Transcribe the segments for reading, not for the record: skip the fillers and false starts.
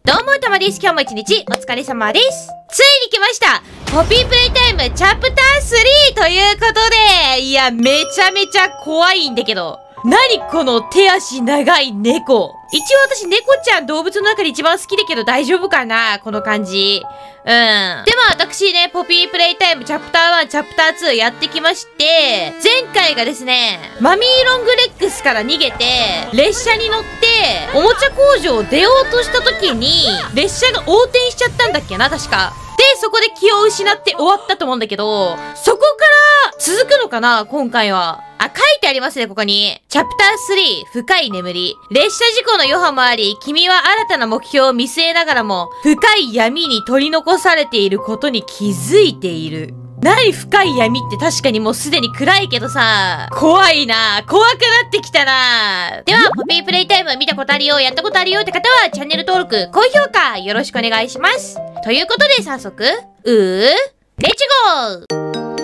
どうも、たまです。今日も一日お疲れ様です。ついに来ましたポピープレイタイムチャプター3ということで、いや、めちゃめちゃ怖いんだけど。何この手足長い猫。一応私猫ちゃん動物の中で一番好きだけど大丈夫かなこの感じ。でも私ね、ポピープレイタイムチャプター1、チャプター2やってきまして、前回がですね、マミーロングレックスから逃げて、列車に乗って、おもちゃ工場を出ようとした時に、列車が横転しちゃったんだっけな、確か。で、そこで気を失って終わったと思うんだけど、そこから続くのかな今回は。あ、書いてありますね、ここに。チャプター3、深い眠り。列車事故の余波もあり、君は新たな目標を見据えながらも、深い闇に取り残されていることに気づいている。何深い闇って確かにもうすでに暗いけどさ、怖いな。怖くなってきたな。では、ポピープレイタイム見たことあるよ、やったことあるよって方は、チャンネル登録、高評価、よろしくお願いします。ということで、早速、レッツゴー！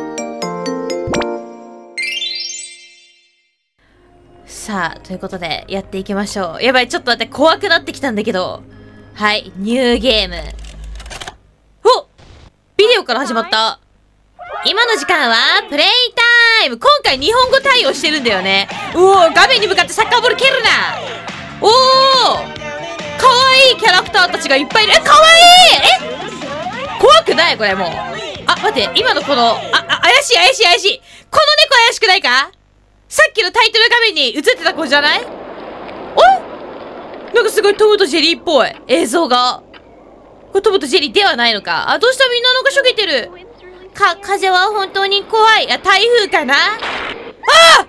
さあ、ということで、やっていきましょう。やばい、ちょっと待って、怖くなってきたんだけど。はい、ニューゲーム。お！ビデオから始まった。今の時間は、プレイタイム。今回日本語対応してるんだよね。うおー、画面に向かってサッカーボール蹴るな。おー！かわいいキャラクターたちがいっぱいいる。かわいい！怖くないこれもう。あ、待って、今のこの、怪しい。この猫怪しくないか？さっきのタイトル画面に映ってた子じゃない？お？なんかすごいトムとジェリーっぽい映像が。これトムとジェリーではないのか。あ、どうしたみんななんかしょげてる。風は本当に怖い。あ、台風かな？あ！ちょっと眠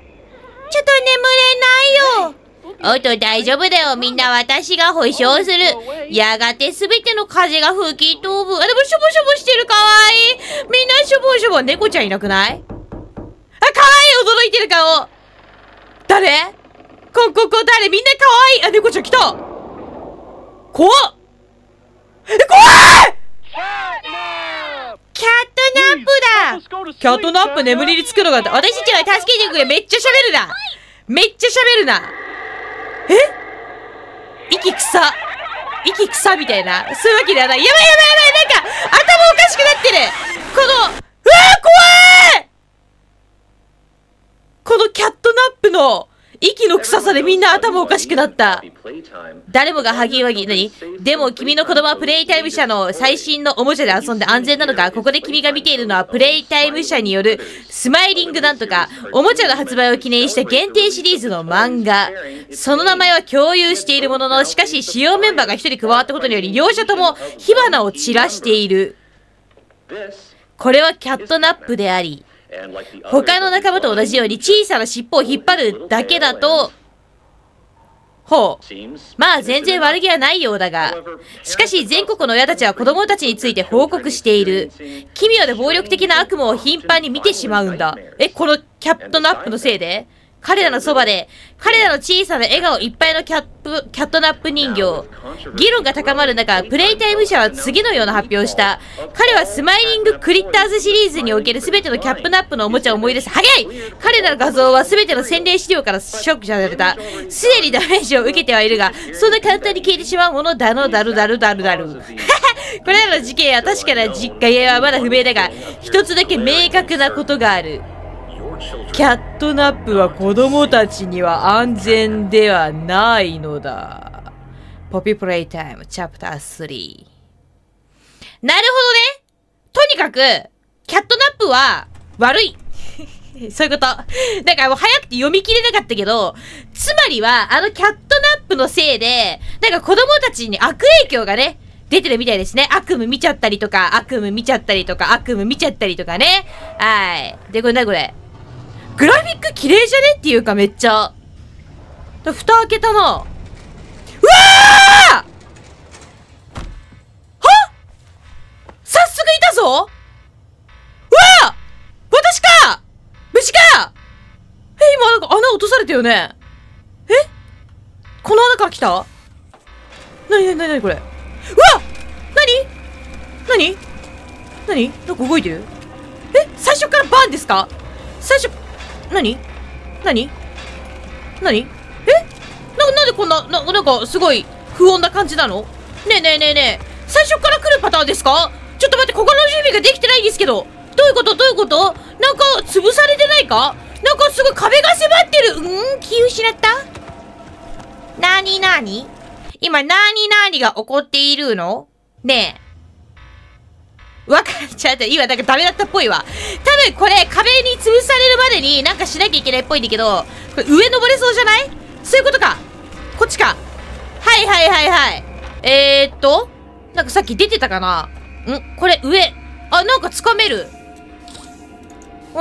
れないよ。おっと、大丈夫だよ。みんな私が保証する。やがてすべての風が吹き飛ぶ。あ、でもしょぼしょぼしてる。かわいい。みんなしょぼしょぼ。猫ちゃんいなくない？あ、かわいい。驚いてる顔。誰？誰？みんなかわいい。あ、猫ちゃん来た。怖っ。怖い！キャットナップだ。キャットナップ眠りにつくのが、私たちは助けてくれ。めっちゃ喋るな。息草みたいな。そういうわけではない。やばい。なんか、頭おかしくなってる。怖い！このキャットナップの息の臭さでみんな頭おかしくなった。誰もがハギワギ、でも君の子供はプレイタイム社の最新のおもちゃで遊んで安全なのか？ここで君が見ているのはプレイタイム社によるスマイリングなんとか、おもちゃの発売を記念した限定シリーズの漫画。その名前は共有しているものの、しかし主要メンバーが一人加わったことにより、両者とも火花を散らしている。これはキャットナップであり、他の仲間と同じように小さな尻尾を引っ張るだけだと、まあ全然悪気はないようだが、しかし全国の親たちは子供たちについて報告している。奇妙で暴力的な悪夢を頻繁に見てしまうんだ。このキャットナップのせいで？彼らのそばで、彼らの小さな笑顔いっぱいのキャットナップ人形。議論が高まる中、プレイタイム社は次のような発表をした。彼はスマイリングクリッターズシリーズにおける全てのキャットナップのおもちゃを思い出す。早い！彼らの画像は全ての洗礼資料から消去された。すでにダメージを受けてはいるが、そんな簡単に消えてしまうものだのだる。これらの事件は確かな実家はまだ不明だが、一つだけ明確なことがある。キャットナップは子供たちには安全ではないのだ。ポピープレイタイムチャプター3。なるほどね。とにかく、キャットナップは悪い。そういうこと。だからもう早くて読み切れなかったけど、つまりはあのキャットナップのせいで、なんか子供たちに悪影響がね、出てるみたいですね。悪夢見ちゃったりとかね。はい。で、これ何これ。グラフィック綺麗じゃねっていうかめっちゃ。蓋開けたな。うわー！は！早速いたぞ！うわー！私か！虫か！今なんか穴落とされたよね。この穴から来た？なにこれ。うわ！なになんか動いてる？最初からバーンですか？何なんでこんな、なんかすごい不穏な感じなの？ ねえねえねえねえ。最初から来るパターンですか？ちょっと待って、心の準備ができてないんですけど。どういうことどういうこと？なんか、潰されてないか？なんかすごい壁が迫ってる。気失った？なになに？今、なになにが起こっているの？ねえ。わかっちゃった。今、なんかダメだったっぽいわ。多分これ、壁に潰されるまでになんかしなきゃいけないっぽいんだけど、これ上登れそうじゃない？そういうことか。こっちか。はいはいはいはい。なんかさっき出てたかな？これ上。あ、なんか掴める。こ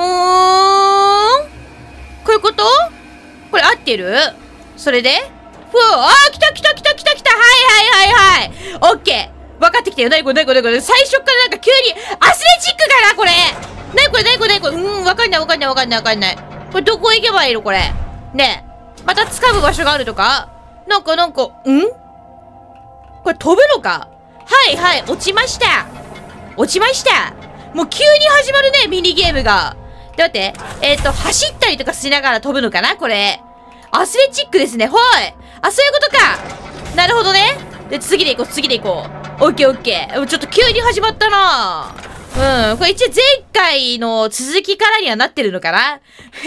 ういうこと？これ合ってる？それで来た来た来た来た来た。はいはいはいはい。オッケー。分かってきたよ。なにこれなにこれなにこれ。最初からなんか急に、アスレチックかなこれ。なにこれなにこれなにこれ。わかんないわかんないわかんないわかんない。これどこ行けばいいのこれ。ねえ。また掴む場所があるとか？なんか、これ飛ぶのか？はいはい、落ちました。落ちました。もう急に始まるね、ミニゲームが。で、待って。走ったりとかしながら飛ぶのかなこれ。アスレチックですね。ほい。あ、そういうことか。なるほどね。で、次で行こう、次で行こう。オッケーオッケー。ちょっと急に始まったな。これ一応前回の続きからにはなってるのかな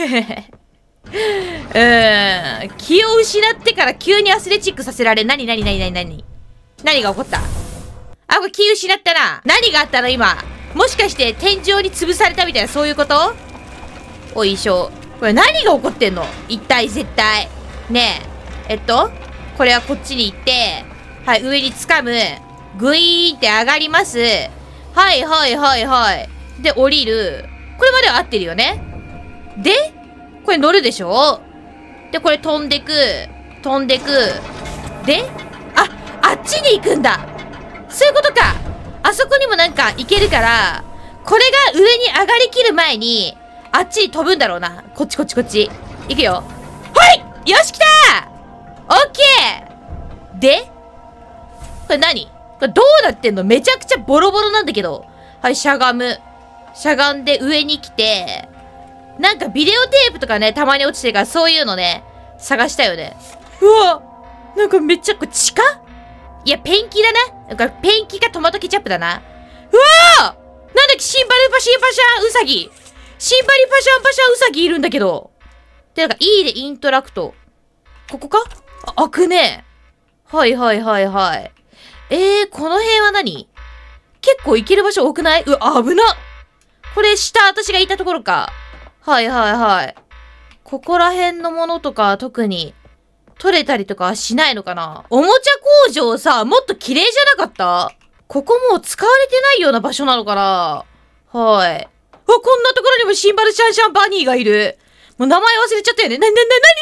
気を失ってから急にアスレチックさせられ、何が起こった？あ、これ気失ったな。何があったの今。もしかして天井に潰されたみたいな、そういうこと？おいしょ。これ何が起こってんの？一体絶対。ねえ。これはこっちに行って、はい、上に掴む。グイーンって上がります。はいはいはいはい。で、降りる。これまでは合ってるよね。で、これ乗るでしょ？で、これ飛んでく。飛んでく。で、あっちに行くんだ。そういうことか。あそこにもなんか行けるから、これが上に上がりきる前に、あっちに飛ぶんだろうな。こっちこっちこっち。行くよ。はいよし来たー！オッケー！でこれ何？これどうなってんの？めちゃくちゃボロボロなんだけど。はい、しゃがむ。しゃがんで上に来て、なんかビデオテープとかね、たまに落ちてるから、そういうのね、探したよね。うわ！なんかめっちゃ、これ地下？いや、ペンキだな。これペンキかトマトケチャップだな。うわー！なんだっけ、シンバルパシンパシャンウサギ。シンバリパシャンパシャンウサギいるんだけど。で、なんか E でイントラクト。ここか？開くね。はいはいはいはい。この辺は何？結構行ける場所多くない？うわ、危な！これ下私がいたところか。はいはいはい。ここら辺のものとか特に取れたりとかはしないのかな？おもちゃ工場さ、もっと綺麗じゃなかった？ここもう使われてないような場所なのかな？はい。こんなところにもシンバルシャンシャンバニーがいる。もう名前忘れちゃったよね。なに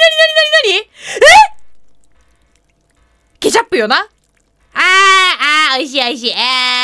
ケチャップよな？美味しい美味しい。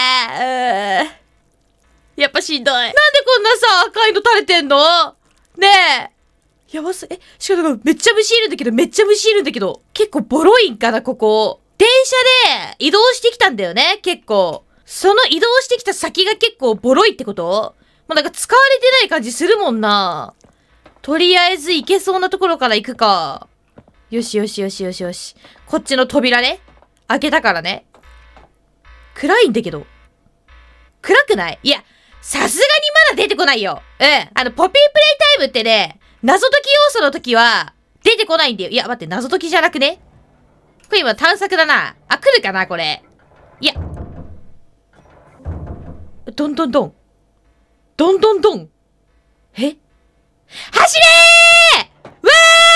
やっぱしんどい。なんでこんなさ、赤いの垂れてんの？ねえ。やばす、しかもめっちゃ虫いるんだけど、結構ボロいんかな、ここ。電車で移動してきたんだよね、結構。その移動してきた先が結構ボロいってこと？もうなんか使われてない感じするもんな。とりあえず行けそうなところから行くか。よしよしよしよしよし。こっちの扉ね。開けたからね。暗いんだけど。暗くない？いや、さすがにまだ出てこないよ。ポピープレイタイムってね、謎解き要素の時は、出てこないんだよ。いや、待って、謎解きじゃなくね？これ今探索だな。来るかなこれ。いや。どんどんどん。どんどんどん。走れー！わ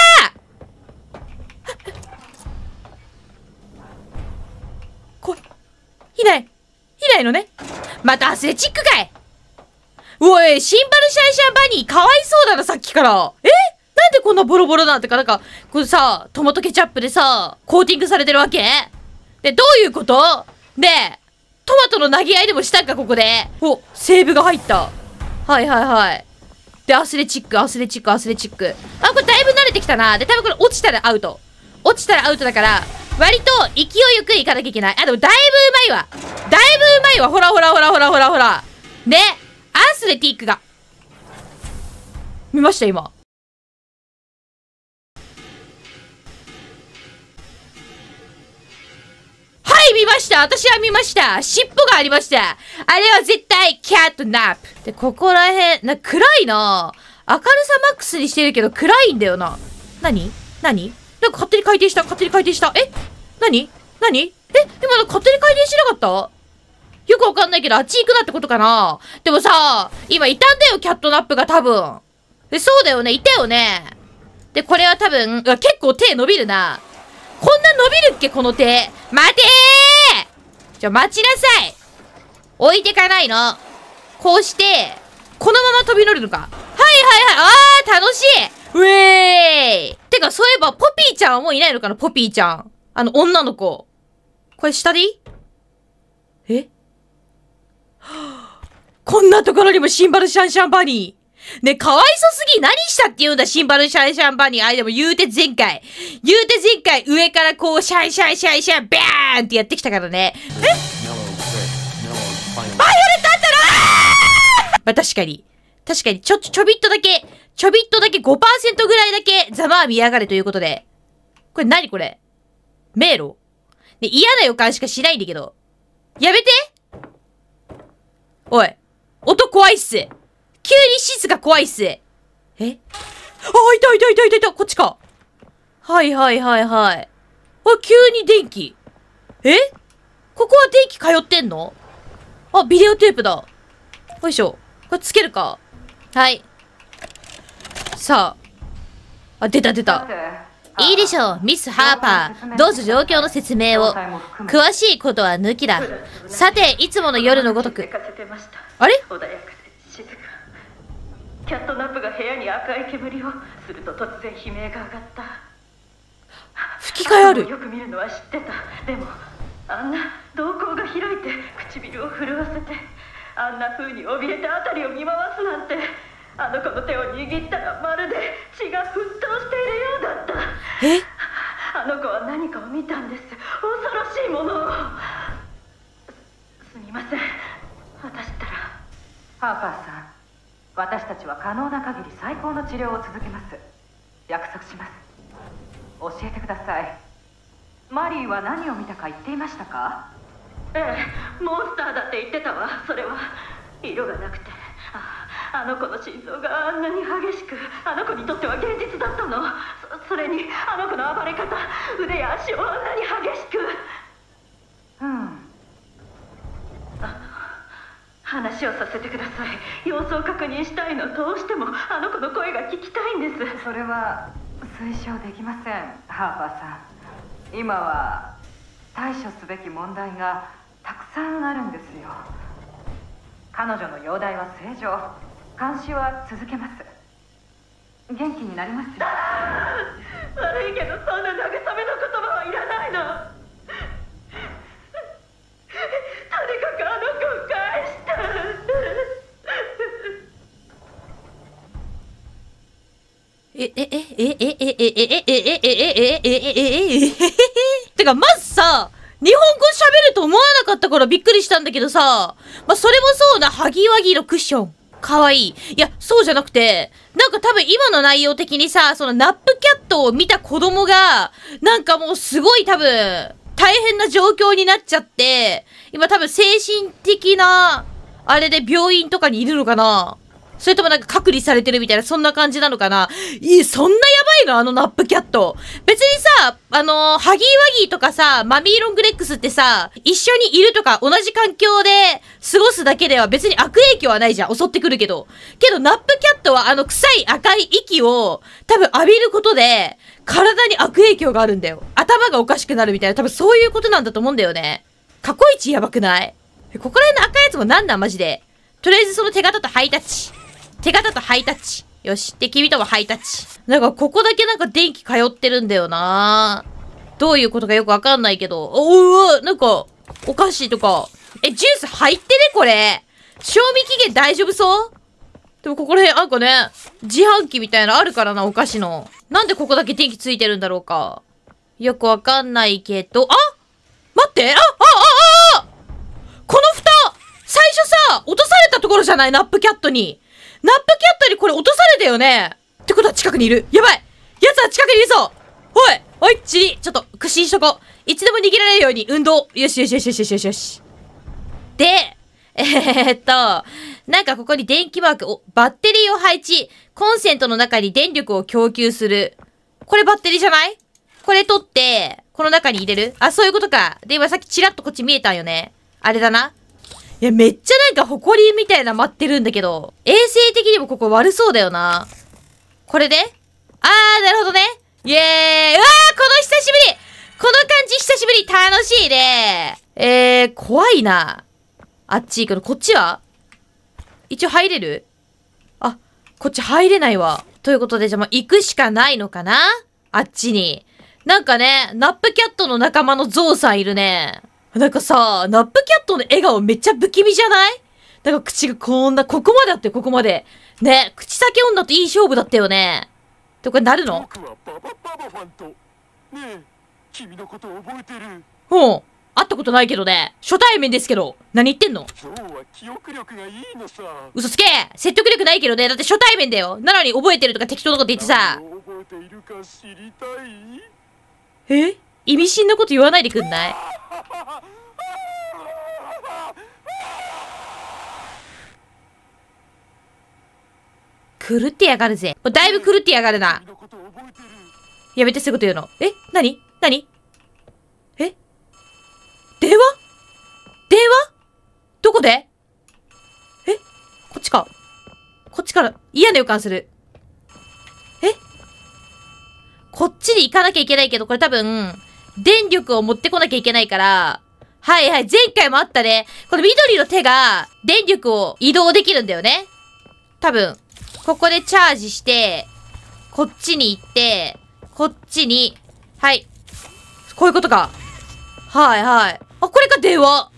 ー！いないのね。またアスレチックかい！おい、シンバルシャイシャンバニーかわいそうだな、さっきから。なんでこんなボロボロなんてか、なんか、これさ、トマトケチャップでさ、コーティングされてるわけ？で、どういうこと？で、トマトの投げ合いでもしたんか、ここで。セーブが入った。はいはいはい。で、アスレチック。これだいぶ慣れてきたな。で、多分これ落ちたらアウト。だから、割と勢いよく行かなきゃいけない。でもだいぶうまいわ。ほら。ね、アスレティックが。見ました、今。はいはい、見ました。私は見ました。尻尾がありました。あれは絶対、キャットナップ。で、ここらへん、暗いな。明るさマックスにしてるけど、暗いんだよな。何なんか勝手に回転した。え何今の勝手に回転しなかった？よくわかんないけど、あっち行くなってことかな。でもさ、今いたんだよ、キャットナップが多分。そうだよね、いたよね。で、これは多分、結構手伸びるな。こんな伸びるっけ、この手。待てー！待ちなさい。置いてかないの。こうして、このまま飛び乗るのか。はい楽しい。ウェーイ。てか、そういえば、ポピーちゃんはもういないのかな、ポピーちゃん。女の子。これ下でいい？こんなところにもシンバルシャンシャンバニー。ね、かわいそすぎ。何したって言うんだ、シンバルシャンシャンバニー。でも言うて前回、上からこう、シャン、バーンってやってきたからね。バイオレットあったら確かに、ちょびっとだけ、5% ぐらいだけ、ざまあ見やがれということで。これ何これ？迷路？ね、嫌な予感しかしないんだけど。やめて！おい。音怖いっす。急に静か怖いっす。いた。こっちか。はい。急に電気。ここは電気通ってんの？ビデオテープだ。よいしょ。これつけるか。はい。さあ。出た。いいでしょう、ミス・ハーパー。どうぞ状況の説明を。詳しいことは抜きだ。さて、いつもの夜のごとく。あれ？ キャットナップが部屋に赤い煙をすると突然悲鳴が上がった。 吹き替えある。 よく見るのは知ってた。でもあんな瞳孔が開いて唇を震わせてあんな風に怯えて辺りを見回すなんて、あの子の手を握ったらまるで血が沸騰しているようだった。あの子は何かを見たんです。恐ろしいものを。すみません。私ったら。ハーパーさん、私たちは可能な限り最高の治療を続けます。約束します。教えてください。マリーは何を見たか言っていましたか？モンスターだって言ってたわ。それは色がなくて、あの子の心臓があんなに激しく、あの子にとっては現実だったの。それにあの子の暴れ方、腕や足をあんなに激しく。話をさせてください。様子を確認したいの。どうしてもあの子の声が聞きたいんです。それは推奨できません、ハーパーさん。今は対処すべき問題がたくさんあるんですよ。彼女の容体は正常。監視は続けます。元気になりますよ。悪いけどそんな慰めの言葉はいらないの。とにかくあの子を返して。 てか、まずさ、日本語喋ると思わなかったからびっくりしたんだけどさ、それもそうな、ハギワギのクッション。かわいい。いや、そうじゃなくて、なんか多分今の内容的にさ、そのナップキャットを見た子供が、なんかもうすごい多分、大変な状況になっちゃって、今多分精神的な、あれで病院とかにいるのかな？それともなんか隔離されてるみたいな、そんな感じなのかな？そんなやばいの？あのナップキャット。別にさ、ハギーワギーとかさ、マミーロングレックスってさ、一緒にいるとか同じ環境で過ごすだけでは別に悪影響はないじゃん。襲ってくるけど。けどナップキャットは臭い赤い息を多分浴びることで、体に悪影響があるんだよ。頭がおかしくなるみたいな、多分そういうことなんだと思うんだよね。過去一やばくない？ここら辺の赤いやつもなんなんマジで。とりあえずその手形とハイタッチ。よし。で、君ともハイタッチ。なんか、ここだけなんか電気通ってるんだよな。どういうことかよくわかんないけど。なんか、お菓子とか。ジュース入ってねこれ。賞味期限大丈夫そう？でもここら辺、なんかね、自販機みたいなあるからな、お菓子の。なんでここだけ電気ついてるんだろうか。よくわかんないけど、待ってこの蓋最初さ、落とされたところじゃない？ナップキャットにこれ落とされたよね？ってことは近くにいる。やばい！奴は近くにいるぞ！おいちょっと、屈伸しとこう。 いつでも逃げられるように運動。よしよしよしよしよしよしよし。で、なんかここに電気マーク、バッテリーを配置。コンセントの中に電力を供給する。これバッテリーじゃない？これ取って、この中に入れる？あ、そういうことか。で、今さっきチラッとこっち見えたんよね。あれだな。いや、めっちゃなんか埃みたいな舞ってるんだけど、衛生的にもここ悪そうだよな。これで？なるほどね。イエーイ。うわー、この久しぶり！この感じ久しぶり！楽しいね。怖いな。あっち行くの。こっちは？一応入れる？あ、こっち入れないわ。ということで、じゃあもう行くしかないのかな？あっちに。なんかね、ナップキャットの仲間のゾウさんいるね。なんかさ、ナップキャットの笑顔めっちゃ不気味じゃない？なんか口がこんな、ここまであってここまで。ね、口先女といい勝負だったよね。ってこれなるの？ 僕はババファンと。ねえ、君のこと覚えてる？ 会ったことないけどね。初対面ですけど。何言ってんの？ ゾウは記憶力がいいのさ。 嘘つけ！説得力ないけどね。だって初対面だよ。なのに覚えてるとか適当なこと言ってさ。 覚えているか知りたい？ 意味深なこと言わないでくんない？狂ってやがるぜ。だいぶ狂ってやがるな。やめてそういうこと言うの。何電話どこで？こっちか。こっちから嫌な予感する。こっちに行かなきゃいけないけど、これ多分、電力を持ってこなきゃいけないから、はいはい、前回もあったね。この緑の手が、電力を移動できるんだよね。多分、ここでチャージして、こっちに行って、こっちに、はい。こういうことか。はいはい。あ、これか電話。はい、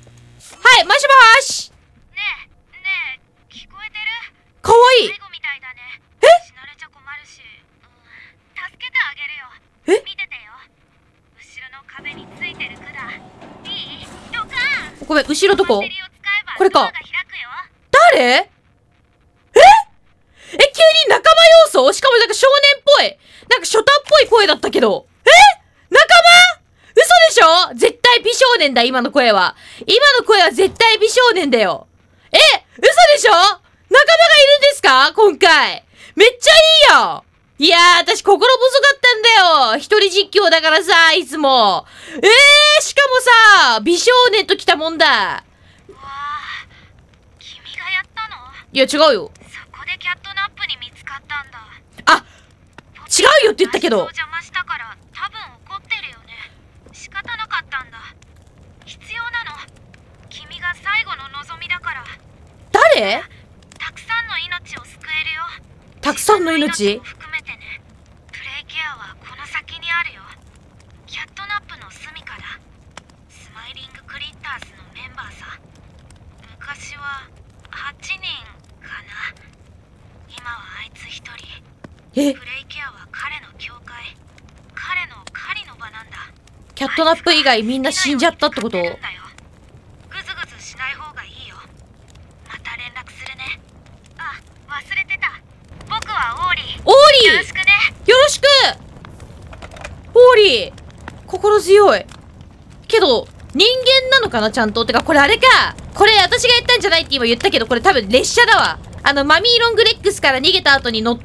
もしもーし。 ねえ、聞こえてる？ かわいい。 最後みたいだね。死なれちゃ困るし。助けてあげるよ。見ててよ。後ろの壁についてる管。いい？ドカーン。 ごめん、後ろどこ？ バッテリーを使えばこれか。 ドアが開くよ。 誰？急に仲間要素？しかもなんか少年っぽい。なんかショタっぽい声だったけど。仲間？嘘でしょ？絶対美少年だ、今の声は。今の声は絶対美少年だよ。嘘でしょ？仲間がいるんですか？今回。めっちゃいいよ。いやー、私心細かったんだよ。一人実況だからさ、いつも。しかもさ、美少年と来たもんだ。 うわあ、君がやったの？ いや、違うよ。 そこでキャットナップに見つかったんだ。 あ、違うよって言ったけど。 邪魔したから多分怒ってるよね。仕方なかったんだ。必要なの。君が最後の望みだから。 誰？ たくさんの命を救えるよ。 たくさんの命？ も含めてね。プレイケアはこの先にあるよ。キャットナップの住処だ。スマイリングクリッターズのメンバーさ。昔は8人かな。今はあいつ1人。プレイケアは彼の教会。彼の狩りの場なんだ。 キャットナップ以外みんな死んじゃったってこと？ グズグズしない方がいいよ。また連絡するね。あ、忘れてた。僕はオーリー。 オーリー！ よろしくね。 よろしく！オーリー！心強い。けど、人間なのかなちゃんと。てか、これあれか。これ私がやったんじゃないって今言ったけど、これ多分列車だわ。マミーロングレックスから逃げた後に乗って、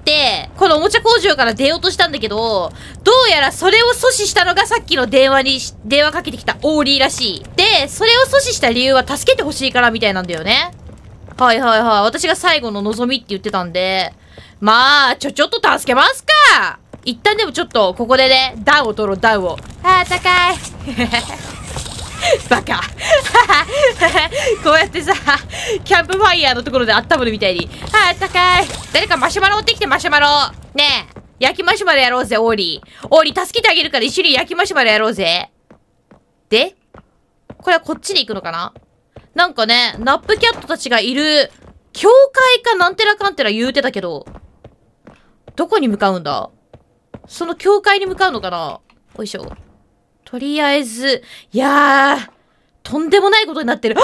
このおもちゃ工場から出ようとしたんだけど、どうやらそれを阻止したのがさっきの電話かけてきたオーリーらしい。で、それを阻止した理由は助けてほしいからみたいなんだよね。はいはいはい。私が最後の望みって言ってたんで、まあ、ちょっと助けますか。一旦でもちょっと、ここでね、暖を取ろう、暖を。高い。バカ。こうやってさ、キャンプファイヤーのところで温めるみたいに。高い。誰かマシュマロ持ってきて、マシュマロ。ねえ、焼きマシュマロやろうぜ、オーリー。オーリー助けてあげるから一緒に焼きマシュマロやろうぜ。で、これはこっちに行くのかな？なんかね、ナップキャットたちがいる、教会かなんてらかんてら言うてたけど、どこに向かうんだ？その教会に向かうのかな？よいしょ。とりあえず、いやー、とんでもないことになってる。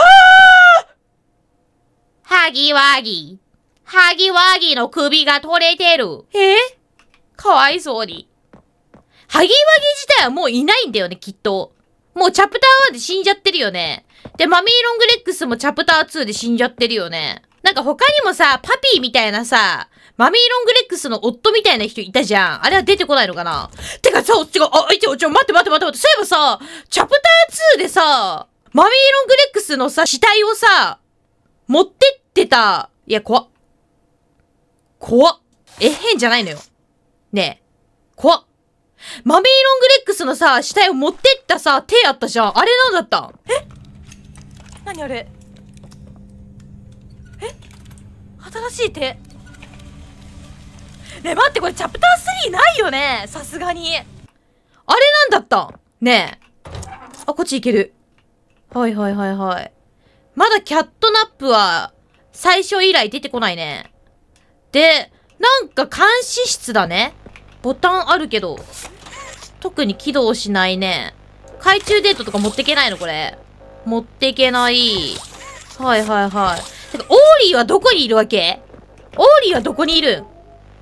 ハギワギ。ハギワギの首が取れてる。かわいそうに。ハギワギ自体はもういないんだよね、きっと。 もうチャプター1で死んじゃってるよね。で、マミーロングレックスもチャプター2で死んじゃってるよね。なんか他にもさ、パピーみたいなさ、マミーロングレックスの夫みたいな人いたじゃん。あれは出てこないのかな？てかさ、待って、そういえばさ、チャプター2でさ、マミーロングレックスのさ、死体をさ、持ってってた。いや、怖っ。変じゃないのよ。ねえ。怖っ。マミーロングレックスのさ、死体を持ってったさ、手あったじゃん。あれなんだったん？何あれ？新しい手。ねえ、待って、これチャプター3ないよね。さすがに。あれなんだったん？ねえ。あ、こっち行ける。はい。まだキャットナップは、最初以来出てこないね。で、なんか監視室だね。ボタンあるけど、特に起動しないね。懐中電灯とか持ってけないのこれ。持ってけない。はい。てか、オーリーはどこにいるわけ？オーリーはどこにいるん？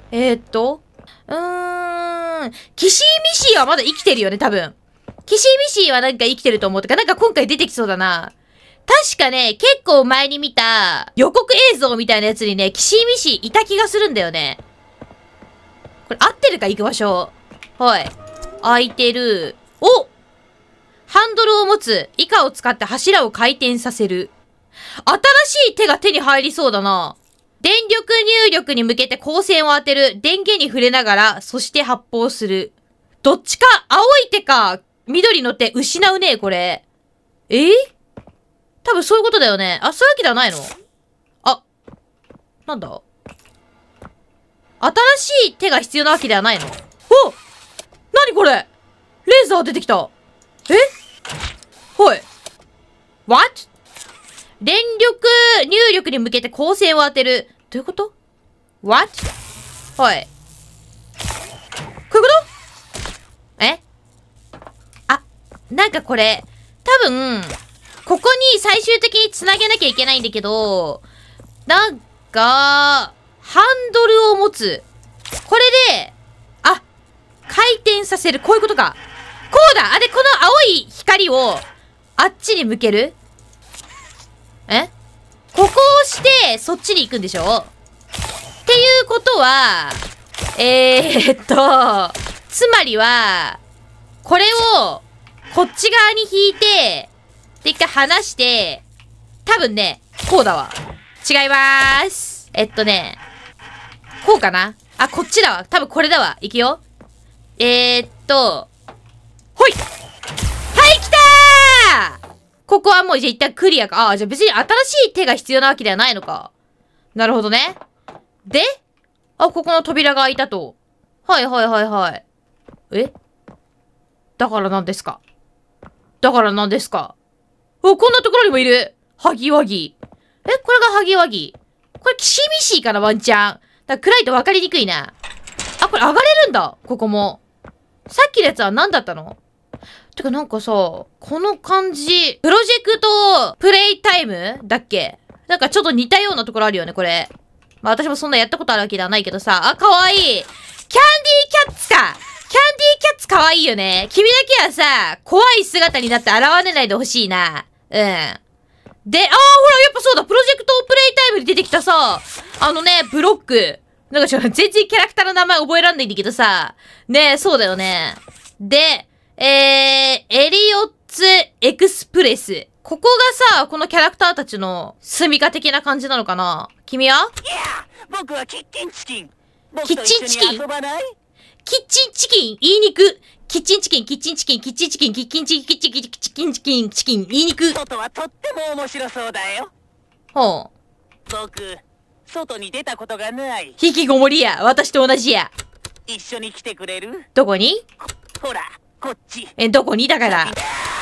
キシーミシーはまだ生きてるよね、多分。キシーミシーはなんか生きてると思う。てか、なんか今回出てきそうだな。確かね、結構前に見た予告映像みたいなやつにね、キシーミシーいた気がするんだよね。これ合ってるか行く場所。はい。空いてる。お！ハンドルを持つ。以下を使って柱を回転させる。新しい手が手に入りそうだな。電力入力に向けて光線を当てる。電源に触れながら、そして発砲する。どっちか、青い手か、緑の手、失うね、これ。多分そういうことだよね。あ、そういうわけではないの？あ、なんだ？新しい手が必要なわけではないの？お！何これ？レーザー出てきた。はい。What？ 電力入力に向けて光線を当てる。どういうこと？ What？ はい。こういうこと？あ、なんかこれ、多分、ここに最終的に繋げなきゃいけないんだけど、なんか、ハンドルを持つ。これで、あ、回転させる。こういうことか。こうだ！あ、で、この青い光を、あっちに向ける？ここを押して、そっちに行くんでしょ？っていうことは、つまりは、これを、こっち側に引いて、で、一回離して、多分ね、こうだわ。違いまーす。こうかな？あ、こっちだわ。多分これだわ。いくよ。ほい！はい、来たー！ここはもうじゃあ一旦クリアか。あ、じゃあ別に新しい手が必要なわけではないのか。なるほどね。で、あ、ここの扉が開いたと。はい。だから何ですか？お、こんなところにもいる。ハギワギ。これがハギワギ。これキシミシーかな、ワンチャン。だから暗いと分かりにくいな。あ、これ上がれるんだ。ここも。さっきのやつは何だったの？てかなんかさ、この感じ、プロジェクトプレイタイムだっけ？なんかちょっと似たようなところあるよね、これ。まあ私もそんなやったことあるわけではないけどさ。あ、かわいい。キャンディーキャッツか。キャンディーキャッツかわいいよね。君だけはさ、怖い姿になって現れないでほしいな。うん。で、ほら、やっぱそうだ、プロジェクトプレイタイムに出てきたさ、ブロック。なんか全然キャラクターの名前覚えらんないんだけどさ。ねえ、そうだよね。で、エリオッツエクスプレス。ここがさ、このキャラクターたちの住処的な感じなのかな？君は？ 僕はキッチンチキン。 キッチンチキン？ 遊ばない？ キッチンチキン言いにく。キッチンチキン、言いにく。 外はとっても面白そうだよ。 ほう。 僕、外に出たことがない。 引きこもりや。私と同じや。 一緒に来てくれる？ どこに？ ほら、こっち。 どこにだから。うわ！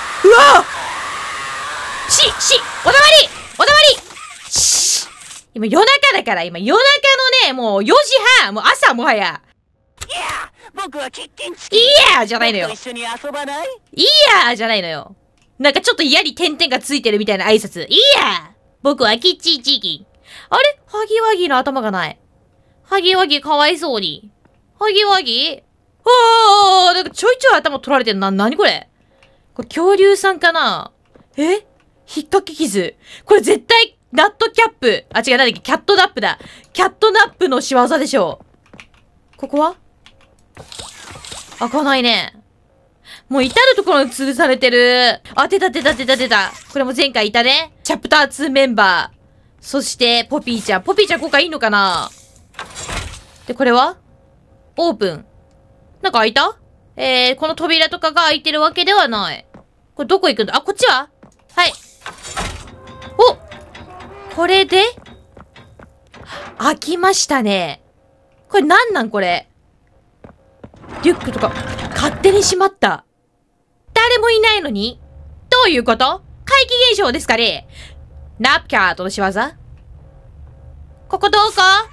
おだまり今夜中だから、夜中のね、もう4時半。もう朝もはや。 僕はキッチンチキン。 いやじゃないのよ。 一緒に遊ばない？ いやじゃないのよ。なんかちょっと嫌に点々がついてるみたいな挨拶。いや僕はキッチンチキン。あれハギワギの頭がない。ハギワギかわいそうに。ハギワギなんかちょいちょい頭取られてるな。なにこれ？ これ恐竜さんかな？引っ掛け傷。これ絶対、ナットキャップ。あ、違う、なんだっけ、キャットナップだ。キャットナップの仕業でしょう。ここは？開かないね。もう至るところに吊るされてる。あ、出た。これも前回いたね。チャプター2メンバー。そして、ポピーちゃん。ポピーちゃん今回いいのかな？で、これはオープン。なんか開いた？この扉とかが開いてるわけではない。これどこ行くんだ？あ、こっちは？はい。お！これで開きましたね。これなんこれ。リュックとか、勝手に閉まった。誰もいないのに？どういうこと？怪奇現象ですかね？ナプキャートの仕業？ここどうか？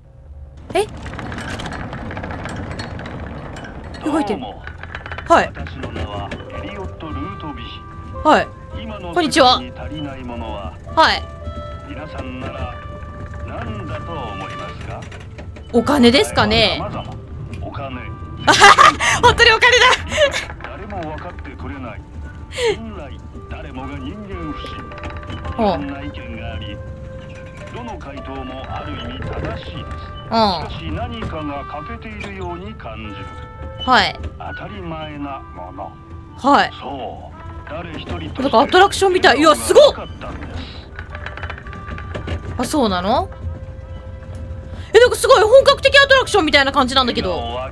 動いてる。はい。 私の名はエリオット・ルートビヒ。 はい。こんにちは。はい。 皆さんなら何だと思いますか？ お金ですかね？ お金。 本当にお金だ。 誰も分かってくれない。本来誰もが人間不信。いろんな意見があり、どの回答もある意味正しいです。しかし何かが欠けているように感じる。 はい。 当たり前なもの。 はい。 そう。誰一人と。 なんかアトラクションみたい。いや、すごっ。あ、そうなの？なんかすごい本格的アトラクションみたいな感じなんだけど。はい。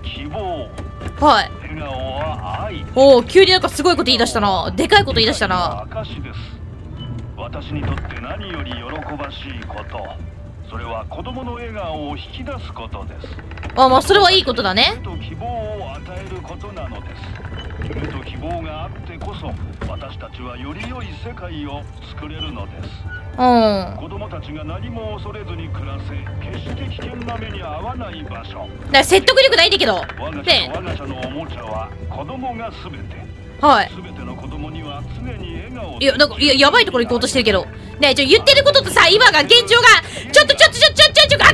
おー、急になんかすごいこと言い出したな。でかいこと言い出したな。 私にとって何より喜ばしいこと。それは子供の笑顔を引き出すことです。 あ、まあそれはいいことだね。 夢と希望を与えることなのです。夢と希望があってこそ私たちはより良い世界を作れるのです。子供たちが何も恐れずに暮らせ、決して危険な目に遭わない場所。 説得力ないんだけど。 我が社のおもちゃは子供がすべて。 はい。 すべての子供には常に笑顔。 いや、なんか、やばいところ行こうとしてるけど。ねえ、言ってることとさ、今が現状が、ちょっと、赤い。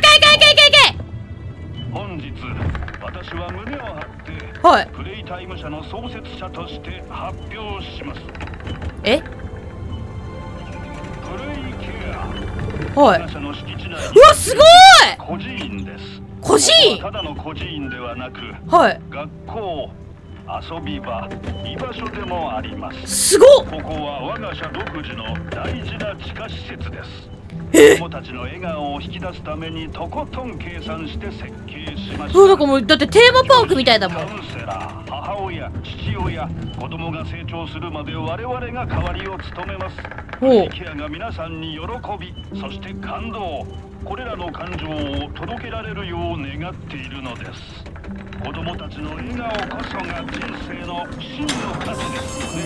本日、私は胸を張って、 はい。 プレイタイム社の創設者として発表します。プレイケア。 はい。うわ、すごい！ 孤児院です。 孤児院？ ただの孤児院ではなく、 はい。 学校、遊び場、居場所でもあります。 すごっ！ ここは我が社独自の大事な地下施設です。子供たちの笑顔を引き出すためにとことん計算して設計しました。 なんかもうだってテーマパークみたいだもん。 カウンセラー、母親、父親、子供が成長するまで我々が代わりを務めます。プレイケアが皆さんに喜び、そして感動、これらの感情を届けられるよう願っているのです。子供たちの笑顔こそが人生の真の価値ですよね。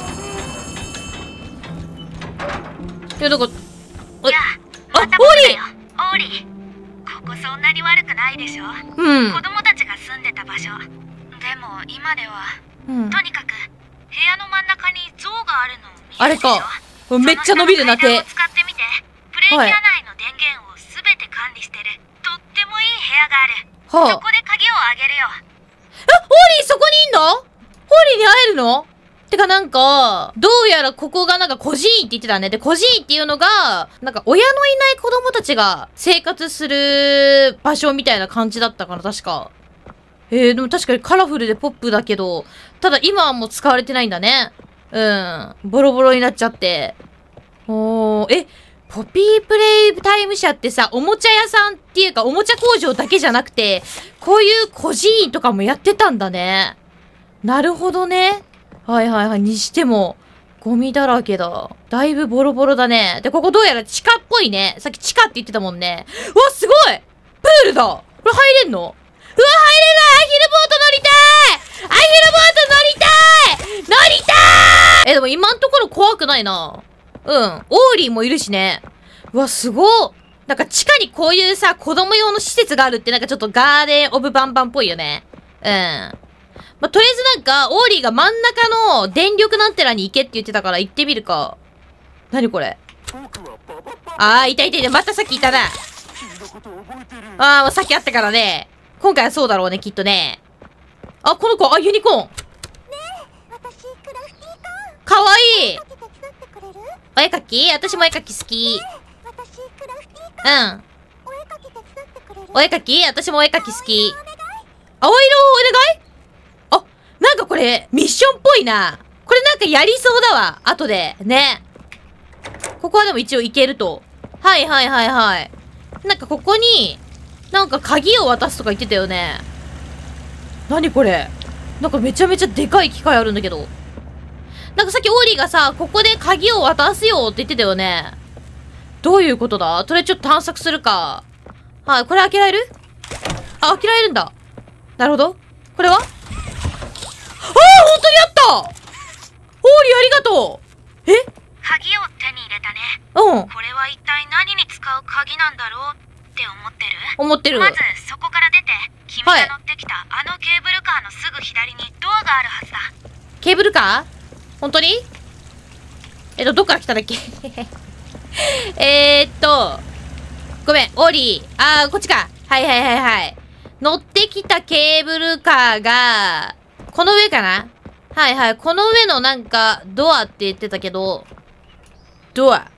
いや、なんか、 オーリー、ここそんなに悪くないでしょ。子供たちが住んでた場所。でも今では、とにかく部屋の真ん中に像があるのを見えるでしょ。 あれか。めっちゃ伸びるな手。 使ってみて、プレイケア内の電源をすべて管理してるとってもいい部屋がある。そこで鍵をあげるよ。 ホーリーそこにいんの？ホーリーに会えるの？てかなんか、どうやらここがなんか孤児院って言ってたね。で、孤児院っていうのが、なんか親のいない子供たちが生活する場所みたいな感じだったかな、確か。でも確かにカラフルでポップだけど、ただ今はもう使われてないんだね。ボロボロになっちゃって。ポピープレイタイム社ってさ、おもちゃ屋さんっていうか、おもちゃ工場だけじゃなくて、こういう孤児院とかもやってたんだね。なるほどね。にしても、ゴミだらけだ。だいぶボロボロだね。で、ここどうやら地下っぽいね。さっき地下って言ってたもんね。うわ、すごい！プールだ！これ入れんの？うわ、入れない！アヒルボート乗りたい！アヒルボート乗りたい！乗りたい！でも今んところ怖くないな。オーリーもいるしね。うわ、すごっ！なんか地下にこういうさ、子供用の施設があるってなんかちょっとガーデンオブバンバンっぽいよね。まあ、とりあえずなんか、オーリーが真ん中の電力なんてらに行けって言ってたから行ってみるか。何これ？いた。またさっきいたな。もうさっきあったからね。今回はそうだろうね、きっとね。この子、ユニコーン。 ねえ、私、クラフティーカーン。 かわいい。お絵かき？私も絵かき好き。うん。お絵かき？私もお絵かき好き。青色お願い？あ、なんかこれ、ミッションっぽいな。これなんかやりそうだわ。後で。ね。ここはでも一応行けると。はいはいはいはい。なんかここに、なんか鍵を渡すとか言ってたよね。何これ？なんかめちゃめちゃでかい機械あるんだけど。なんかさっきオーリーがさ、ここで鍵を渡すよって言ってたよね。どういうことだ？とりあえずちょっと探索するか。はい、これ開けられる？あ、開けられるんだ。なるほど。これは？ああ、本当にあった！オーリーありがとう！え？ 鍵を手に入れたね。 うん。 これは一体何に使う鍵なんだろうって思ってる。 まずそこから出て、君が乗ってきたあのケーブルカーのすぐ左にドアがあるはずだ。 ケーブルカー？本当に？どっから来たんだっけごめん、オーリー。こっちか。はいはいはいはい。乗ってきたケーブルカーが、この上かな？はいはい。この上のなんか、ドアって言ってたけど、ドア。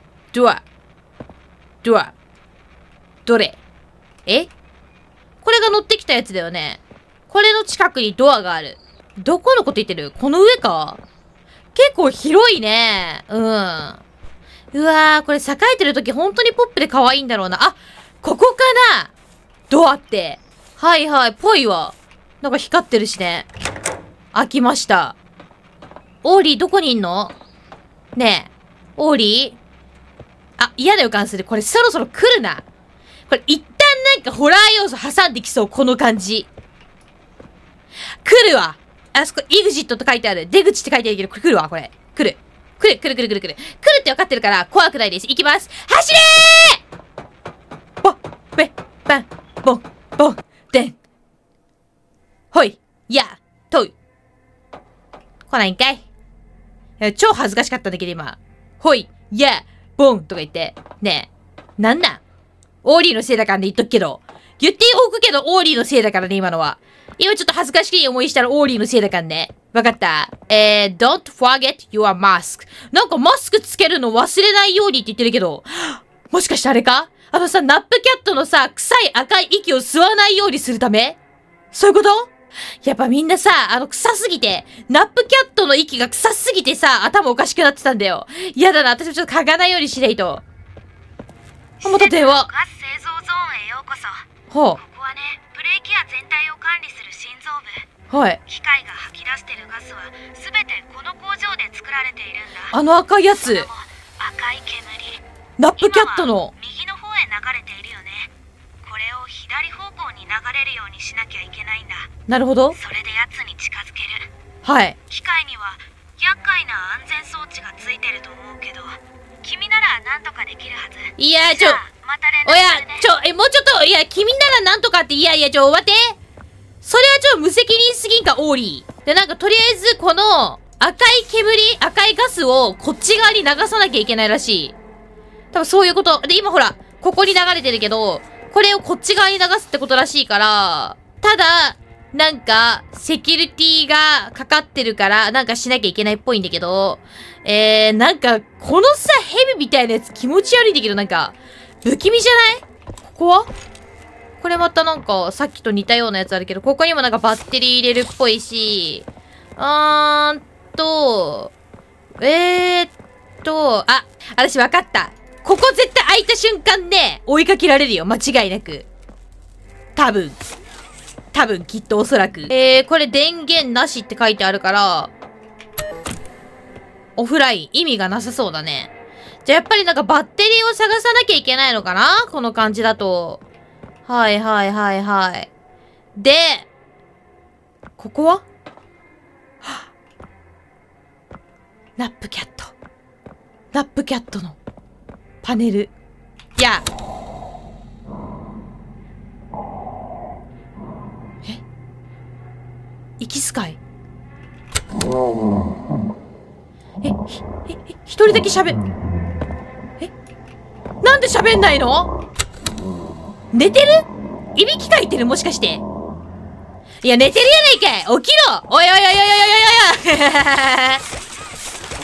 どれ？これが乗ってきたやつだよね。これの近くにドアがある。どこのこと言ってる？この上か？結構広いね。うん。うわー、これ栄えてる時本当にポップで可愛いんだろうな。あ、ここかな？ドアって。はいはい、ぽいわ。なんか光ってるしね。開きました。オーリーどこにいんの？ねえ。オーリー？あ、嫌な予感する。これそろそろ来るな。これ一旦なんかホラー要素挟んできそう。この感じ。来るわ。あそこ、エグジットと書いてある。出口って書いてあるけど、これ来るわ、これ。来るって分かってるから怖くないです。行きます。走れー！ボン、ベ、バン、ボン、ボン、デン。ほい、や、とい。来ないんかい？超恥ずかしかったんだけど今。ほい、や、ボンとか言って。ねえ。なんなん？オーリーのせいだからね、言っとくけど。言っておくけど、オーリーのせいだからね、今のは。今ちょっと恥ずかしい思いしたらオーリーのせいだからね。わかった。don't forget your mask. なんかマスクつけるの忘れないようにって言ってるけど、もしかしてあれか？ナップキャットのさ、臭い赤い息を吸わないようにするため？そういうこと？やっぱみんなさ、臭すぎて、ナップキャットの息が臭すぎてさ、頭おかしくなってたんだよ。やだな、私もちょっと嗅がないようにしないと。また電話。 ガス製造ゾーンへようこそ。 ほう。 ここはね、ブレーキや全体を管理する心臓部。 はい。 機械が吐き出してるガスはすべてこの工場で作られているんだ。 赤いやつ。 赤い煙。 ナップキャットの。 右の方へ流れているよね。これを左方向に流れるようにしなきゃいけないんだ。 なるほど。 それで奴に近づける。 はい。 機械には厄介な安全装置がついてると思うけど、君ならなんとかできるはず。 いや、 また連絡するね。 もうちょっと、君ならなんとかって、待って。それは無責任すぎんか、オーリー。で、なんかとりあえず、この、赤いガスをこっち側に流さなきゃいけないらしい。多分そういうこと。で、今ほら、ここに流れてるけど、これをこっち側に流すってことらしいから、ただ、なんか、セキュリティがかかってるから、なんかしなきゃいけないっぽいんだけど、なんか、このさ、ヘビみたいなやつ気持ち悪いんだけど、なんか、不気味じゃない？ここは？これまたなんか、さっきと似たようなやつあるけど、ここにもなんかバッテリー入れるっぽいし、私わかった。ここ絶対開いた瞬間で追いかけられるよ。間違いなく。多分、きっとおそらく。これ電源なしって書いてあるから、オフライン、意味がなさそうだね。じゃあやっぱりなんかバッテリーを探さなきゃいけないのかな？この感じだと。はいはいはいはい。で、ここは？ナップキャットのパネル。いや。イキスカイ。一人だけなんで喋んないの？寝てる？いびきかいてる？もしかして。いや、寝てるやないかい！起きろ！おいおいおいおいおいおいおい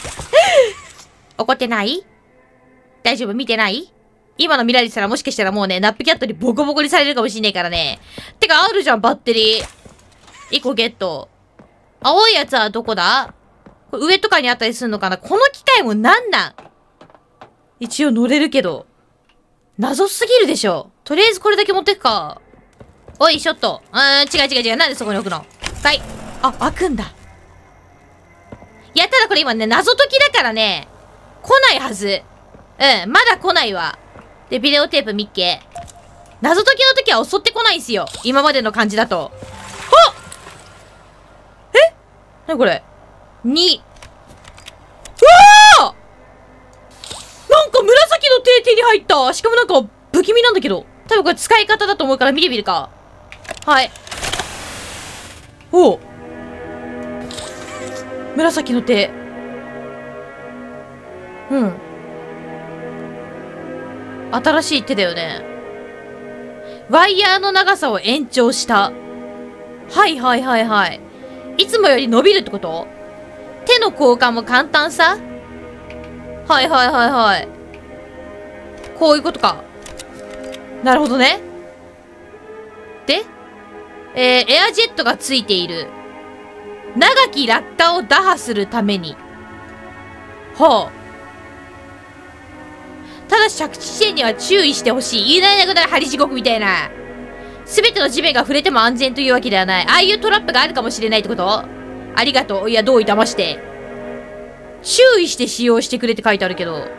怒ってない？大丈夫？見てない？今の見られてたらもしかしたらもうね、ナップキャットにボコボコにされるかもしんねえからね。てか、あるじゃん、バッテリー。1個ゲット。青いやつはどこだ？これ上とかにあったりするのかな？この機械もなんなん？一応乗れるけど。謎すぎるでしょ。とりあえずこれだけ持ってくか。おい、ショット。違う。なんでそこに置くの？はい。あ、開くんだ。いや、ただこれ今ね、謎解きだからね、来ないはず。うん、まだ来ないわ。で、ビデオテープ見っけ。謎解きの時は襲ってこないんすよ。今までの感じだと。はっ！え？なにこれ？うわー！なんか紫の手に入った。しかもなんか不気味なんだけど。多分これ使い方だと思うから見てみるか。はい。おう。紫の手。うん。新しい手だよね。ワイヤーの長さを延長した。はい。いつもより伸びるってこと？手の交換も簡単さ？はい。こういうことか。なるほどね。で、エアジェットがついている。長き落下を打破するために。はあ。ただし着地地点には注意してほしい。言いなりなくなる針地獄みたいな。すべての地面が触れても安全というわけではない。ああいうトラップがあるかもしれないってこと？ありがとう。いや、どういたまして。注意して使用してくれって書いてあるけど。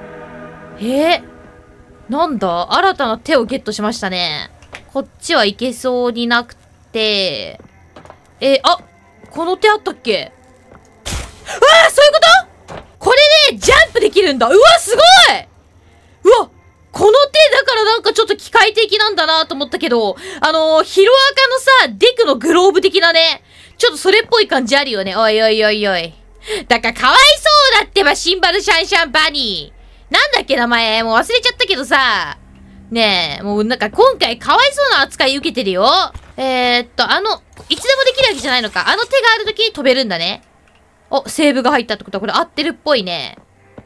なんだ？新たな手をゲットしましたね。こっちはいけそうになくて。あ！この手あったっけ？ああ！そういうこと？これでジャンプできるんだ。うわ、すごい！うわ！この手だからなんかちょっと機械的なんだなと思ったけど、ヒロアカのさ、デクのグローブ的なね、ちょっとそれっぽい感じあるよね。おい。だからかわいそうだってば、シンバルシャンシャンバニー。なんだっけ名前、もう忘れちゃったけどさ。ねえ、もうなんか今回かわいそうな扱い受けてるよ。いつでもできるわけじゃないのか。あの手がある時に飛べるんだね。お、セーブが入ったってことはこれ合ってるっぽいね。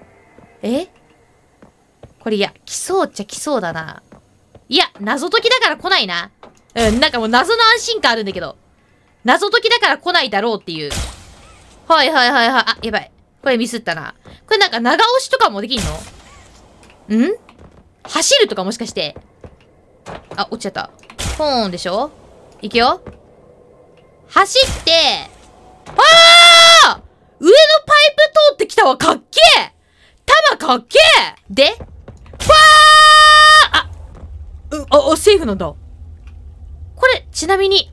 これいや、来そうっちゃ来そうだな。いや、謎解きだから来ないな。なんかもう謎の安心感あるんだけど。謎解きだから来ないだろうっていう。はい。あ、やばい。これミスったな。これなんか長押しとかもできんの？走るとかもしかして。あ、落ちちゃった。ポーンでしょ？いくよ。走って、あー！上のパイプ通ってきたわ。かっけえ！弾かっけえ！で、わー！セーフなんだ。これ、ちなみに、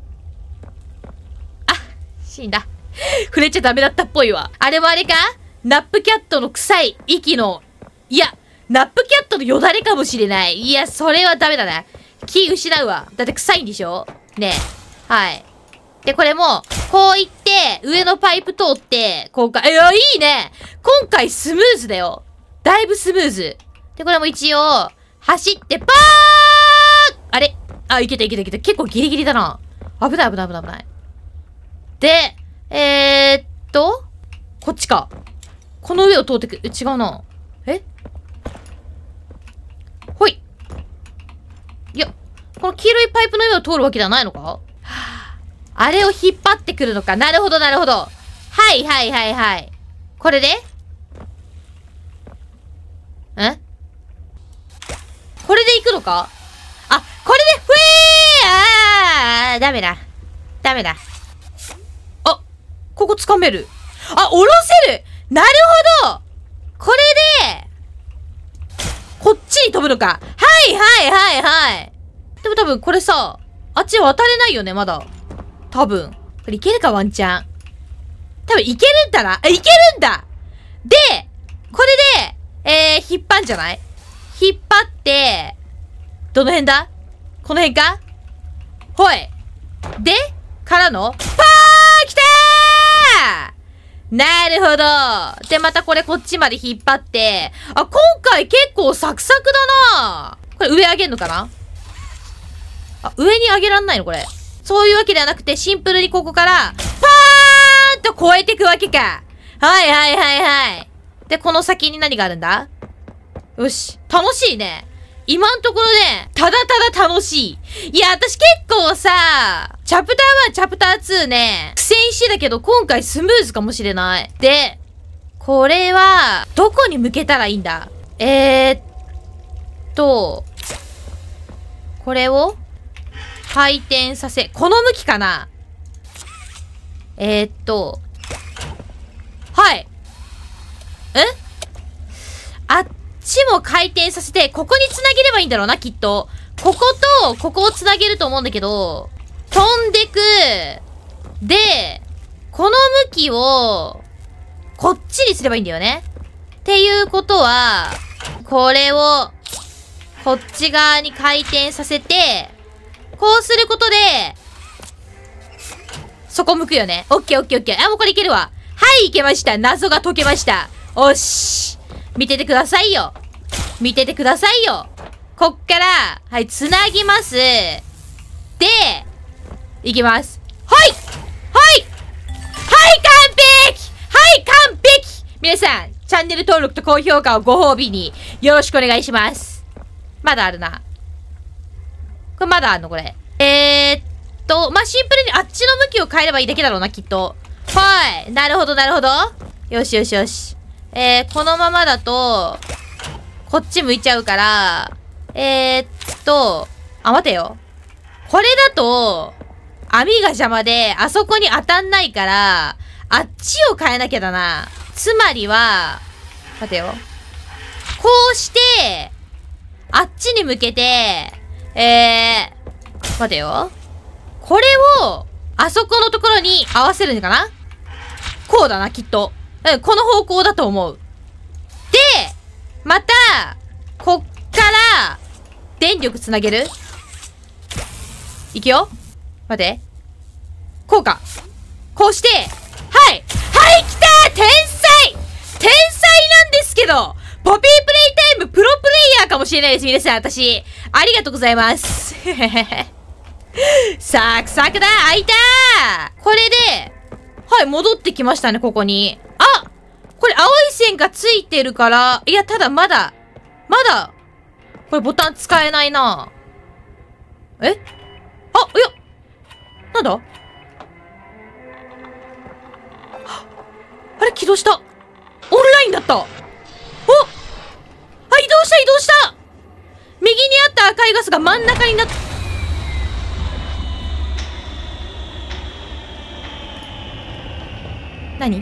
死んだ。触れちゃダメだったっぽいわ。あれもあれか？ナップキャットの臭い息の、いや、ナップキャットのよだれかもしれない。いや、それはダメだな。気失うわ。だって臭いんでしょ？ねえ。はい。で、これも、こういって、上のパイプ通って、今回、いや、いいね！今回スムーズだよ。だいぶスムーズ。で、これも一応、走って、パー！あれ？いけた。結構ギリギリだな。危ない。で、こっちか。この上を通ってく。違うな。ほい。いや、この黄色いパイプの上を通るわけではないのか？あれを引っ張ってくるのか。なるほど。はい。これで？これで行くのか？これで、ダメだ。ここ掴める。下ろせる！なるほど！これで、こっちに飛ぶのか。はい。でも多分これさ、あっち渡れないよね、まだ。多分。これいけるか、ワンチャン。多分いけるんだな。いけるんだ！で、これで、引っ張んじゃない？引っ張って、どの辺だ？この辺か？ほい。で、からの、パー！来たー！なるほど。で、またこれこっちまで引っ張って、今回結構サクサクだな。これ上上げんのかな？上に上げらんないのこれ。そういうわけではなくて、シンプルにここから、パーンと越えていくわけか。 はいはいはいはい。で、この先に何があるんだ？よし。楽しいね。今んところね、ただただ楽しい。いや、私結構さ、チャプター1、チャプター2ね、苦戦してたけど、今回スムーズかもしれない。で、これは、どこに向けたらいいんだ？これを、回転させ、この向きかな？はい。あっちも回転させて、ここに繋げればいいんだろうな、きっと。ここと、ここを繋げると思うんだけど、飛んでく。で、この向きを、こっちにすればいいんだよね。っていうことは、これを、こっち側に回転させて、こうすることで、そこ向くよね。オッケーオッケーオッケー。あ、もうこれいけるわ。はい、いけました。謎が解けました。おし。見ててくださいよ。見ててくださいよ。こっから、はい、つなぎます。で、いきます。はいはいはい完璧はい完璧皆さん、チャンネル登録と高評価をご褒美に、よろしくお願いします。まだあるな。これまだあるのこれ。まあ、シンプルにあっちの向きを変えればいいだけだろうな、きっと。はい。なるほど、なるほど。よしよしよし。このままだと、こっち向いちゃうから、待てよ。これだと、網が邪魔で、あそこに当たんないから、あっちを変えなきゃだな。つまりは、待てよ。こうして、あっちに向けて、待てよ。これを、あそこのところに合わせるのかな？こうだな、きっと。うん、この方向だと思う。で、また、こっから、電力つなげる？いくよ。待って。こうか。こうして、はいはい来た！天才なんですけど、ポピープレイタイムプロプレイヤーかもしれないです、皆さん、私。ありがとうございます。サクサクだ！開いたー！これで、はい、戻ってきましたね、ここに。あ！これ青い線がついてるから、いや、ただまだ、これボタン使えないな。え？あ、いや、なんだ？あれ、起動した。オンラインだった。お！あ、移動した右にあった赤いガスが真ん中になっ、何？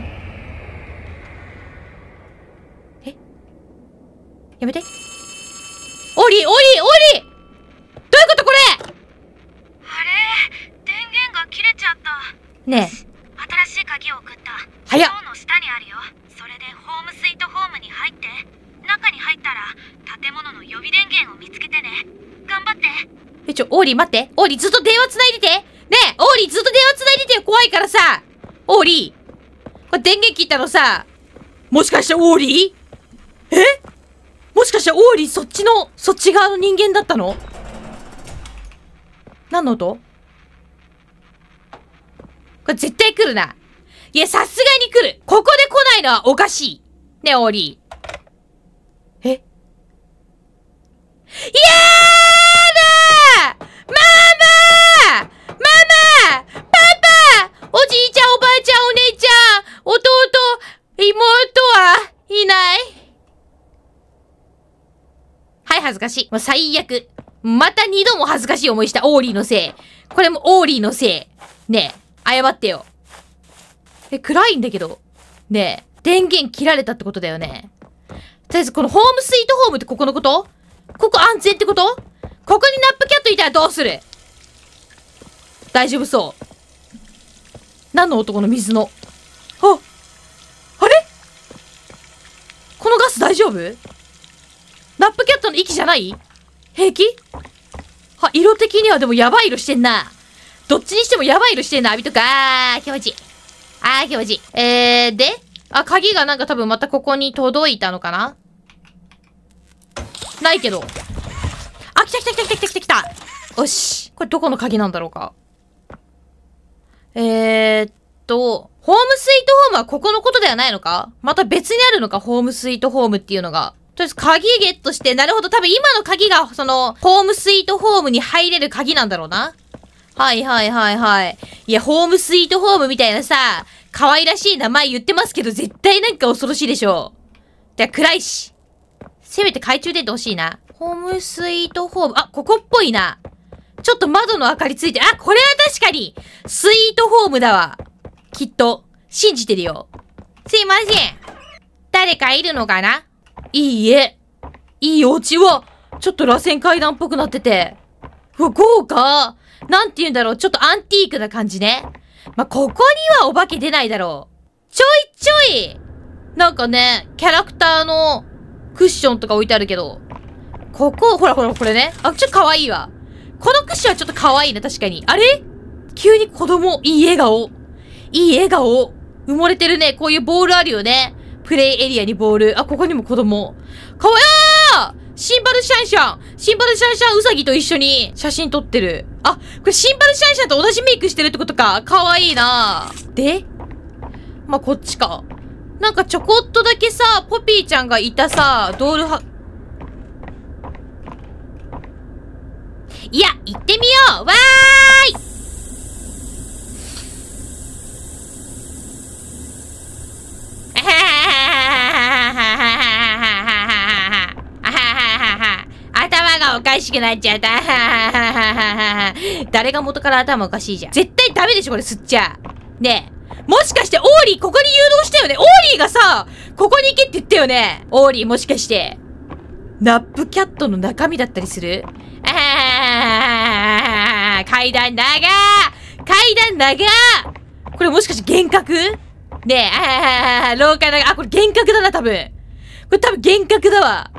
え？やめて。オリどういうことこれ？ あれ、電源が切れちゃった。 ねえ。 新しい鍵を送った。 早っ。 塔の下にあるよ。それでホームスイートホームに入って、中に入ったら建物の予備電源を見つけてね。頑張って。 オーリー待って。オーリーずっと電話つないでて。ねえ、オーリーずっと電話つないでてよ。怖いからさ。オーリー。これ電源切ったのさ、もしかしてオーリー？もしかしてオーリーそっち側の人間だったの？何の音？これ絶対来るな。いや、さすがに来る。ここで来ないのはおかしい。ね、オーリー。やだー！ママパパおじいちゃん、おばあちゃん、お姉ちゃん、弟、妹はいない？はい、恥ずかしい。もう最悪。また2度も恥ずかしい思いした。オーリーのせい。これもオーリーのせい。ねえ、謝ってよ。暗いんだけど。ねえ、電源切られたってことだよね。とりあえずこのホームスイートホームってここのこと？ここ安全ってこと？ここにナップキャットいたらどうする？大丈夫そう。何の音？この水の。あれ？このガス大丈夫？ナップキャットの息じゃない？平気？色的にはでもやばい色してんな。どっちにしてもやばい色してんな、浴びとか。気持ちいい。気持ちいい。で、鍵がなんか多分またここに届いたのかな？ないけど。来た。よし。これどこの鍵なんだろうか。 ホームスイートホームはここのことではないのか？また別にあるのか？ホームスイートホームっていうのが。とりあえず鍵ゲットして、なるほど。多分今の鍵が、その、ホームスイートホームに入れる鍵なんだろうな。はいはいはいはい。いや、ホームスイートホームみたいなさ、可愛らしい名前言ってますけど、絶対なんか恐ろしいでしょ。で、暗いし。せめて懐中電灯欲しいな。ホームスイートホーム。あ、ここっぽいな。ちょっと窓の明かりついて、あ、これは確かに、スイートホームだわ。きっと、信じてるよ。すいません。誰かいるのかな？いい家。いいお家は、ちょっと螺旋階段っぽくなってて。うわ、豪華。なんて言うんだろう。ちょっとアンティークな感じね。まあ、ここにはお化け出ないだろう。ちょいちょい、なんかね、キャラクターのクッションとか置いてあるけど。ここ、ほらほら、これね。あ、ちょっと可愛いわ。このクッションはちょっと可愛いね、確かに。あれ？急に子供、いい笑顔。いい笑顔。埋もれてるね。こういうボールあるよね。プレイエリアにボール。あ、ここにも子供。かわいい！シンバルシャンシャン。シンバルシャンシャンウサギと一緒に写真撮ってる。あ、これシンバルシャンシャンと同じメイクしてるってことか。かわいいな。で、まあ、こっちか。なんかちょこっとだけさ、ポピーちゃんがいたさ、ドールは、いや、行ってみよう！わーい！頭がおかしくなっちゃった。誰が元から頭おかしいじゃん。絶対ダメでしょ、これ吸っちゃ。ねえ。もしかしてオーリーここに誘導したよね？オーリーがさ、ここに行けって言ったよね？オーリーもしかして、ナップキャットの中身だったりする？階段長ー！階段長ー！これもしかして幻覚？ねえ、廊下長、あ、これ幻覚だな、多分。これ多分幻覚だわ。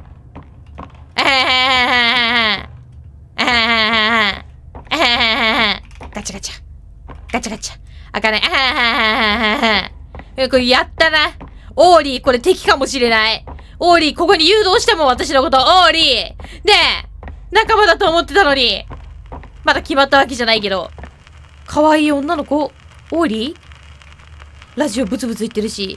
ガチャガチャ。ガチャガチャ。開かない。これやったな。オーリー、これ敵かもしれない。オーリー、ここに誘導したもん、私のこと。オーリー。ねえ、仲間だと思ってたのに。まだ決まったわけじゃないけど。可愛い女の子？オーリー？ラジオブツブツ言ってるし。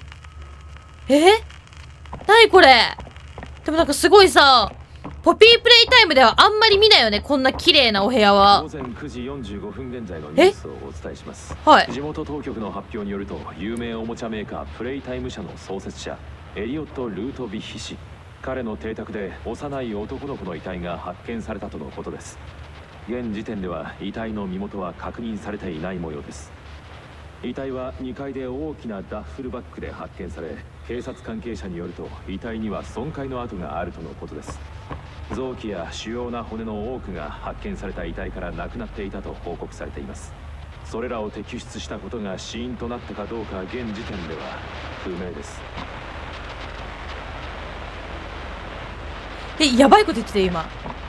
なにこれ？でもなんかすごいさ、ポピープレイタイムではあんまり見ないよね、こんな綺麗なお部屋は。 午前9時45分現在のニュースをお伝えします。 はい。 地元当局の発表によると、有名おもちゃメーカープレイタイム社の創設者エリオット・ルートビッヒ氏、彼の邸宅で幼い男の子の遺体が発見されたとのことです。現時点では遺体の身元は確認されていない模様です。遺体は2階で大きなダッフルバッグで発見され、警察関係者によると遺体には損壊の跡があるとのことです。臓器や主要な骨の多くが発見された遺体からなくなっていたと報告されています。それらを摘出したことが死因となったかどうか現時点では不明です。 やばいこと言ってたよ今。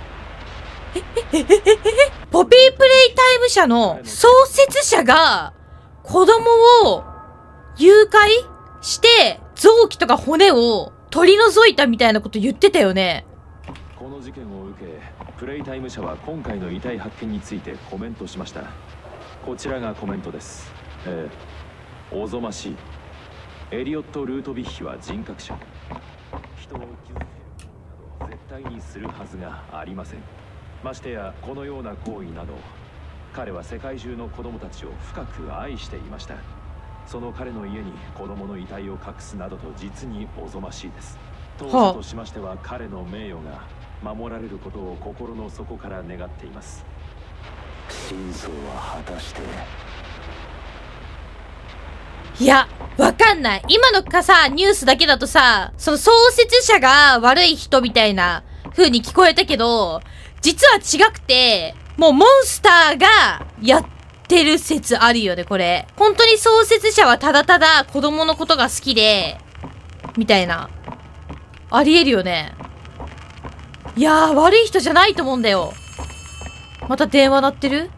ポピープレイタイム社の創設者が子供を誘拐して臓器とか骨を取り除いたみたいなこと言ってたよね。 この事件を受け、プレイタイム社は今回の遺体発見についてコメントしました。こちらがコメントです。おぞましい。エリオット・ルートビッヒは人格者。人を傷つけるなど絶対にするはずがありません。ましてやこのような行為など、彼は世界中の子供たちを深く愛していました。その彼の家に子供の遺体を隠すなどと実におぞましいです。当社としましては彼の名誉が守られることを心の底から願っています。真相は果たして。 いや、わかんない。今のさ、ニュースだけだとさ、その創設者が悪い人みたいな風に聞こえたけど、実は違くて、もうモンスターがやってる説あるよね、これ。本当に創設者はただただ子供のことが好きで、みたいな。ありえるよね。いやー、悪い人じゃないと思うんだよ。また電話鳴ってる？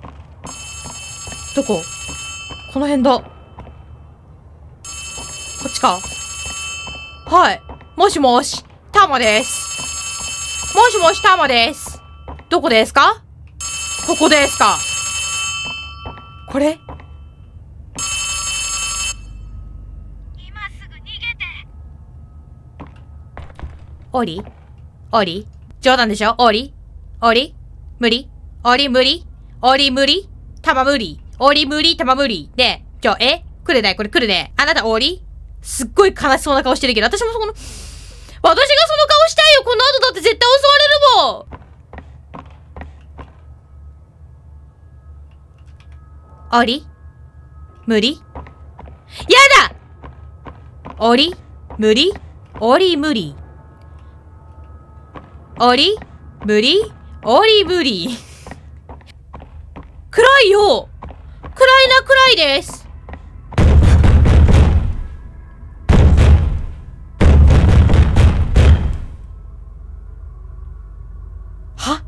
どこ？この辺だ。こっちか？はい。もしもし、タマです。もしもし、タマです。どこですか？ここですか？これ？ オリオリ冗談でしょオリオリ無理オリ無理オリ無理玉無理オリ無理玉無理で、来るねこれ来るね。あなたオリすっごい悲しそうな顔してるけど、私も私がその顔したいよ。この後だって絶対襲われるもん。オリ無理やだオリ無理オリ無理オリ無理オリ無理暗いよ暗いな暗いですは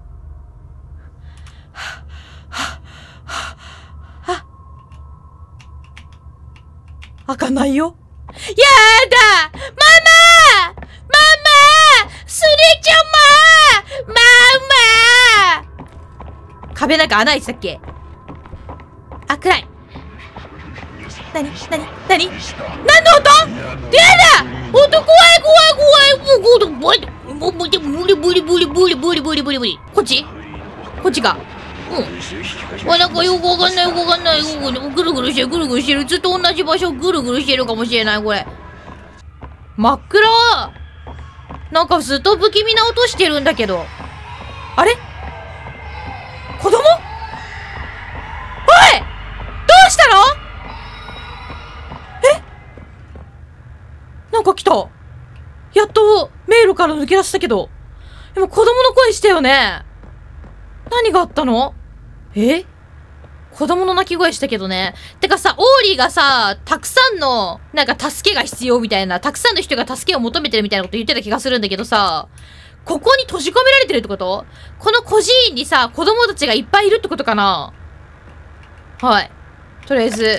開かないよ。やだママスネちゃま壁なんか穴開いてたっけ。あ、暗い。何の音。やだ音怖い。もう無理。こっちか。なんかよくわかんない。ぐるぐるしてる。ずっと同じ場所ぐるぐるしてるかもしれない、これ。真っ暗。なんかずっと不気味な音してるんだけど。あれ子供？おい！どうしたの？なんか来た。やっと迷路から抜け出したけど。でも子供の声したよね。何があったの？子供の泣き声したけどね。てかさ、オーリーがさ、たくさんの、なんか助けが必要みたいな、たくさんの人が助けを求めてるみたいなこと言ってた気がするんだけどさ、ここに閉じ込められてるってこと？この孤児院にさ、子供たちがいっぱいいるってことかな？はい。とりあえず。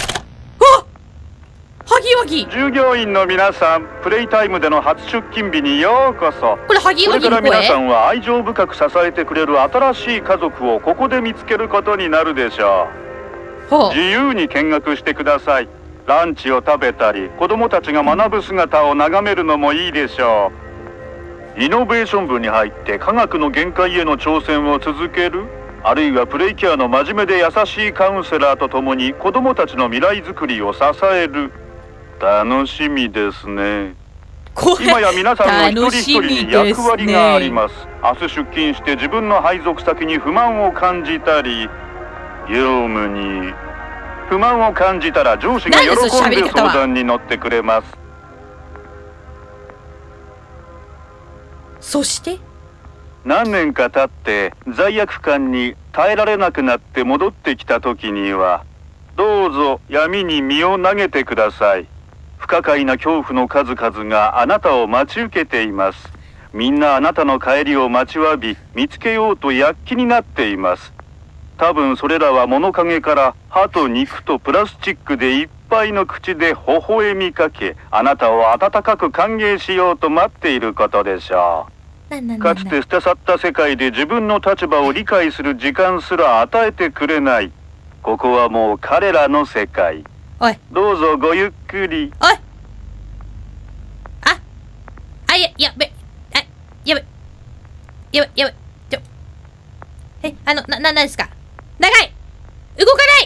ハギワギ！ 従業員の皆さん、プレイタイムでの初出勤日にようこそ。 これハギワギの声？ これから皆さんは愛情深く支えてくれる新しい家族をここで見つけることになるでしょう。自由に見学してください。ランチを食べたり、子供たちが学ぶ姿を眺めるのもいいでしょう。イノベーション部に入って科学の限界への挑戦を続ける、あるいはプレイケアの真面目で優しいカウンセラーと共に子供たちの未来づくりを支える。楽しみですね。今や皆さんの一人一人に役割があります。明日出勤して自分の配属先に不満を感じたり、業務に不満を感じたら上司が喜んで相談に乗ってくれます。 そして何年か経って罪悪感に耐えられなくなって戻ってきた時には、どうぞ闇に身を投げてください。不可解な恐怖の数々があなたを待ち受けています。みんなあなたの帰りを待ちわび、見つけようと躍起になっています。多分それらは物陰から歯と肉とプラスチックでいっぱいの口で微笑みかけ、あなたを温かく歓迎しようと待っていることでしょう。かつて捨て去った世界で自分の立場を理解する時間すら与えてくれない。ここはもう彼らの世界。 おい。 どうぞごゆっくり。 おい。やべ。なんですか？長い！動かない！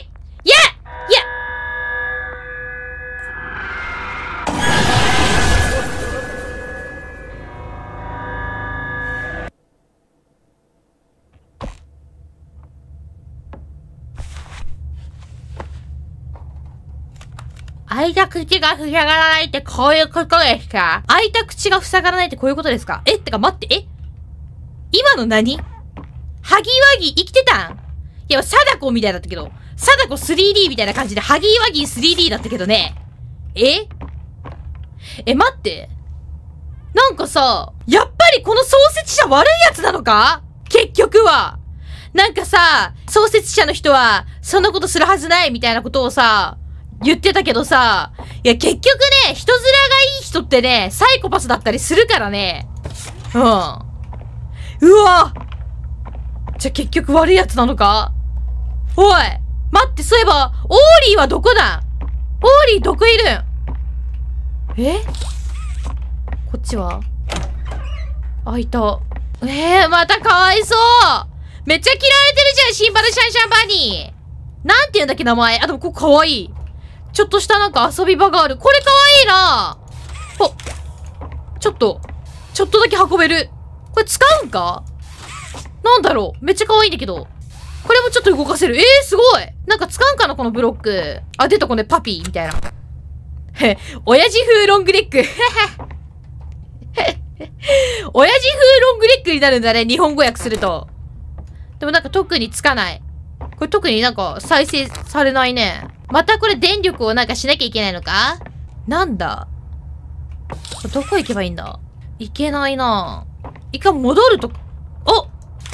開いた口が塞がらないってこういうことですか？開いた口が塞がらないってこういうことですか？てか待って、今の何？ハギワギ生きてたん？いや、貞子みたいだったけど、貞子 3D みたいな感じで、ハギワギ 3D だったけどね。待って。なんかさ、やっぱりこの創設者悪いやつなのか？結局は。なんかさ、創設者の人は、そんなことするはずないみたいなことをさ、言ってたけどさ、いや結局ね、人面がいい人ってね、サイコパスだったりするからね。うわ！じゃあ結局悪いやつなのか？おい！待って、そういえば、オーリーはどこだ？オーリーどこいるん？こっちは？ あ、いた。またかわいそう。めっちゃ嫌われてるじゃん、シンバルシャンシャンバニー。なんて言うんだっけ、名前。あ、でもここかわいい。ちょっとしたなんか遊び場がある。これかわいいな。ちょっとだけ運べる。これ使うんか？なんだろう。めっちゃ可愛いんだけど。これもちょっと動かせる。すごい。なんか使うんかな、このブロック。あ、出た、これパピーみたいな。親父風ロングレッグ。親父風ロングレッグになるんだね、日本語訳すると。でもなんか特につかない。これ特になんか再生されないね。またこれ電力をなんかしなきゃいけないのか？なんだ？どこ行けばいいんだ？行けないなぁ。一回戻ると、あ！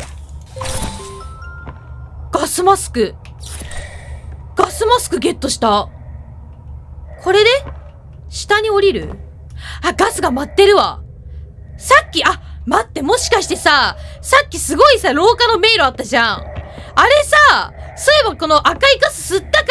ガスマスク。ガスマスクゲットした。これで下に降りる？あ、ガスが待ってるわ。さっき、待って、もしかしてさっきすごいさ、廊下の迷路あったじゃん。あれさ、そういえばこの赤いガス吸ったから、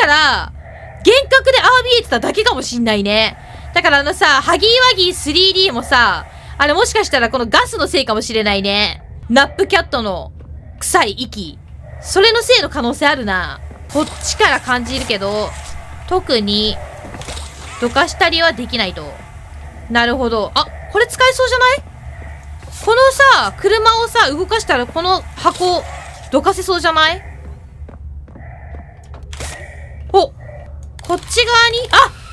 幻覚で見えてただけかもしんないね。だからハギーワギー 3D もさ、あれもしかしたらこのガスのせいかもしれないね。ナップキャットの臭い息。それのせいの可能性あるな。こっちから感じるけど、特に、どかしたりはできないと。なるほど。これ使えそうじゃない？このさ、車をさ、動かしたらこの箱、どかせそうじゃない？こっち側に、引い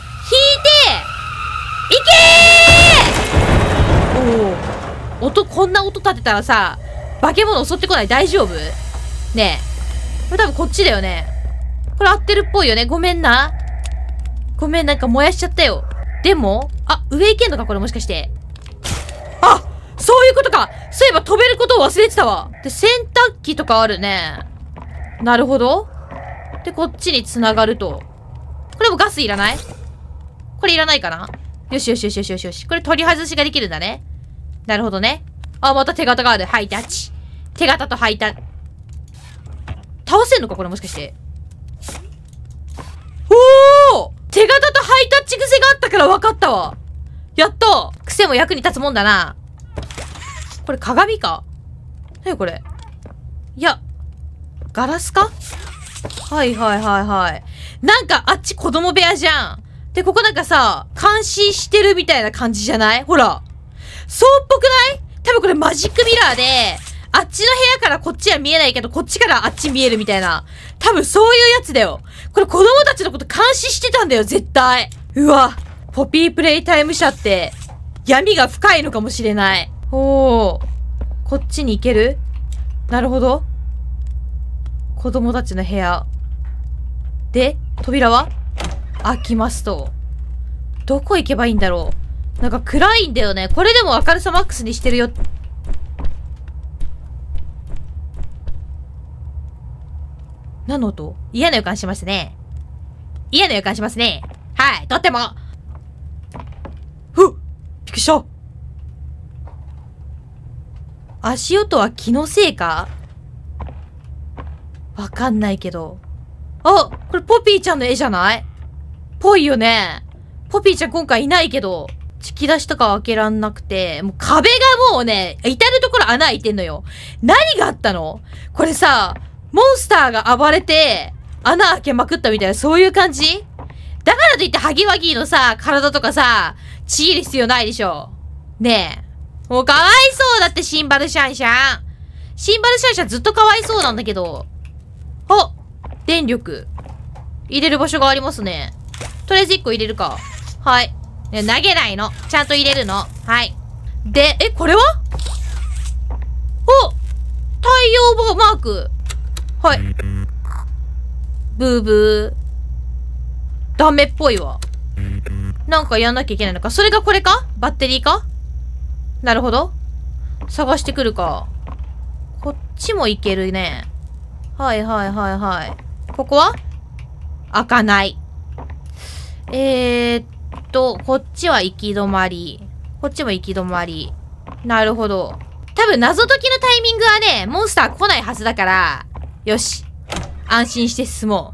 ていけー！こんな音立てたらさ、化け物襲ってこない？大丈夫？ねえ。これ多分こっちだよね。これ合ってるっぽいよね。ごめんな。ごめん、なんか燃やしちゃったよ。でも、上行けんのかこれもしかして。そういうことか！そういえば飛べることを忘れてたわ。で、洗濯機とかあるね。なるほど。で、こっちに繋がると。これもガスいらない？これいらないかな？よしよしよしよしよしよし。これ取り外しができるんだね。なるほどね。また手形がある。ハイタッチ。手形とハイタッチ。倒せんのかこれもしかして。手形とハイタッチ癖があったから分かったわ。やった！癖も役に立つもんだな。これ鏡か？何これ？いや、ガラスか？はいはいはいはい。なんかあっち子供部屋じゃん。で、ここなんかさ、監視してるみたいな感じじゃない？ほら。そうっぽくない？多分これマジックミラーで、あっちの部屋からこっちは見えないけど、こっちからあっち見えるみたいな。多分そういうやつだよ。これ子供たちのこと監視してたんだよ、絶対。うわ、ポピープレイタイム社って、闇が深いのかもしれない。こっちに行ける？なるほど。子供たちの部屋。で、扉は開きますと。どこ行けばいいんだろう。なんか暗いんだよね。これでも明るさマックスにしてるよ。何の音？嫌な予感しますね。嫌な予感しますね。はい、とっても。びっくりした。足音は気のせいか？わかんないけど。これポピーちゃんの絵じゃない？ぽいよね。ポピーちゃん今回いないけど、突き出しとかは開けらんなくて、もう壁がもうね、至るところ穴開いてんのよ。何があったの？これさ、モンスターが暴れて、穴開けまくったみたいな、そういう感じ？だからといってハギワギーのさ、体とかさ、ちぎる必要ないでしょ。ねえ。もうかわいそうだって、シンバルシャンシャン。シンバルシャンシャンずっとかわいそうなんだけど。電力。入れる場所がありますね。とりあえず1個入れるか。はい。ね、投げないの。ちゃんと入れるの。はい。で、これは？太陽マーク。はい。ブーブー。ダメっぽいわ。なんかやんなきゃいけないのか。それがこれか？バッテリーか？なるほど。探してくるか。こっちもいけるね。はいはいはいはい。ここは？開かない。こっちは行き止まり。こっちも行き止まり。なるほど。多分謎解きのタイミングはね、モンスター来ないはずだから、よし。安心して進も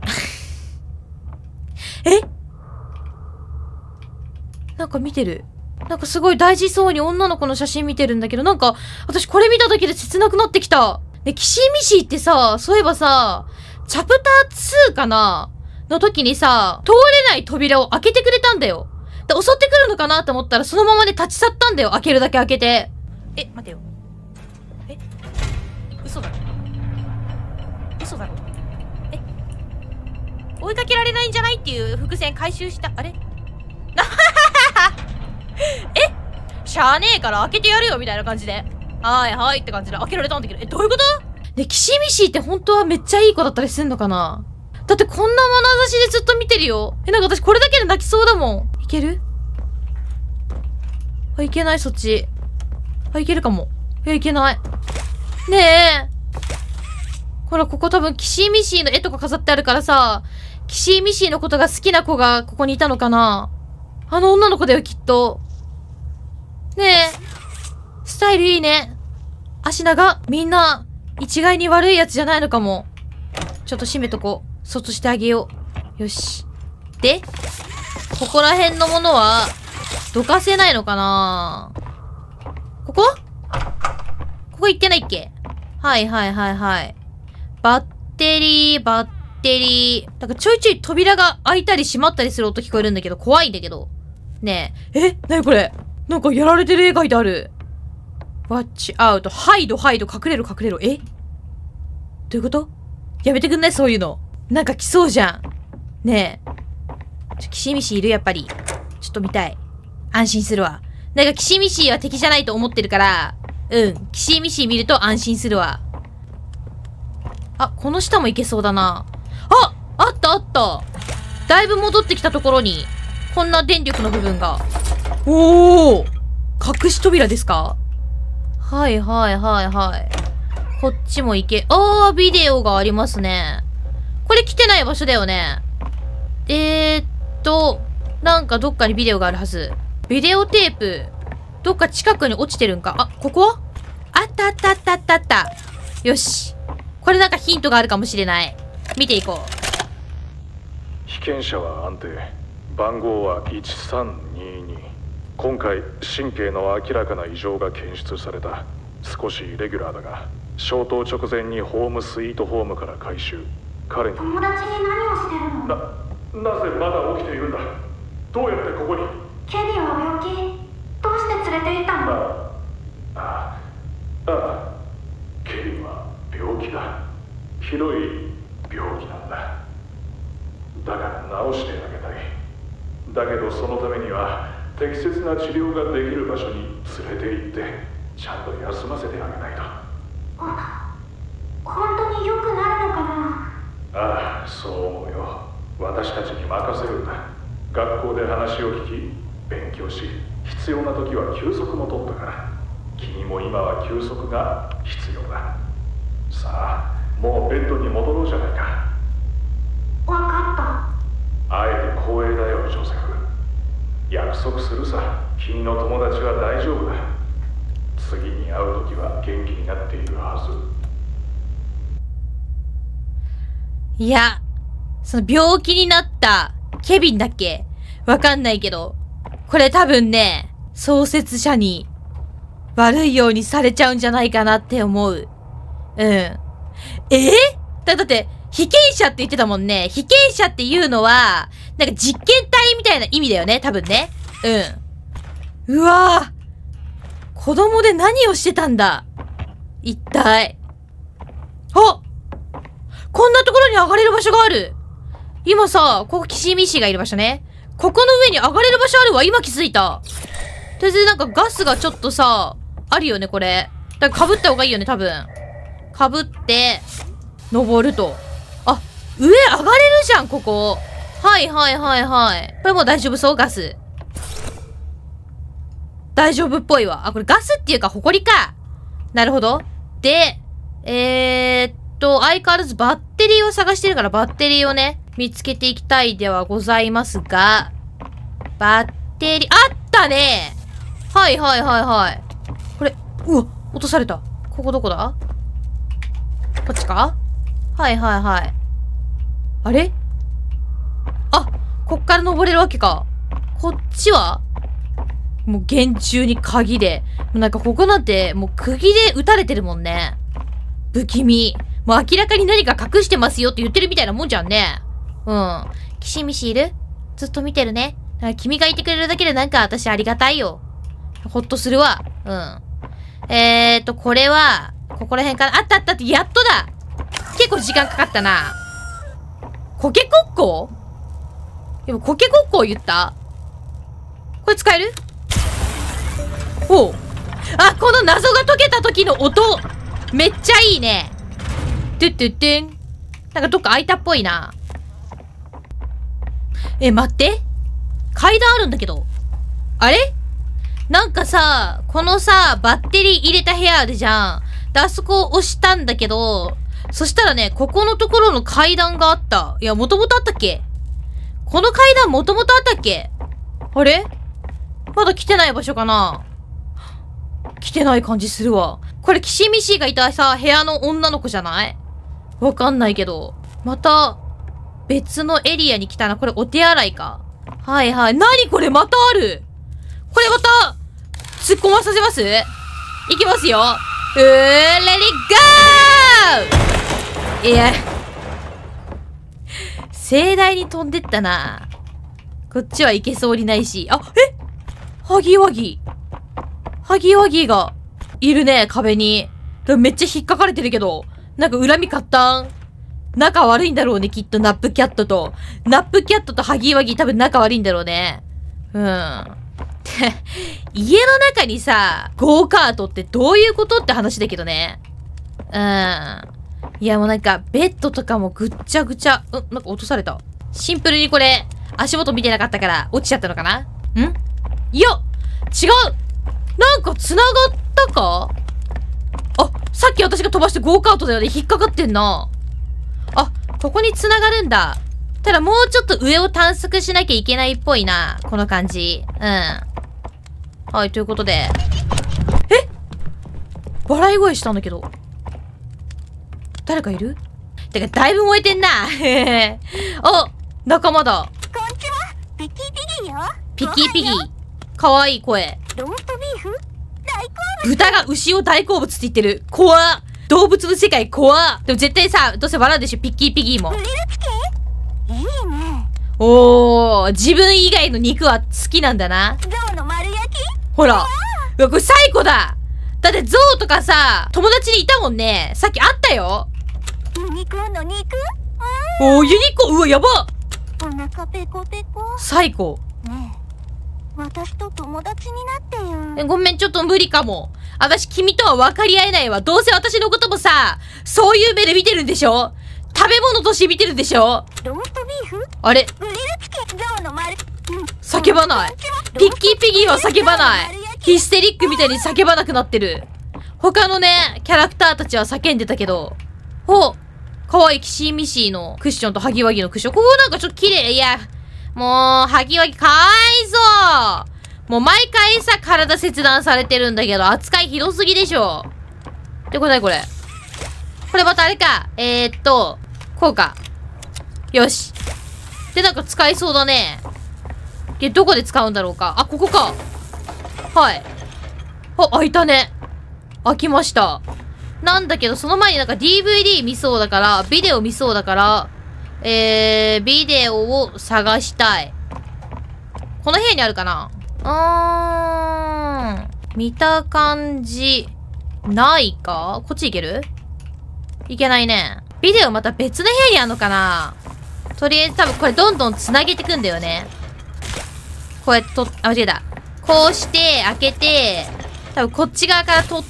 う。なんか見てる。 なんかすごい大事そうに女の子の写真見てるんだけど、なんか、私これ見ただけで切なくなってきた。ね、キシミシーってさ、そういえばさ、チャプター2かなの時にさ、通れない扉を開けてくれたんだよ。で、襲ってくるのかなと思ったら、そのままで立ち去ったんだよ。開けるだけ開けて。え、待てよ。え？嘘だろ？嘘だろ？え？追いかけられないんじゃないっていう伏線回収した。あれ？え？しゃあねえから開けてやるよみたいな感じで。はいはいって感じで開けられたんだけど。え、どういうこと？ね、キシミシーって本当はめっちゃいい子だったりすんのかな？だってこんな眼差しでずっと見てるよ。え、なんか私これだけで泣きそうだもん。いける？あ、いけない、そっち。あ、いけるかも。いけない。ねえ。ほら、ここ多分、キシミシーの絵とか飾ってあるからさ、キシミシーのことが好きな子がここにいたのかな？あの女の子だよ、きっと。ねえ。スタイルいいね。足長。みんな、一概に悪いやつじゃないのかも。ちょっと閉めとこう。そっとしてあげよう。よし。で、ここら辺のものは、どかせないのかな？ここ行ってないっけ？はいはいはいはい。バッテリー。なんかちょいちょい扉が開いたり閉まったりする音聞こえるんだけど、怖いんだけど。ねえ。え？なにこれ？なんかやられてる絵描いてある。watch out。ハイド、隠れろ。え？どういうこと？やめてくんない？そういうの。なんか来そうじゃん。ねえ。キシミシいる？やっぱり。ちょっと見たい。安心するわ。なんかキシミシは敵じゃないと思ってるから、キシミシ見ると安心するわ。あ、この下も行けそうだな。あった。だいぶ戻ってきたところに、こんな電力の部分が。おー！隠し扉ですか？はい。こっちも行け。ビデオがありますね。これ来てない場所だよね。なんかどっかにビデオがあるはず。ビデオテープ。どっか近くに落ちてるんか。あ、ここ？あった。よし。これなんかヒントがあるかもしれない。見ていこう。 被験者は安定。番号は1322。今回神経の明らかな異常が検出された。少しイレギュラーだが、消灯直前にホームスイートホームから回収。彼に友達に何をしてるの？ なぜまだ起きているんだ？どうやってここに？ ケビンは病気？どうして連れて行ったの？ ケビンは病気だ。ひどい病気なんだ。だから治してあげたい。だけどそのためには適切な治療ができる場所に連れて行ってちゃんと休ませてあげないと。 本当に良くなるのかな？ そう思うよ。私たちに任せるんだ。学校で話を聞き勉強し、必要な時は休息も取ったから。君も今は休息が必要だ。さあ、もうベッドに戻ろうじゃないか。 わかった。あえて光栄だよ、ジョセフ。約束するさ。君の友達は大丈夫だ。次に会う時は元気になっているはず。 いや、その病気になったケビンだっけ？わかんないけど、これ多分ね、創設者に悪いようにされちゃうんじゃないかなって思う。だって、被験者って言ってたもんね。被験者っていうのは、なんか実験体みたいな意味だよね、多分ね。うわぁ。子供で何をしてたんだ？一体。こんなところに上がれる場所がある。今さ、ここキシミシがいる場所ね。ここの上に上がれる場所あるわ。今気づいた。とりあえずなんかガスがちょっとさ、あるよね、これ。だから被った方がいいよね、多分。被って、登ると。あ、上上がれるじゃん、ここ。はい。これもう大丈夫そう、ガス。大丈夫っぽいわ。これガスっていうか、埃か。なるほど。で、相変わらずバッテリーを探してるからバッテリーをね、見つけていきたいではございますが、バッテリー、あったね！はい。これ、うわ、落とされた。ここどこだ？こっちか？はい。あれ？こっから登れるわけか。こっちは？ もう厳重に鍵で。なんかここなんて、もう釘で撃たれてるもんね。不気味。もう明らかに何か隠してますよって言ってるみたいなもんじゃんね。うん。キシミシいる？ずっと見てるね。だから君がいてくれるだけでなんか私ありがたいよ。ほっとするわ。うん。これは、ここら辺かな。あったあったって、やっとだ。結構時間かかったな。コケコッコ？でもコケコッコを言った？これ使える？おう。あ、この謎が解けた時の音めっちゃいいね。トゥットゥットゥン。なんかどっか開いたっぽいな。待って。階段あるんだけど。あれ？なんかさ、このさ、バッテリー入れた部屋あるじゃん。で、あそこを押したんだけど、そしたらね、ここのところの階段があった。いや、もともとあったっけ？この階段もともとあったっけ？あれ？まだ来てない場所かな？来てない感じするわ。これ、キシミシがいたさ、部屋の女の子じゃない？わかんないけど。また、別のエリアに来たな。これ、お手洗いか。はいはい。なにこれまたある！これまた、突っ込まさせます？いきますよ。レディーゴー！いや。盛大に飛んでったな。こっちはいけそうにないし。あ、ハギワギ。ハギワギがいるね、壁に。めっちゃ引っかかれてるけど。なんか恨み買ったん。仲悪いんだろうね、きっとナップキャットと。ナップキャットとハギワギ多分仲悪いんだろうね。うん。家の中にさ、ゴーカートってどういうことって話だけどね。うん。いやもうなんか、ベッドとかもぐっちゃぐちゃ。なんか落とされた。シンプルにこれ、足元見てなかったから落ちちゃったのかな？いや、違う！なんか繋がったか？あ、さっき私が飛ばしてゴーカートだよね。引っかかってんな。あ、ここに繋がるんだ。ただもうちょっと上を探索しなきゃいけないっぽいな。この感じ。うん。はい、ということで。笑い声したんだけど。誰かいる？てか、だいぶ燃えてんな。あ、仲間だ。 こんにちは。ピッキーピギーよ。 ピッキーピギー。かわいい声。 ローストビーフ大好物。 豚が牛を大好物って言ってる。怖っ。動物の世界怖っ。でも絶対さ、どうせ笑うでしょ、ピッキーピギーも。 グリルチキンいいね。 おー、自分以外の肉は好きなんだな。 ゾウの丸焼きほら。うわ、これ最高だ。だってゾウとかさ、友達にいたもんね。さっきあったよ。 ユニコーンの肉おー、ユニコーン、うわ、やば。 お腹ペコペコ。 最高。 ねえ、私と友達になってよ。 ごめん、ちょっと無理かも。私、君とは分かり合えないわ。どうせ私のこともさ、そういう目で見てるんでしょ？食べ物として見てるんでしょ？ ローストビーフあれ？ グリルチキンゾウの丸、 叫ばない。ピッキーピギーは叫ばない。ヒステリックみたいに叫ばなくなってる。他のね、キャラクターたちは叫んでたけど。かわいいキシーミシーのクッションとハギワギのクッション。ここなんかちょっと綺麗。いや、もう、ハギワギかわいそう。もう毎回さ、体切断されてるんだけど、扱いひどすぎでしょ。で、これこれ。これまたあれか。こうか。よし。で、なんか使えそうだね。で、どこで使うんだろうか。あ、ここか。はい。あ、開いたね。開きました。なんだけど、その前になんか DVD 見そうだから、ビデオ見そうだから、ビデオを探したい。この部屋にあるかな？見た感じ、ないか？こっち行ける？いけないね。ビデオまた別の部屋にあるのかな？とりあえず多分これどんどん繋げてくんだよね。こうやって間違えた。こうして、開けて、多分こっち側から取って、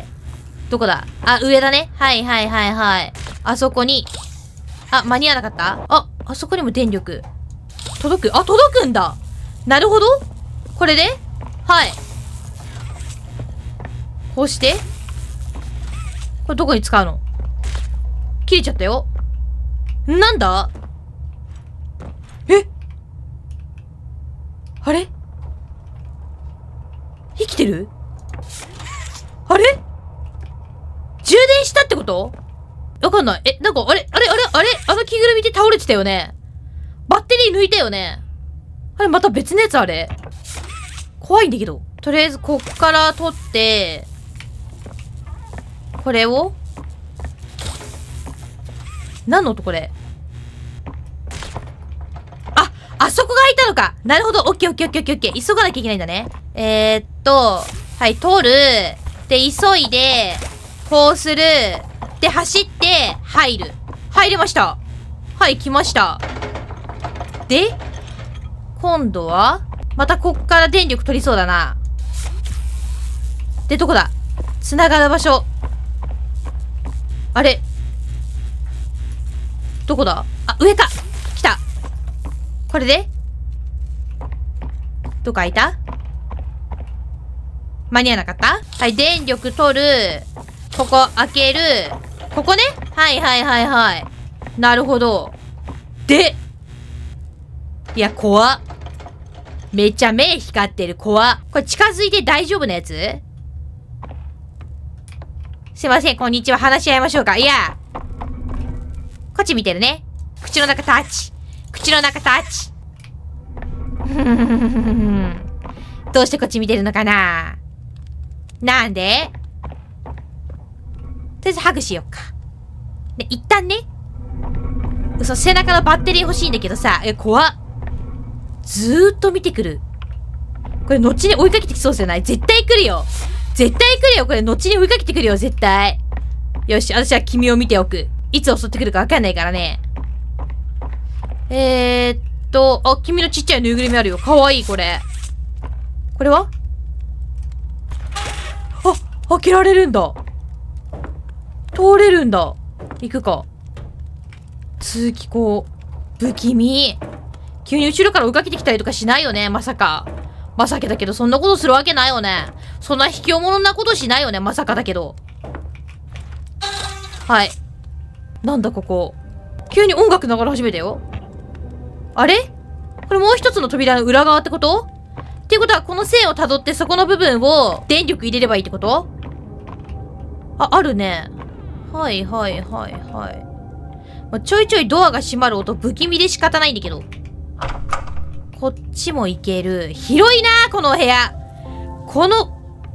どこだ？あ、上だね。はいはいはいはい。あそこに。あ、間に合わなかった？あそこにも電力。届くんだ。なるほど。これで？はい。こうして。これどこに使うの？切れちゃったよ。なんだ？あれ？生きてる？あれ？充電したってこと？わかんない。なんか、あれあの着ぐるみで倒れてたよね。バッテリー抜いたよね。あれ、また別のやつあれ？こ怖いんだけど。とりあえず、こっから取って、これを何の音これ。あそこが開いたのか。なるほど。オッケーオッケーオッケーオッケーオッケー。急がなきゃいけないんだね。はい、取る。で、急いで、こうする。で、走って、入る。入れました。はい、来ました。で、今度はまたこっから電力取りそうだな。で、どこだ？繋がる場所。あれ？どこだ？あ、上か！来た！これでどっか開いた？間に合わなかった？はい、電力取る。ここ開ける。ここね。はいはいはいはい。なるほど。で、いや、怖っ。めっちゃ目光ってる。怖っ。これ近づいて大丈夫なやつ？すいません、こんにちは。話し合いましょうか。いや。こっち見てるね。口の中タッチ。口の中タッチ。どうしてこっち見てるのかな？なんで？とりあえずハグしよっか。ね、一旦ね。嘘、背中のバッテリー欲しいんだけどさ。怖っ。ずーっと見てくる。これ、後に追いかけてきそうじゃない？絶対来るよ。絶対来るよ。これ、後に追いかけてくるよ、絶対。よし、私は君を見ておく。いつ襲ってくるかわかんないからね。あ、君のちっちゃいぬいぐるみあるよ。かわいい、これ。これは？開けられるんだ。通れるんだ。行くか。通気口。不気味。急に後ろから追いかけてきたりとかしないよね、まさか。まさかだけど、そんなことするわけないよね。そんな卑怯者なことしないよね、まさかだけど。はい。なんだここ。急に音楽流れ始めたよ。あれ？これもう一つの扉の裏側ってこと？っていうことは、この線を辿ってそこの部分を電力入れればいいってこと？あるね。はいはいはいはい。まあ、ちょいちょいドアが閉まる音不気味で仕方ないんだけど。こっちも行ける。広いなー、このお部屋。この、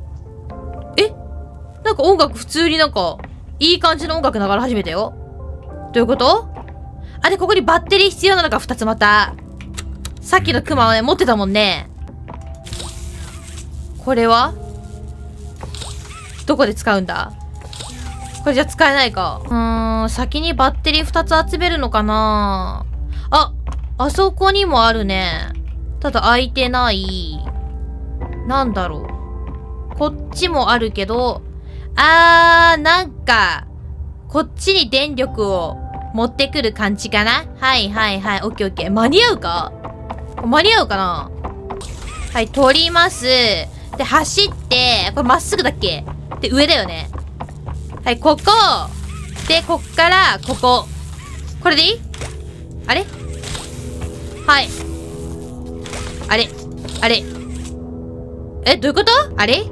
なんか音楽普通になんか、いい感じの音楽流れ始めたよ。どういうこと？あれ、ここにバッテリー必要なのか、2つまた。さっきのクマはね、持ってたもんね。これはどこで使うんだ？これじゃ使えないか。先にバッテリー2つ集めるのかな？あそこにもあるね。ただ開いてない。なんだろう。こっちもあるけど、なんか、こっちに電力を持ってくる感じかな？はいはいはい。オッケーオッケー。間に合うか？間に合うかな？はい、取ります。で、走って、これまっすぐだっけ？で、上だよね。はい、ここ。で、こっから、ここ。これでいい？あれ？はい。あれ？どういうこと？あれ？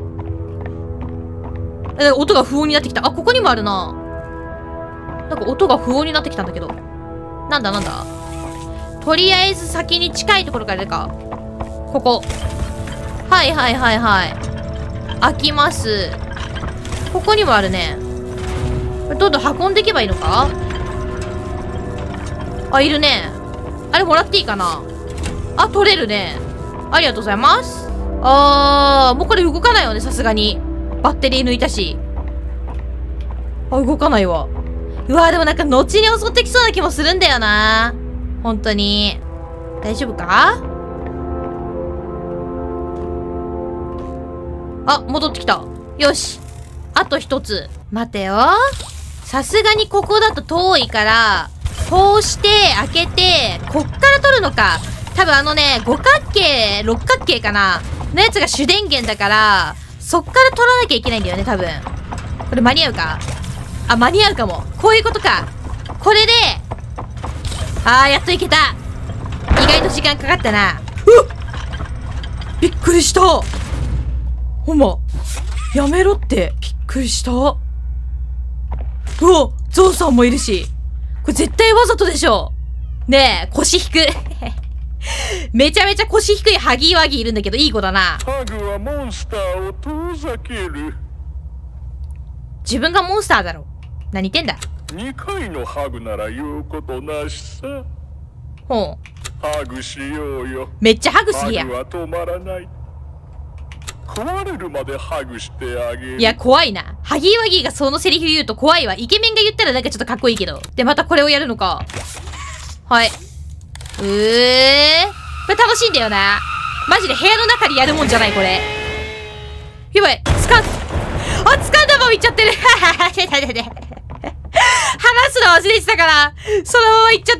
音が不穏になってきた。ここにもあるな。なんか音が不穏になってきたんだけど。なんだとりあえず先に近いところからでか。ここ。はいはいはいはい。開きます。ここにもあるね。どんどん運んでいけばいいのか？いるね。あれもらっていいかな？取れるね。ありがとうございます。もうこれ動かないよね、さすがに。バッテリー抜いたし。動かないわ。うわ、でもなんか後に襲ってきそうな気もするんだよな。本当に。大丈夫か？戻ってきた。よし。あと一つ。待てよ。さすがにここだと遠いから、こうして開けて、こっから取るのか。多分五角形、六角形かなのやつが主電源だから、そっから取らなきゃいけないんだよね、多分。これ間に合うか？間に合うかも。こういうことか。これで、やっといけた。意外と時間かかったな。びっくりした。ほんま。やめろって。びっくりした。ゾウさんもいるし。これ絶対わざとでしょ。ねえ、腰引く。 めちゃめちゃ腰低いハギーワギーいるんだけど、いい子だな。 ハグはモンスターを遠ざける。 自分がモンスターだろ。何言ってんだ。 2回のハグなら言うことなしさ。 ほう。 ハグしようよ。 めっちゃハグすぎや。 ハグは止まらない。壊れるまでハグしてあげる。 いや、怖いな。ハギーワギーがそのセリフ言うと怖いわ。イケメンが言ったらなんかちょっとかっこいいけど。で、またこれをやるのか。はい。これ楽しいんだよな。マジで部屋の中でやるもんじゃない、これ。やばい。掴んだままいっちゃってる。話すの忘れてたから、そのままいっちゃった。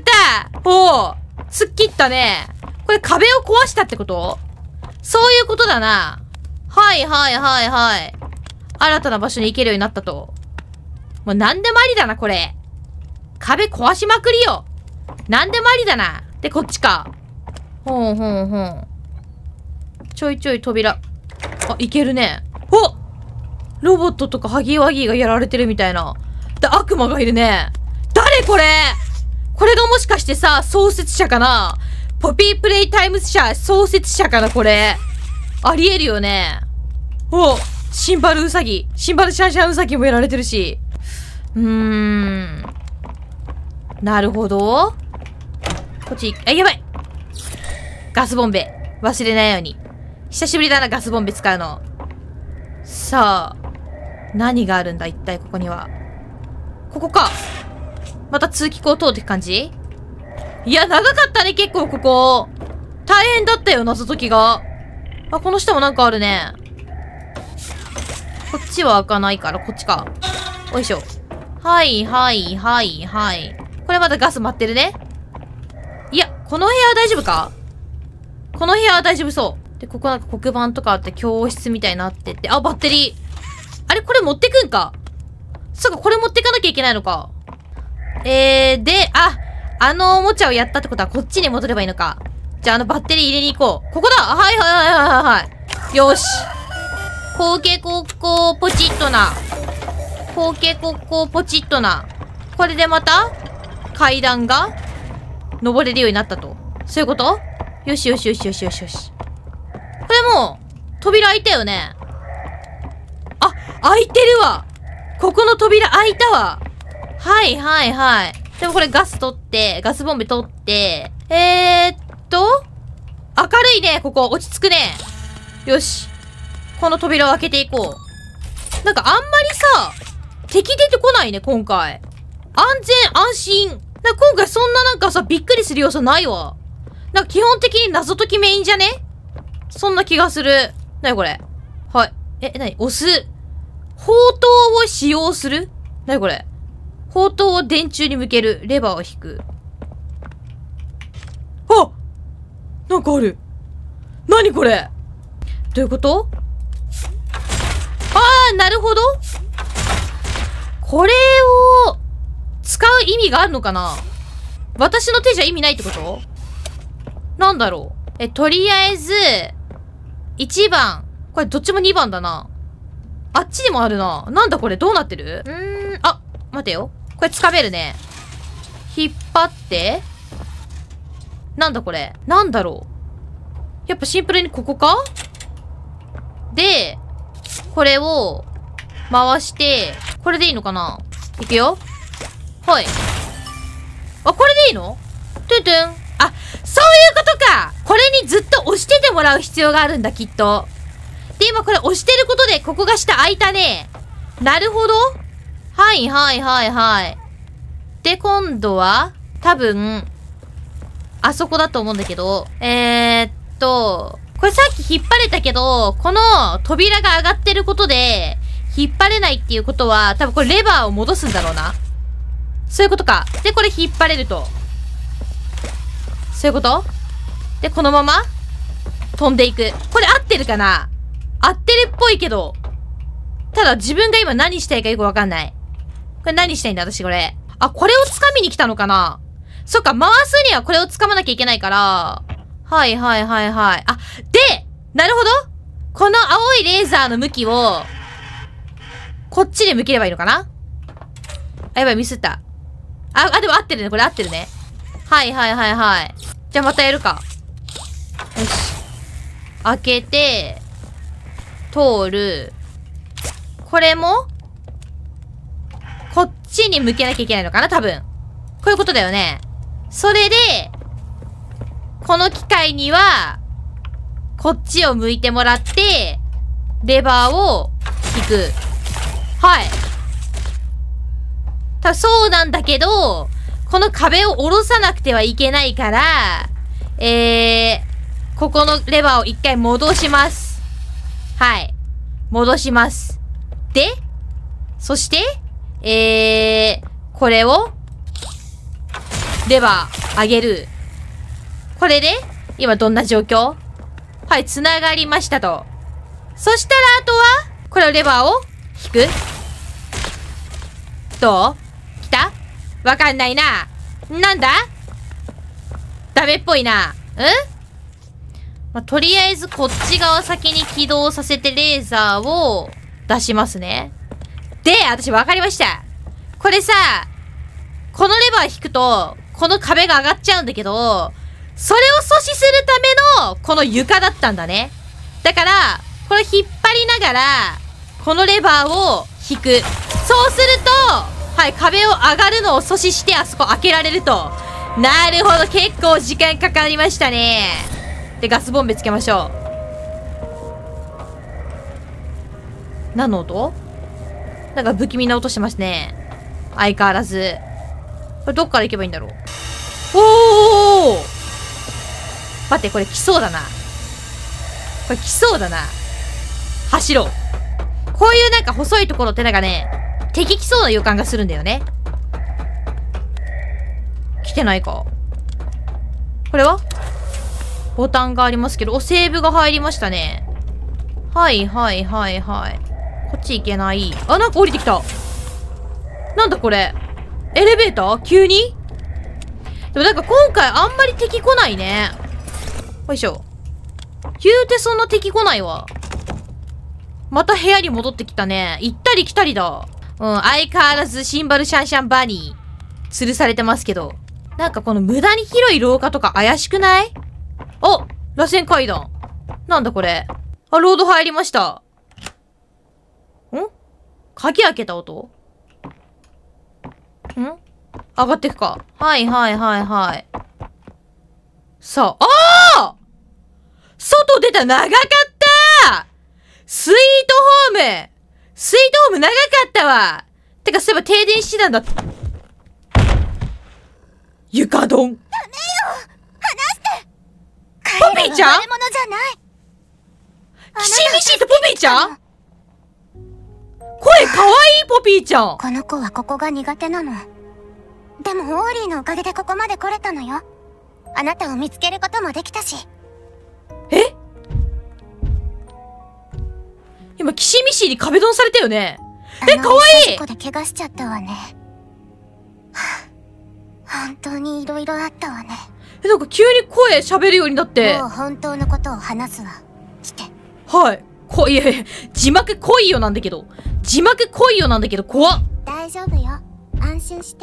おう。突っ切ったね。これ壁を壊したってこと？そういうことだな。はいはいはいはい。新たな場所に行けるようになったと。もう何でもありだな、これ。壁壊しまくりよ。何でもありだな。で、こっちか。ほんほんほん。ちょいちょい扉。あ、いけるね。お！ロボットとかハギーワギーがやられてるみたいな。で、悪魔がいるね。誰これ？これがもしかしてさ、創設者かな？ポピープレイタイムズ社創設者かな、これ。ありえるよね。お！シンバルウサギ。シンバルシャンシャンウサギもやられてるし。なるほど。こっち、あ、やばい！ガスボンベ。忘れないように。久しぶりだな、ガスボンベ使うの。さあ、何があるんだ、一体ここには。ここか。また通気口通ってく感じ？いや、長かったね、結構ここ。大変だったよ、謎解きが。あ、この下もなんかあるね。こっちは開かないから、こっちか。よいしょ。はいはいはいはい。これまだガス待ってるね。いや、この部屋は大丈夫か？この部屋は大丈夫そう。で、ここなんか黒板とかあって教室みたいになってて。あ、バッテリー。あれこれ持ってくんか？そうか、これ持ってかなきゃいけないのか。で、あのおもちゃをやったってことはこっちに戻ればいいのか。じゃあバッテリー入れに行こう。ここだ！はいはいはいはいはい。よし。コケコッコーポチッとな。コケコッコーポチッとな。これでまた階段が登れるようになったと。そういうこと？よしよしよしよしよしよし。これもう、扉開いたよね。あ、開いてるわ。ここの扉開いたわ。はいはいはい。でもこれガス取って、ガスボンベ取って、明るいね、ここ。落ち着くね。よし。この扉を開けていこう。なんかあんまりさ、敵出てこないね、今回。安全安心。今回そんななんかさ、びっくりする要素ないわ。なんか基本的に謎解きメインじゃね？そんな気がする。なにこれ？はい。なに？押す。砲塔を使用する？なにこれ？砲塔を電柱に向ける。レバーを引く。あ！なんかある。なにこれ？どういうこと？なるほど。これを使う意味があるのかな？私の手じゃ意味ないってこと？なんだろう。とりあえず、1番。これどっちも2番だな。あっちにもあるな。なんだこれどうなってる？あ、待てよ。これ掴めるね。引っ張って。なんだこれ。なんだろう。やっぱシンプルにここか？で、これを回して、これでいいのかな？いくよ。はい。あ、これでいいの？トゥントゥン。あ、そういうことか！これにずっと押しててもらう必要があるんだ、きっと。で、今これ押してることで、ここが下開いたね。なるほど。はいはいはいはい。で、今度は、多分、あそこだと思うんだけど、これさっき引っ張れたけど、この扉が上がってることで、引っ張れないっていうことは、多分これレバーを戻すんだろうな。そういうことか。で、これ引っ張れると。そういうこと？で、このまま飛んでいく。これ合ってるかな？合ってるっぽいけど。ただ自分が今何したいかよくわかんない。これ何したいんだ私これ。あ、これを掴みに来たのかな？そっか、回すにはこれを掴まなきゃいけないから。はいはいはいはい。あ、で、なるほど。この青いレーザーの向きを、こっちに向ければいいのかな？あ、やばい、ミスった。でも合ってるね。これ合ってるね。はいはいはいはい。じゃあまたやるか。 よし。開けて、通る。これもこっちに向けなきゃいけないのかな多分。こういうことだよね。それで、この機械には、こっちを向いてもらって、レバーを引く。はい。そうなんだけど、この壁を下ろさなくてはいけないから、ここのレバーを一回戻します。はい。戻します。で、そして、これを、レバー上げる。これで、今どんな状況？はい、繋がりましたと。そしたらあとは、これをレバーを引く。どう？来た？わかんないな。なんだ？ダメっぽいな。まあ、とりあえずこっち側先に起動させてレーザーを出しますね。で、私わかりました。これさ、このレバー引くと、この壁が上がっちゃうんだけど、それを阻止するための、この床だったんだね。だから、これ引っ張りながら、このレバーを引く。そうすると、はい、壁を上がるのを阻止して、あそこ開けられると。なるほど、結構時間かかりましたね。で、ガスボンベつけましょう。何の音？なんか不気味な音してますね。相変わらず。これどっから行けばいいんだろう。おー！待って、これ来そうだな。これ来そうだな。走ろう。こういうなんか細いところってなんかね、敵来そうな予感がするんだよね。来てないか。これはボタンがありますけど、お、セーブが入りましたね。はいはいはいはい。こっち行けない。あ、なんか降りてきた。なんだこれ。エレベーター？急に？でもなんか今回あんまり敵来ないね。よいしょ。言うてそんな敵来ないわ。また部屋に戻ってきたね。行ったり来たりだ。相変わらずシンバルシャンシャンバニー、吊るされてますけど。なんかこの無駄に広い廊下とか怪しくない？あ、螺旋階段。なんだこれ。あ、ロード入りました。鍵開けた音？上がってくか。はいはいはいはい。さあ、外出た、長かったスイートホーム長かったわ。てか、そういえば停電してたんだ。床ドン。ダメよ！ 離して！ ポピーちゃん？ 悪者じゃない。 キシミシとポピーちゃん？声かわいいポピーちゃん。 この子はここが苦手なの。でもオーリーのおかげでここまで来れたのよ。あなたを見つけることもできたし。 え？今キシミシに壁ドンされたよね。かわいい。 事故で怪我しちゃったわね。本当に色々あったわね。 なんか急に声喋るようになって。 もう本当のことを話すわ。来て。 はい。いやいや、字幕来いよなんだけど。怖っ。 大丈夫よ。安心して。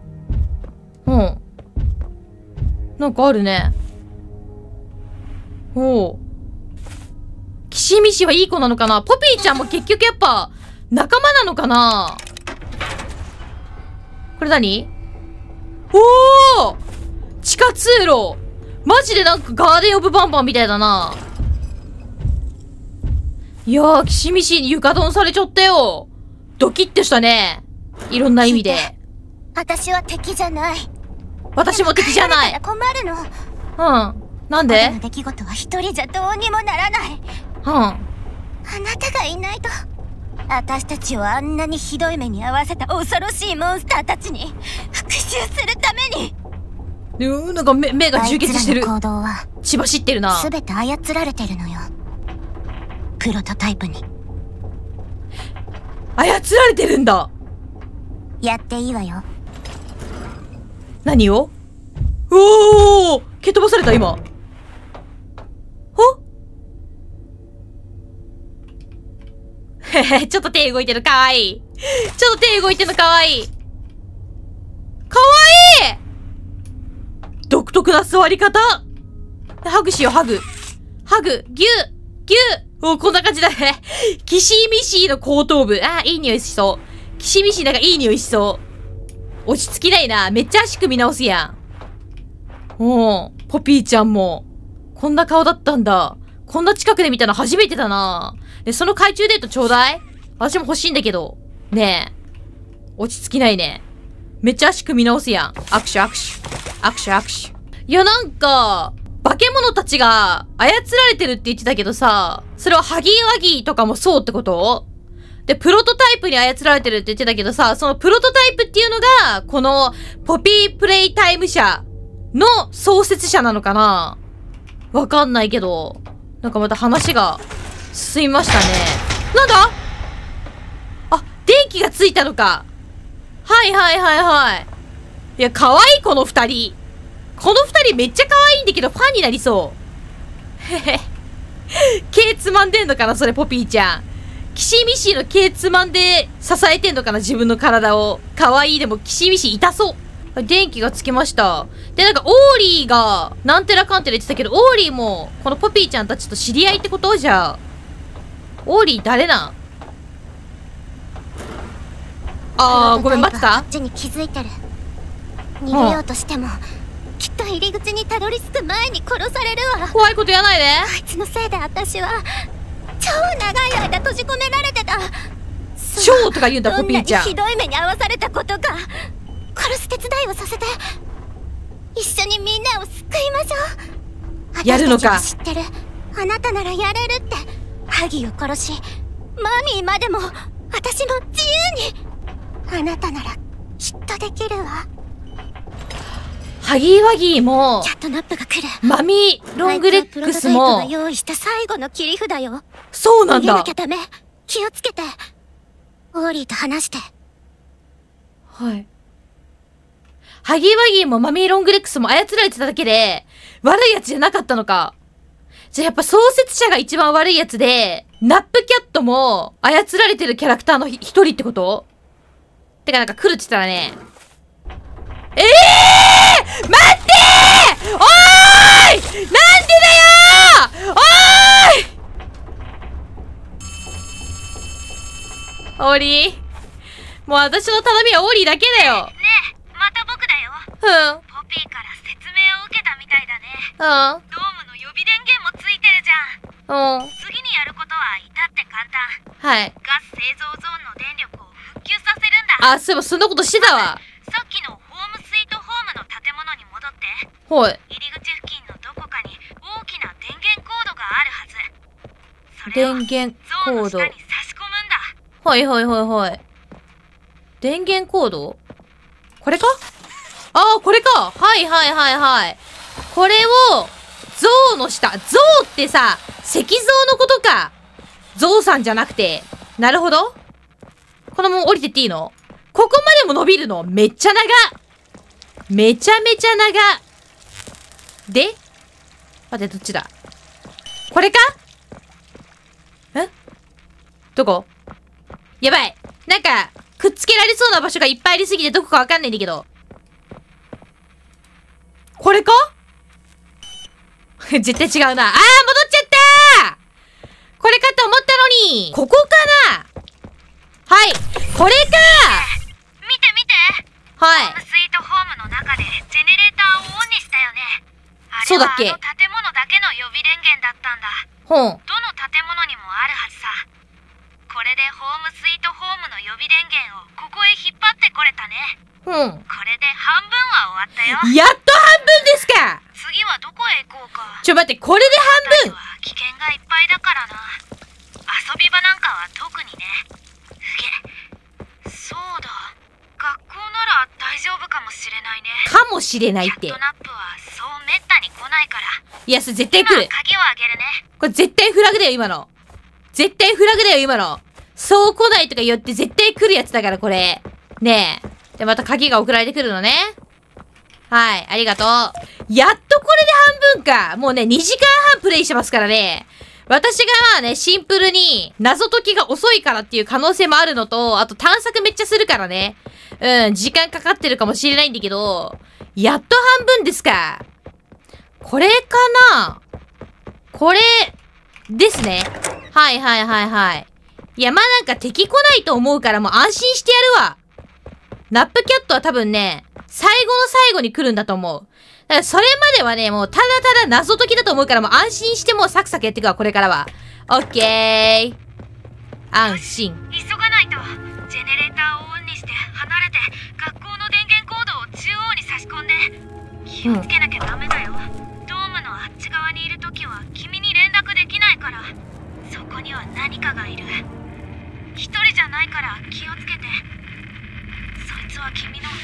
なんかあるね。キシミシはいい子なのかな？ポピーちゃんも結局やっぱ、仲間なのかな？これ何？おー！地下通路！マジでなんかガーデンオブバンバンみたいだな。いやー、キシミシに床ドンされちゃったよ。ドキッてしたね。いろんな意味で。 私は敵じゃない。 私も敵じゃない。 困るの。 なんで？ この出来事は一人じゃどうにもならない。あなたがいないと、私たちをあんなにひどい目に遭わせた恐ろしいモンスターたちに復讐するために。 なんか目が充血してる。 あいつらの行動は血走ってるな。 全て操られてるのよ。プロトタイプに操られてるんだ。 やっていいわよ。 何を？おー！蹴飛ばされた今。へへ、ちょっと手動いてる、かわいい。ちょっと手動いてるのかわいい。かわいい！独特な座り方。 ハグしよう、ハグ。ハグ、ギュー、ギュー。お、こんな感じだね。キシミシーの後頭部。あ、いい匂いしそう。キシミシーなんかいい匂いしそう。落ち着きないな。めっちゃ足組み直すやん。おー、ポピーちゃんも。こんな顔だったんだ。こんな近くで見たの初めてだな。で、その懐中デートちょうだい？私も欲しいんだけど。ねえ。落ち着きないね。めっちゃ足組み直すやん。握手握手。握手握手。いやなんか、化け物たちが操られてるって言ってたけどさ、それはハギーワギーとかもそうってこと？で、プロトタイプに操られてるって言ってたけどさ、そのプロトタイプっていうのが、このポピープレイタイム社の創設者なのかな？わかんないけど、なんかまた話が進みましたね。なんだ？あ、電気がついたのか。はいはいはいはい。いや、可愛いこの二人。この二人めっちゃ可愛いんだけどファンになりそう。へへ。毛つまんでんのかなそれポピーちゃん。キシミシの毛つまんで支えてんのかな自分の体を。可愛いでもキシミシ痛そう。電気がつきました。で、なんかオーリーがなんてらかんてら言ってたけど、オーリーもこのポピーちゃんたちと知り合いってこと？じゃあ。オーリー誰なん？あー、ごめん、待ってた？ こっちに気づいてる。逃げようとしても、きっと入り口にたどり着く前に殺されるわ。 怖いこと言わないで。 あいつのせいで私は超長い間閉じ込められてた。 超とか言うんだポピーちゃん。 ひどい目に遭わされたことか。殺す手伝いをさせて一緒にみんなを救いましょう。 やるのか。 私たちは知ってる。あなたならやれるって。ハギを殺しマミーまでも私も自由に。あなたならきっとできるわ。 ハギーワギーもキャットナップが来る。 マミーロングレックスもあいつはプロトタイプが用意した最後の切り札よ。 そうなんだ。 逃げなきゃダメ。気をつけて。オーリーと話して。 はい。ハギーワギーもマミーロングレックスも操られてただけで悪いやつじゃなかったのか。じゃあやっぱ創設者が一番悪いやつで、ナップキャットも操られてるキャラクターの一人ってこと？てかなんか来るって言ったらね。待ってー！おーい！なんでだよー！おーい！オーリー。もう私の頼みはオーリーだけだよ。 ねえ、また僕だよ。 うん。 ポピーから説明を受けたみたいだね。 うん。 ドームの予備電源もついてるじゃん。 うん。 次にやることは至って簡単。 はい。 ガス製造ゾーンの電力を復旧させるんだ。 あ、そういえばそんなことしてたわ。 さっきのホームスイートホームの建物に戻って。 はい。 入り口付近のどこかに大きな電源コードがあるはず。それを電源コード。 ゾーンの下に差し込むんだ。 はいはいはいはい。電源コード？これか？ああ、これか。はいはいはいはい。これを、像の下。像ってさ、石像のことか。像さんじゃなくて。なるほど。このまま降りてっていいの？ここまでも伸びるの？めっちゃ長。めちゃめちゃ長。で？待って、どっちだ？これか？どこ？やばい。なんか、くっつけられそうな場所がいっぱいありすぎてどこかわかんないんだけど。これか？絶対違うな。あー、戻っちゃったー！これかと思ったのに。ここかな？はい。これか！ 見て見て。 はい。 ホームスイートホームの中でジェネレーターをオンにしたよね。 そうだっけ？ あれはあの建物だけの予備電源だったんだ。 ほん。 どの建物にもあるはずさ。これでホームスイートホームの予備電源をここへ引っ張ってこれたね。 これで半分は終わったよ。 やっと半分ですか！ 次はどこへ行こうか。 待って、これで半分！ 危険がいっぱいだからな。遊び場なんかは特にね。そうだ。学校なら大丈夫かもしれないね。 かもしれないって。 キャットナップはそうめったに来ないから。 いや、それ絶対来る。 鍵をあげるね。 これ絶対フラグだよ、今の。絶対フラグだよ、今の。そう来ないとか言って絶対来るやつだから、これ。ねえ。で、また鍵が送られてくるのね。はい、ありがとう。やっとこれで半分か。もうね、2時間半プレイしてますからね。私がまあね、シンプルに謎解きが遅いからっていう可能性もあるのと、あと探索めっちゃするからね。時間かかってるかもしれないんだけど、やっと半分ですか。 これかな？これ、ですね。はいはいはいはい。いや、まあなんか敵来ないと思うからもう安心してやるわ。ナップキャットは多分ね、最後の最後に来るんだと思う。だからそれまではね、もうただただ謎解きだと思うからもう安心してもうサクサクやっていくわ、これからは。オッケー。安心。 急がないと。ジェネレーターをオンにして離れて学校の電源コードを中央に差し込んで。気をつけなきゃダメだよ。ドームのあっち側にいるときは君に連絡できないから。そこには何かがいる。一人じゃないから気をつけて。そいつは君の。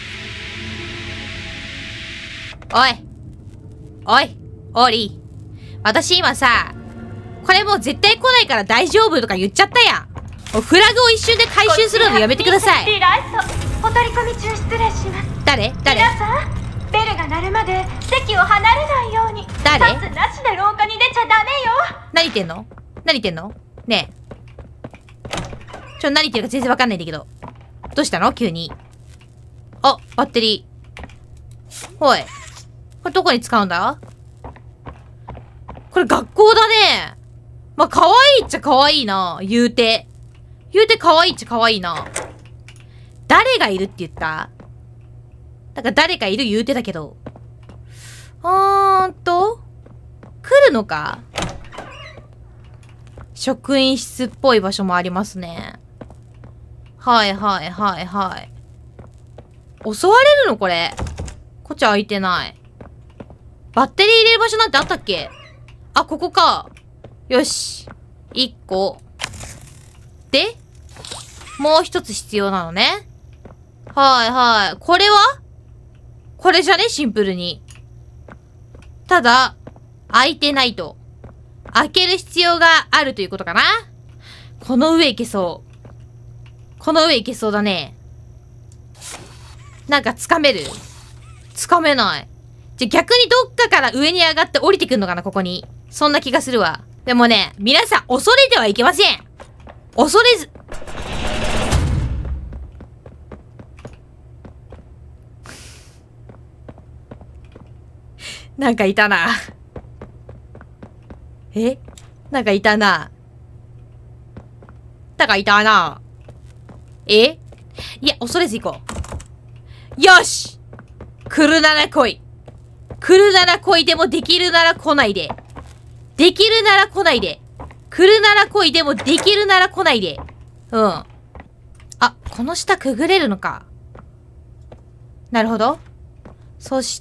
おい。おい。オーリー。私今さ、これもう絶対来ないから大丈夫とか言っちゃったやん。もうフラグを一瞬で回収するのやめてください。 リライト、お取り込み中失礼します。 誰皆さん、ベルが鳴るまで席を離れないように。 誰？ パスなしで廊下に出ちゃダメよ。 何言ってんの？何言ってんの？ねえ。何言ってるか全然わかんないんだけど。どうしたの？急に。あ、バッテリー。おい。これどこに使うんだ？これ学校だね。まあ、可愛いっちゃ可愛いな。言うて可愛いっちゃ可愛いな。誰がいるって言った？だから誰かいる言うてたけど。来るのか？職員室っぽい場所もありますね。はいはいはいはい。襲われるのこれ。こっち開いてない。バッテリー入れる場所なんてあったっけ？あ、ここか。よし。1個。で、もう一つ必要なのね。はいはい。これは？これじゃね？シンプルに。ただ、開いてないと。開ける必要があるということかな？この上行けそう。この上行けそうだね。なんか掴める？掴めない。じゃ、逆にどっかから上に上がって降りてくんのかな、ここに。そんな気がするわ。でもね、皆さん、恐れてはいけません。恐れず。なんかいたな。え？なんかいたな。なんかいたな。え？いや、恐れず行こう。よし！来るなら来い。来るなら来いでもできるなら来ないで。できるなら来ないで。来るなら来いでもできるなら来ないで。うん。あ、この下くぐれるのか。なるほど。そして、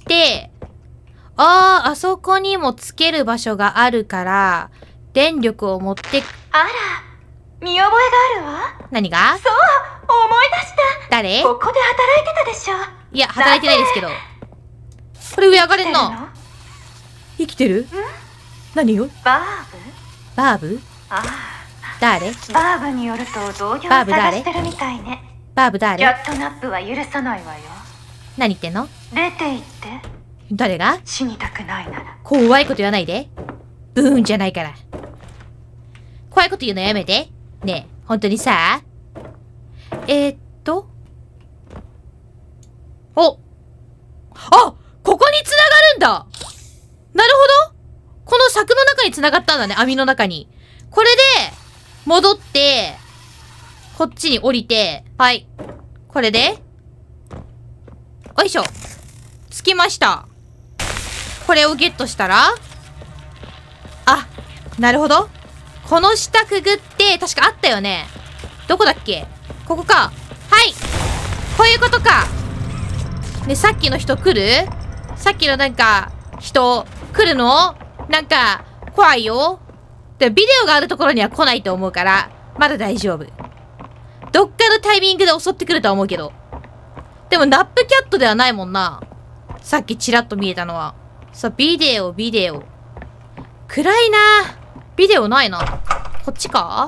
あそこにもつける場所があるから、電力を持って、 あら、見覚えがあるわ。 何が？ そう、思い出した。 誰？ ここで働いてたでしょ。 いや、働いてないですけど。これ上上がれんな。生きてる？何よ？ バーブ？ バーブ？誰？ バーブによると同僚を探してるみたいね。 バーブ誰？ キャットナップは許さないわよ。 何言ってんの？ 出て行って。 誰が？ 死にたくないなら。 怖いこと言わないで。ブーンじゃないから。怖いこと言うのやめて。ねえ、本当にさ。お！あ！ここに繋がるんだ！なるほど！この柵の中に繋がったんだね、網の中に。これで、戻って、こっちに降りて、はい。これで、よいしょ。着きました。これをゲットしたら、あ、なるほど。この下くぐって、確かあったよね。どこだっけ？ここか。はい！こういうことか。ね、さっきの人来る？さっきのなんか、人、来るの？なんか、怖いよ。で、ビデオがあるところには来ないと思うから、まだ大丈夫。どっかのタイミングで襲ってくるとは思うけど。でも、ナップキャットではないもんな。さっきチラッと見えたのは。さあ、ビデオ。暗いな。ビデオないな。こっちか？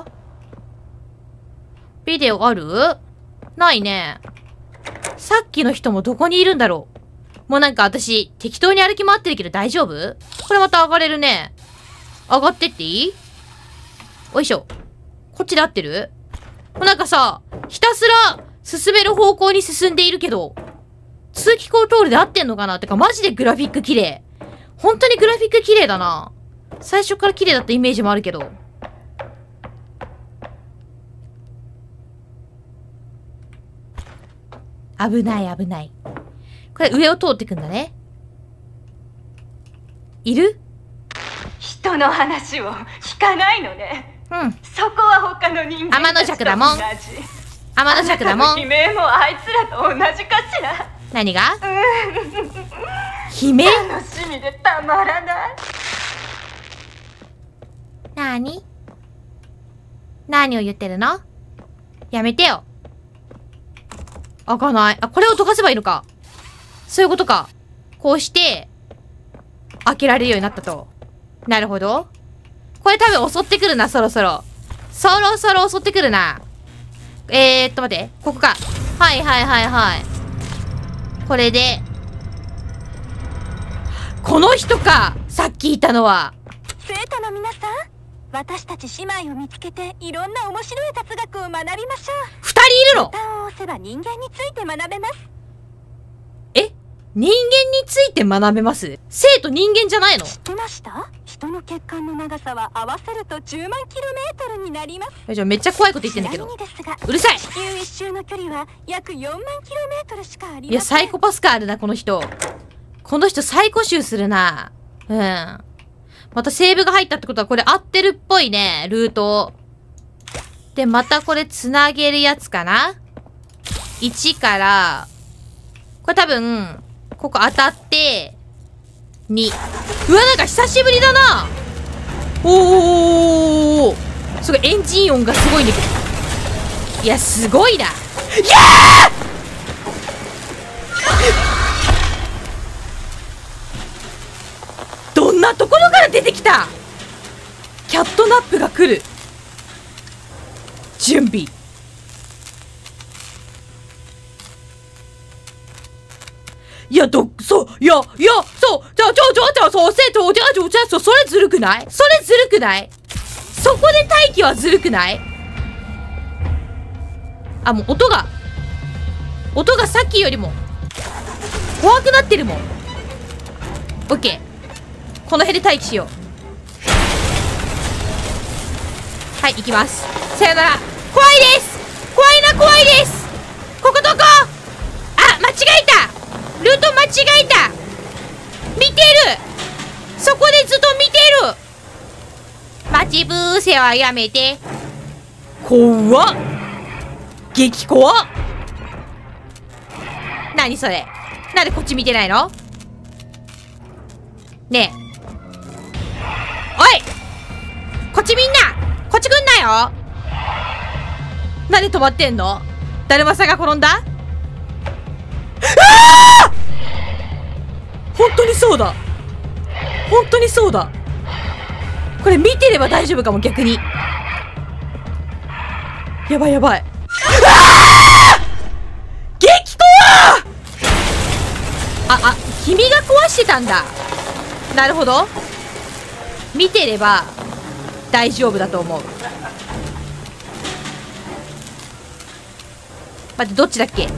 ビデオある？ないね。さっきの人もどこにいるんだろう。もうなんか私、適当に歩き回ってるけど大丈夫？これまた上がれるね。上がってっていい？よいしょ。こっちで合ってる？もうなんかさ、ひたすら進める方向に進んでいるけど、通気口通るで合ってんのかな？てかマジでグラフィック綺麗。 本当にグラフィック綺麗だな。最初から綺麗だったイメージもあるけど。危ない危ない。これ上を通ってくんだね。いる？ 人の話を聞かないのね。 うん。 そこは他の人間たちと同じ。 天の弱だもん。 悲鳴もあいつらと同じかしら。 何が？悲鳴？ 楽しみでたまらない。 何を言ってるの？やめてよ。開かない。あ、これを溶かせばいいのか。そういうことか。こうして、開けられるようになったと。なるほど。これ多分襲ってくるな、そろそろ。そろそろ襲ってくるな。待って。ここか。はいはいはいはい。これで。この人か！さっきいたのは。 生徒の皆さん、私たち姉妹を見つけていろんな面白い雑学を学びましょう。 二人いるの？ ボタンを押せば人間について学べます。 え？人間について学べます？生徒人間じゃないの？ 知ってました？人の血管の長さは合わせると10万キロメートルになります。 じゃあめっちゃ怖いこと言ってんだけど。うるさい！ 地球一周の距離は約4万キロメートルしかありません。 いや、サイコパス感あるな、この人。この人サイコ臭するな。うん。またセーブが入ったってことはこれ合ってるっぽいね、ルート。で、またこれ繋げるやつかな？ 1 から、これ多分、ここ当たって、2。うわ、なんか久しぶりだな。おー。すごい、エンジン音がすごいんだけど。いや、すごいな。いやー！どんなところから出てきた？キャットナップが来る。準備。いや、そう、そう、それずるくない？それずるくない？そこで待機はずるくない？あ、もう音がさっきよりも怖くなってるもん。オッケー。この辺で待機しよう。はい、行きます。さよなら。怖いです！怖いです！ここどこ？あ、間違えた！ルート間違えた！見てる！そこでずっと見てる！待ち伏せはやめて。怖っ！激怖っ！何それ？なんでこっち見てないの？ねえ。おい！こっちみんな！こっち来んなよ！なんで止まってんの？だるまさんが転んだ？ああ！本当にそうだ。本当にそうだ。これ見てれば大丈夫かも、逆に。やばいやばい。ああ！激怖！君が壊してたんだ。なるほど。見てれば大丈夫だと思う。待って、どっちだっけ？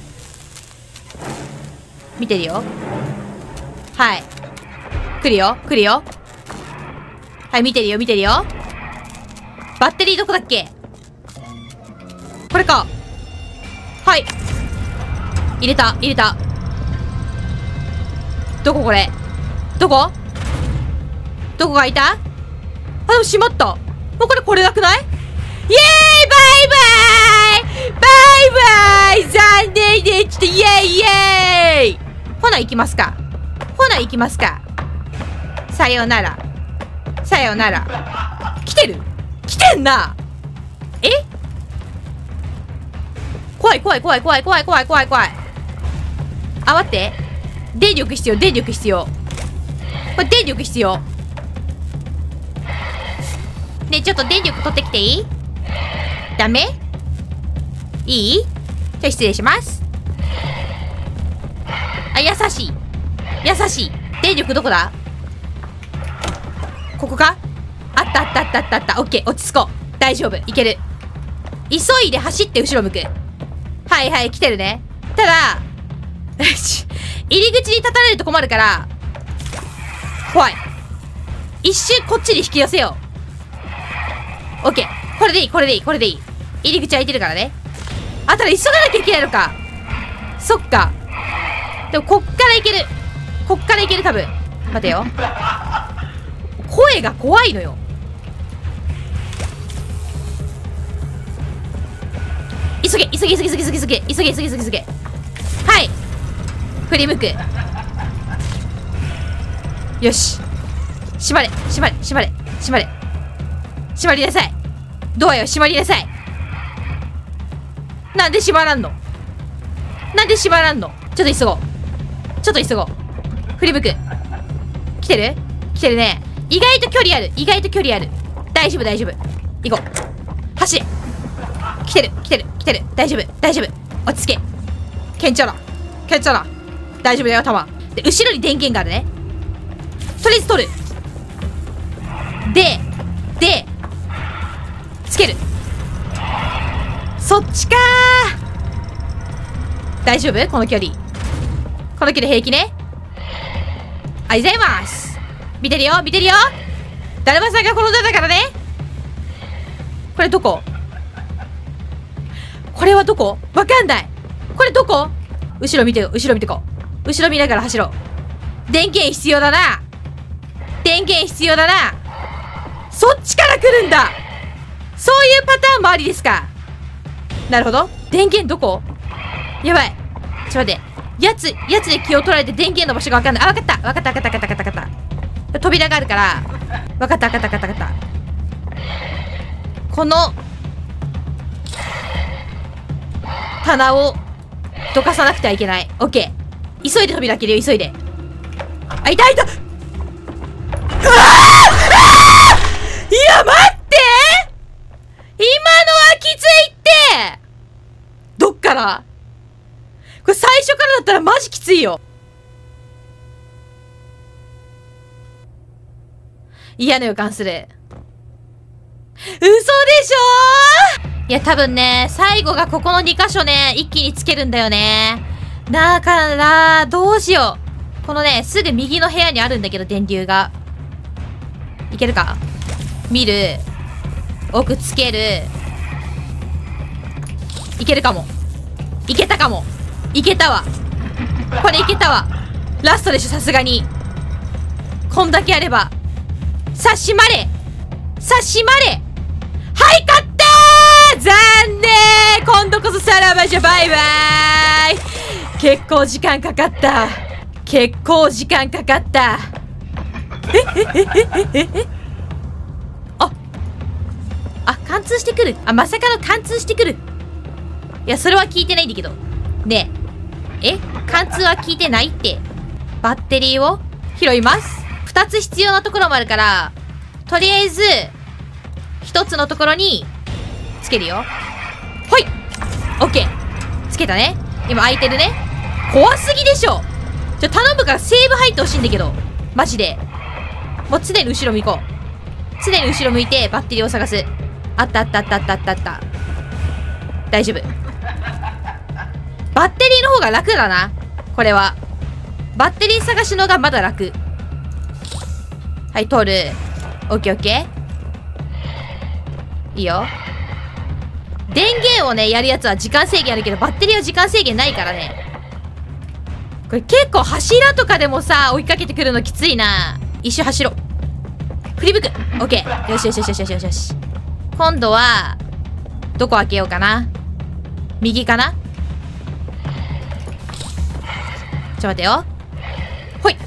見てるよ。はい。来るよ。はい、見てるよ。バッテリーどこだっけ？これか。はい。入れた。どここれ？どこがいた？あ、でも閉まった。もうこれなくない？イエーイ！バイバイ！残念でちょっとイエーイ！ほな行きますか。さよなら。来てんな。え？怖い。あ、待って。電力必要。これ電力必要。ねえ、ちょっと電力取ってきていい？ダメ？いい？じゃあ失礼します。あ、優しい。電力どこだ？ここか？あった。オッケー、落ち着こう。大丈夫。いける。急いで走って後ろ向く。はい、来てるね。ただ、入り口に立たれると困るから、 怖い。一瞬こっちに引き寄せよう。オッケー。これでいい、これでいい、これでいい。入り口開いてるからね。あ、ただ急がなきゃいけないのか。そっか。でもこっからいける。こっからいける、多分。待てよ。声が怖いのよ。急げ、急げ、急げ、急げ、急げ、急げ、急げ、急げ、急げ、急げ。はい。振り向く。よし。閉まれ、閉まれ、閉まれ、閉まれ。閉まりなさい。ドアよ、閉まりなさい。なんで閉まらんの？なんで閉まらんの？ちょっと急ごう。ちょっと急ごう。振り向く。来てる？来てるね。意外と距離ある。意外と距離ある。大丈夫、大丈夫。行こう。走れ。来てる、来てる、来てる。大丈夫、大丈夫。落ち着け。堅調な。堅調な。大丈夫だよ、弾。で、後ろに電源があるね。とりあえず取る。で、つける。そっちかー。大丈夫？この距離。この距離平気ね。ありがとうございます。見てるよ、見てるよ。だるまさんが転んだからね。これどこ？これはどこ？わかんない。これどこ？後ろ見てよ、後ろ見てこう。後ろ見ながら走ろう。電源必要だな。電源必要だな。そっちから来るんだ。そういうパターンもありですか。なるほど。電源どこ？やばい。ちょっと待って。やつで気を取られて電源の場所がわかんない。あ、わかった。わかった、わかった、わかった、わかった、わかった。扉があるから。わかった、わかった、わかった、わかった。この、棚を、どかさなくてはいけない。オッケー。急いで扉開けるよ、急いで。あ、いた、いた！うわー！いや、待って！今のはきついって！どっから？これ最初からだったらマジきついよ。嫌な予感する。嘘でしょ？いや、多分ね、最後がここの2箇所ね、一気につけるんだよね。だから、どうしよう。このね、すぐ右の部屋にあるんだけど、電流が。いけるか？見る。奥つける。いけるかも。いけたかも。いけたわ。これいけたわ。ラストでしょ、さすがに。こんだけあれば。さあ、閉まれ！さあ、閉まれ！はい、勝ったー！残念！今度こそさらばじゃ、バイバーイ！結構時間かかった。結構時間かかった。あ、貫通してくる。あ、まさかの貫通してくる。いや、それは聞いてないんだけど。ねえ。貫通は聞いてないって。バッテリーを拾います。2つ必要なところもあるから、とりあえず、1つのところに、つけるよ。ほい！オッケー！つけたね。今空いてるね。怖すぎでしょ！頼むからセーブ入ってほしいんだけど。マジで。もう常に後ろ向こう。常に後ろ向いてバッテリーを探す。あったあったあったあったあったあった。大丈夫。バッテリーの方が楽だな。これは。バッテリー探しのがまだ楽。はい、通る。オッケーオッケー。いいよ。電源をね、やるやつは時間制限あるけど、バッテリーは時間制限ないからね。これ結構柱とかでもさ、追いかけてくるのきついな。一周走ろう。振り向く。オッケー。よしよしよしよしよしよし。今度は、どこ開けようかな。右かな？ちょ、待てよ。ほい。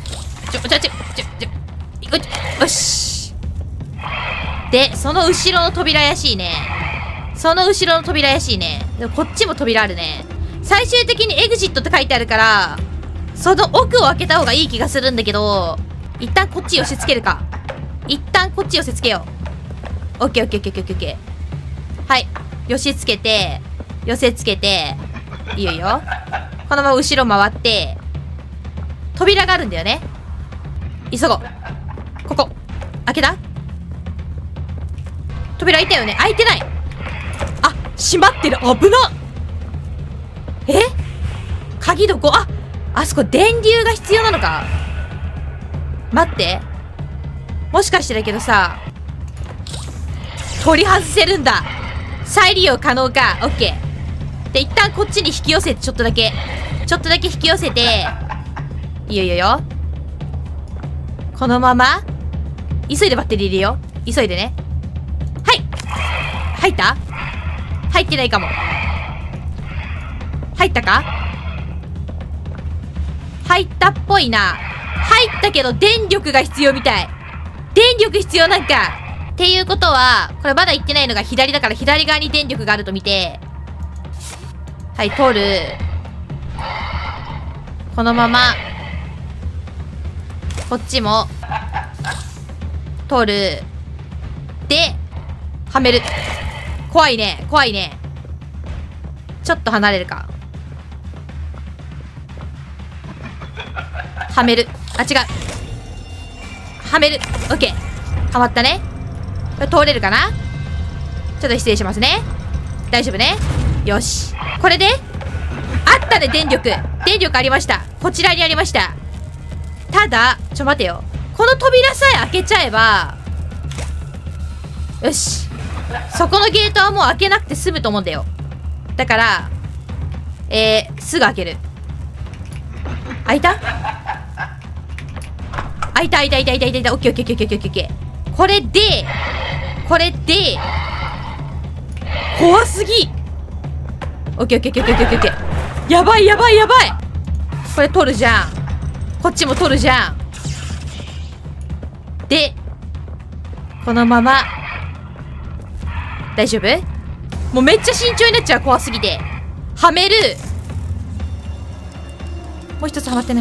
よし。で、その後ろの扉怪しいね。その後ろの扉怪しいね。でもこっちも扉あるね。最終的にエグジットって書いてあるから、その奥を開けた方がいい気がするんだけど、一旦こっち寄せつけるか。一旦こっち寄せつけよう。オッケーオッケーオッケーオッケーオッケー。はい。寄せつけて、寄せつけて、いいよいいよ。このまま後ろ回って、扉があるんだよね。急ごう。ここ。開けた？扉開いたよね。開いてない。あ、閉まってる。危なっ。え？鍵どこ？あそこ電流が必要なのか？待って。 もしかしてだけどさ、取り外せるんだ。再利用可能か。オッケー。で、一旦こっちに引き寄せて、ちょっとだけ引き寄せて、いいよいいよよ。このまま、急いでバッテリー入れよう。急いでね。はい。入った？入ってないかも。入ったか？入ったっぽいな。入ったけど電力が必要みたい。電力必要なんか。っていうことは、これまだ行ってないのが左だから左側に電力があると見て、はい、通る。このまま、こっちも、通る。で、はめる。怖いね、怖いね。ちょっと離れるか。はめる。あ、違う。はめる。オッケー。はまったね。通れるかな？ちょっと失礼しますね。大丈夫ね。よし。これであったね、電力。電力ありました。こちらにありました。ただ、待てよ。この扉さえ開けちゃえば、よし。そこのゲートはもう開けなくて済むと思うんだよ。だから、すぐ開ける。開いた？開いた。オッケーオッケーオッケーオッケーオッケー。これで、怖すぎ。オッケーオッケーオッケーオッケーオッケー。やばい。これ取るじゃん。こっちも取るじゃん。で、このまま、大丈夫？もうめっちゃ慎重になっちゃう。怖すぎて。はめる。もう一つはまってない。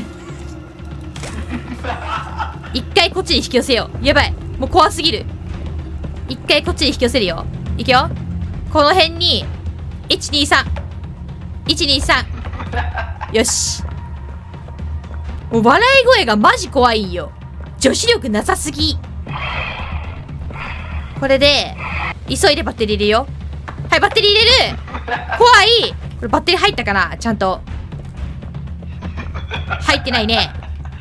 一回こっちに引き寄せよう。やばい。もう怖すぎる。一回こっちに引き寄せるよ。いくよ。この辺に、123。よし。もう笑い声がマジ怖いよ。女子力なさすぎ。これで、急いでバッテリー入れよう。はい、バッテリー入れる。怖い。これバッテリー入ったかな？ちゃんと。入ってないね。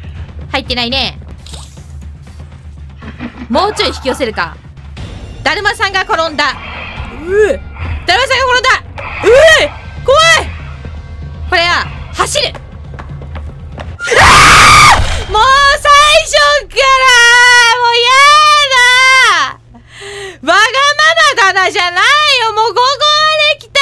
もうちょい引き寄せるか。だるまさんが転んだ。怖い。これは、走る。もう最初からもうやだ。わがままだなじゃないよ。もうここまで来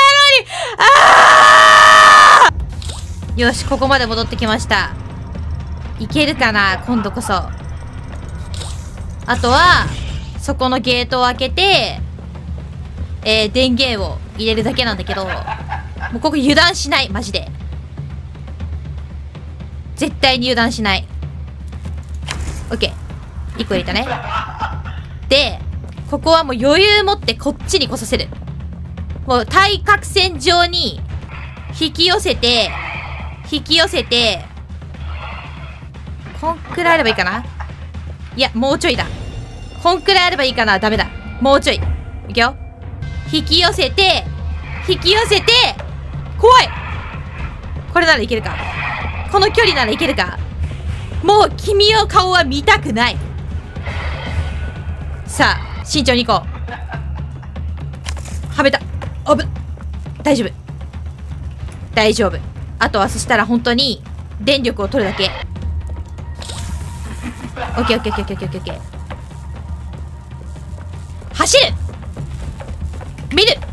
たのに。よし、ここまで戻ってきました。いけるかな、今度こそ。あとは、そこのゲートを開けて、電源を入れるだけなんだけど、もうここ油断しない、マジで。絶対に油断しない。オッケー。1個入れたね。で、ここはもう余裕持ってこっちに来させる。もう対角線上に、引き寄せて、こんくらいあればいいかな？いや、もうちょいだ。こんくらいあればいいかな？ダメだ。もうちょい。いくよ。引き寄せて、怖い！これならいけるか。この距離ならいけるか。もう君の顔は見たくない。さあ、慎重に行こう。はめた。大丈夫。あとはそしたら本当に電力を取るだけ。オッケー。走る。見る。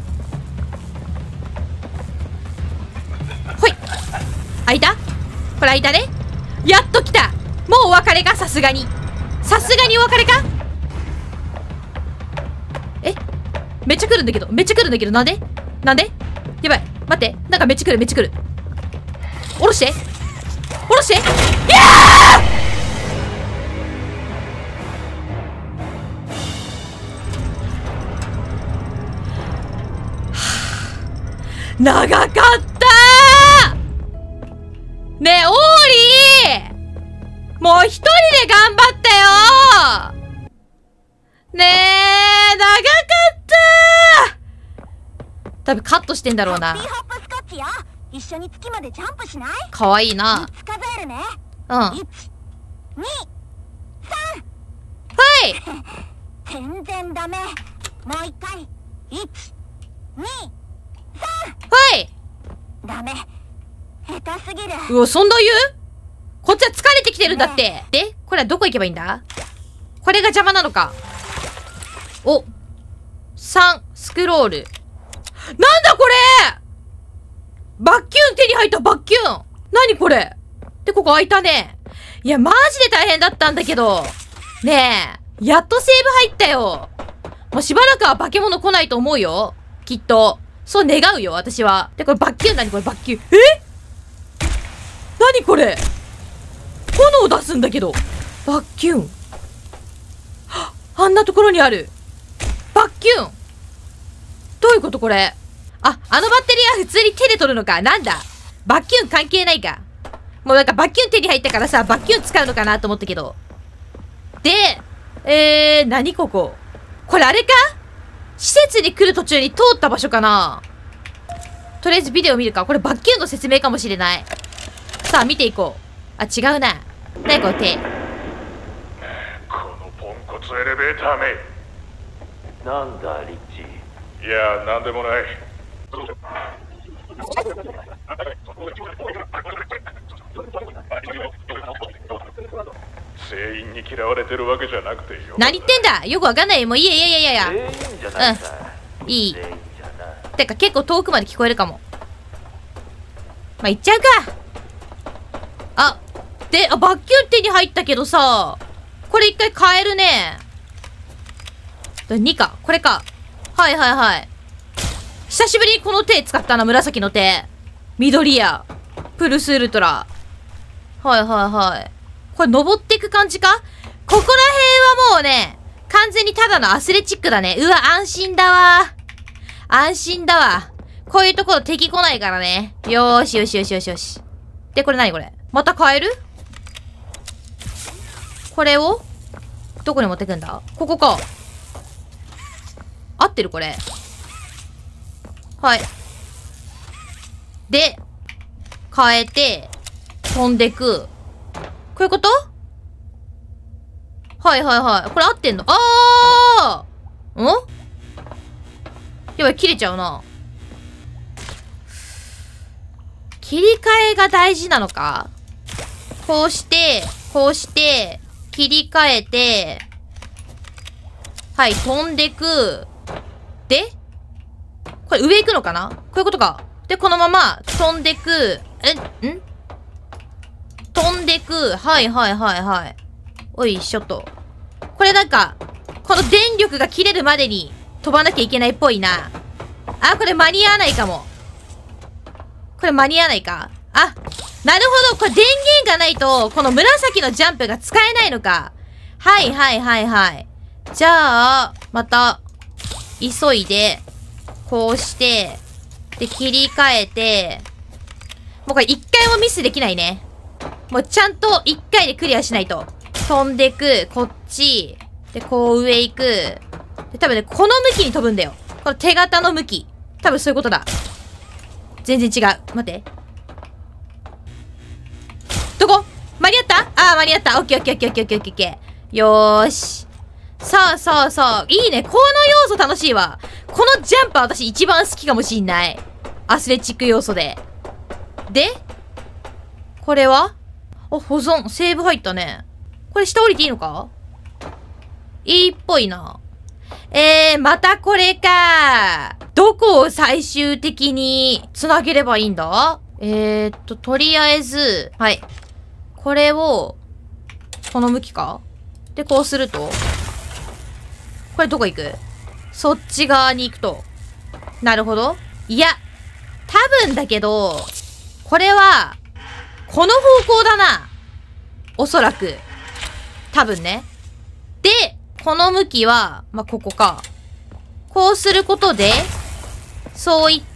ほい。開いた？これ開いたね。やっと来た。もうお別れか？さすがにお別れか？めっちゃ来るんだけど。なんで？やばい。待って。なんかめっちゃ来る。下ろして。いやー！長かったー！ねえ、オーリー！もう一人で頑張ったよー！ねえ、長かったー！多分カットしてんだろうな。 一緒に月までジャンプしない？ かわいいな。 数えるね。 うん。 1、2、3。 はい全然ダメ。もう一回。1、2、3。 はい。 ダメ。下手すぎる。 うわ、そんな言う？こっちは疲れてきてるんだって。で、これはどこ行けばいいんだ？これが邪魔なのか。お。3、スクロール。なんだこれ！バッキューン手に入ったバッキューン！何これ？で、ここ開いたね。いや、マジで大変だったんだけど。ねえ、やっとセーブ入ったよ。もうしばらくは化け物来ないと思うよ。きっと。そう願うよ、私は。で、これバッキューン何これバッキューン。何これ？炎出すんだけど。バッキューン。あんなところにある。バッキューン。どういうことこれ？あ、あのバッテリーは普通に手で取るのか。なんだ。バッキューン関係ないか。もうなんかバッキューン手に入ったからさ、バッキューン使うのかなと思ったけど。で、何ここ。これあれか？施設に来る途中に通った場所かな？とりあえずビデオ見るか。これバッキューンの説明かもしれない。さあ、見ていこう。あ、違うな。何この手。 このポンコツエレベーターめ。 なんだリッチ。 いや、なんでもない。全員に嫌われてるわけじゃなくてよ。 何言ってんだ。よくわかんない。もういいやいやいやいや。うん。いい。てか結構遠くまで聞こえるかも。まあ、行っちゃうか。あ、で、バッキューン手に入ったけどさ、これ一回変えるね。2か。これか。はいはいはい。久しぶりにこの手使ったな、紫の手。緑や。プルスウルトラ。はいはいはい。これ登っていく感じか？ここら辺はもうね、完全にただのアスレチックだね。うわ、安心だわ。安心だわ。こういうところ敵来ないからね。よーしよしよしよしよし。で、これ何これ？また変える？これをどこに持ってくんだ？ここか。合ってるこれ。はい。で、変えて、飛んでく。こういうこと？はいはいはい。これ合ってんの？ん？やばい、切れちゃうな。切り替えが大事なのか？こうして、こうして、切り替えて、はい、飛んでく。で、これ上行くのかな？こういうことか。で、このまま飛んでく。飛んでく。はいはいはいはい。おいしょと。これなんか、この電力が切れるまでに飛ばなきゃいけないっぽいな。あ、これ間に合わないかも。これ間に合わないか。あ、なるほど。これ電源がないと、この紫のジャンプが使えないのか。はいはいはいはい。じゃあ、また、急いで、こうして、で、切り替えて、もうこれ一回もミスできないね。もうちゃんと一回でクリアしないと。飛んでく、こっち。で、こう上行く。で、多分ね、この向きに飛ぶんだよ。この手形の向き。多分そういうことだ。全然違う。待って。どこ？間に合った？あー、間に合った。オッケーオッケーオッケーオッケーオッケーオッケー。よーし。さあさあさあ。いいね。この要素楽しいわ。このジャンプは私一番好きかもしんない。アスレチック要素で。で、これは？あ、保存。セーブ入ったね。これ下降りていいのか？いいっぽいな。またこれか。どこを最終的に繋げればいいんだ？とりあえず、はい。これを、この向きか？で、こうすると、これどこ行く？そっち側に行くと。なるほど。いや、多分だけど、これは、この方向だな。おそらく。多分ね。で、この向きは、まあ、ここか。こうすることで、そう言って、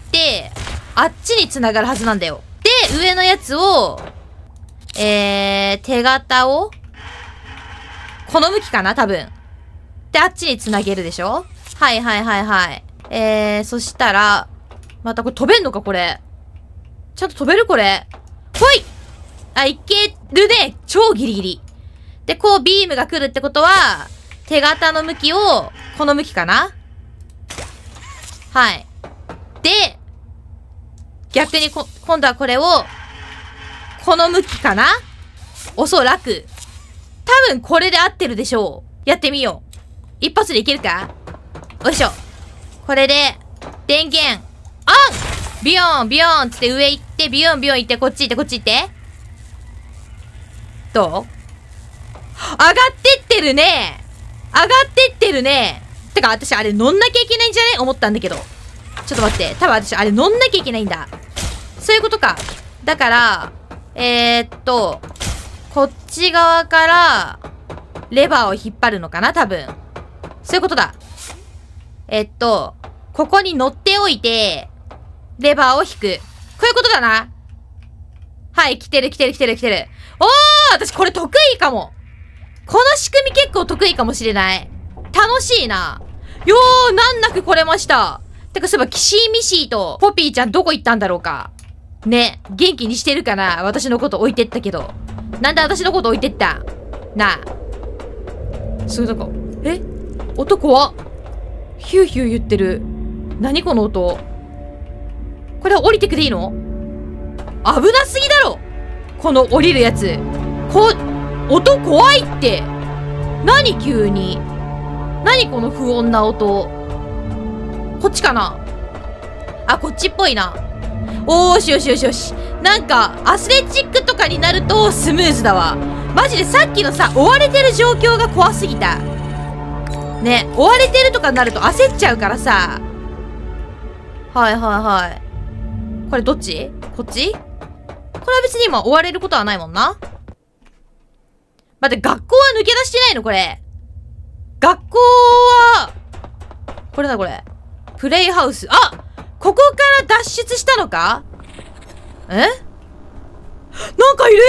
あっちに繋がるはずなんだよ。で、上のやつを、手形を、この向きかな多分。で、あっちに繋げるでしょ？はいはいはいはい。そしたら、またこれ飛べんのかこれ。ちゃんと飛べるこれ。ほい！あ、いけるね。超ギリギリ。で、こうビームが来るってことは、 手形の向きを、この向きかな？はい。で、逆に今度はこれを、この向きかな？おそらく。多分これで合ってるでしょう。やってみよう。一発でいけるか？よいしょ。これで、電源、オン！ビヨーン、ビヨーンつって上行って、ビヨーン、ビヨーン行って、こっち行って、こっち行って。どう？上がってってるね。上がってってるね。てか、私あれ乗んなきゃいけないんじゃね？思ったんだけど。ちょっと待って。多分私あれ乗んなきゃいけないんだ。そういうことか。だから、こっち側から、レバーを引っ張るのかな？多分。そういうことだ。ここに乗っておいて、レバーを引く。こういうことだな。はい、来てる。おー！私これ得意かも。この仕組み結構得意かもしれない。楽しいな。よー、難なく来れました。てか、そういえば、キシーミシーとポピーちゃんどこ行ったんだろうか。ね、元気にしてるかな？私のこと置いてったけど。なんで私のこと置いてったなあ。そう、なんか、音怖っ。ヒューヒュー言ってる。何この音。これ降りてくでいいの？危なすぎだろ！この降りるやつ。音怖いって。何急に。何この不穏な音。こっちかな？あ、こっちっぽいな。おーしよしよしよし。なんか、アスレチックとかになるとスムーズだわ。マジでさっきのさ、追われてる状況が怖すぎた。ね、追われてるとかになると焦っちゃうからさ。はい。これどっち？こっち？これは別に今追われることはないもんな。待って、学校は抜け出してないのこれ。学校は、これだこれ。プレイハウス。あ！ここから脱出したのか？なんかいる！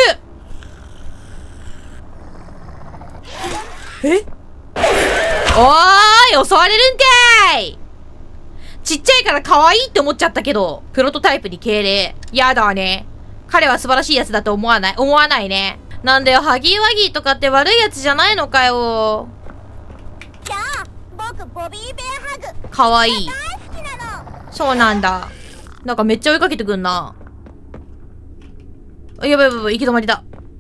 おーい！襲われるんかい！ちっちゃいから可愛いって思っちゃったけど、プロトタイプに敬礼。やだね。彼は素晴らしいやつだと思わないね。なんだよ、ハギーワギーとかって悪いやつじゃないのかよ。 じゃあ、僕ボビーベアハグ。 かわいい。 大好きなの。 そうなんだ。なんかめっちゃ追いかけてくんな。やばい、行き止まりだ。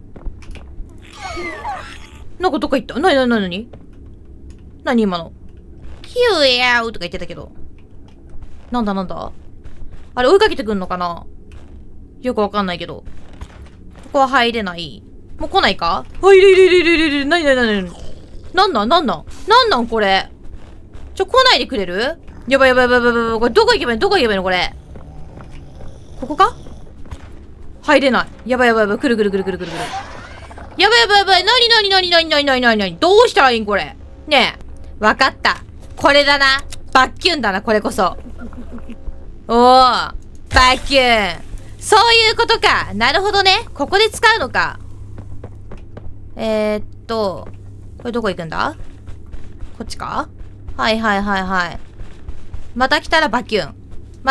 なんかどっか行った。なに今の。ヒューヤーとか言ってたけど。なんだあれ追いかけてくんのかな？よくわかんないけど。ここは入れない。もう来ないか？あ、いる。なになんなんこれ。来ないでくれる？やばい。これどこ行けばいいのこれ。ここか？入れない。やばい。くる。やばい。なにどうしたらいいんこれ。ねえ。わかった。これだな。バッキュンだな、これこそ。おー。バッキュン。そういうことか。なるほどね。ここで使うのか。これどこ行くんだ？こっちか？はい。また来たらバキュン。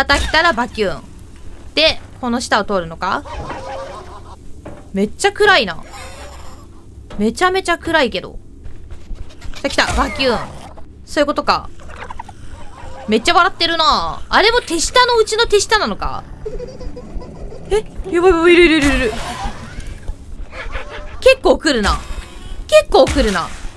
で、この下を通るのか？めっちゃ暗いな。めちゃめちゃ暗いけど。来た、バキュン。そういうことか。めっちゃ笑ってるな。あれも手下のうちの手下なのか？やばい、いる。結構来るな。やばい。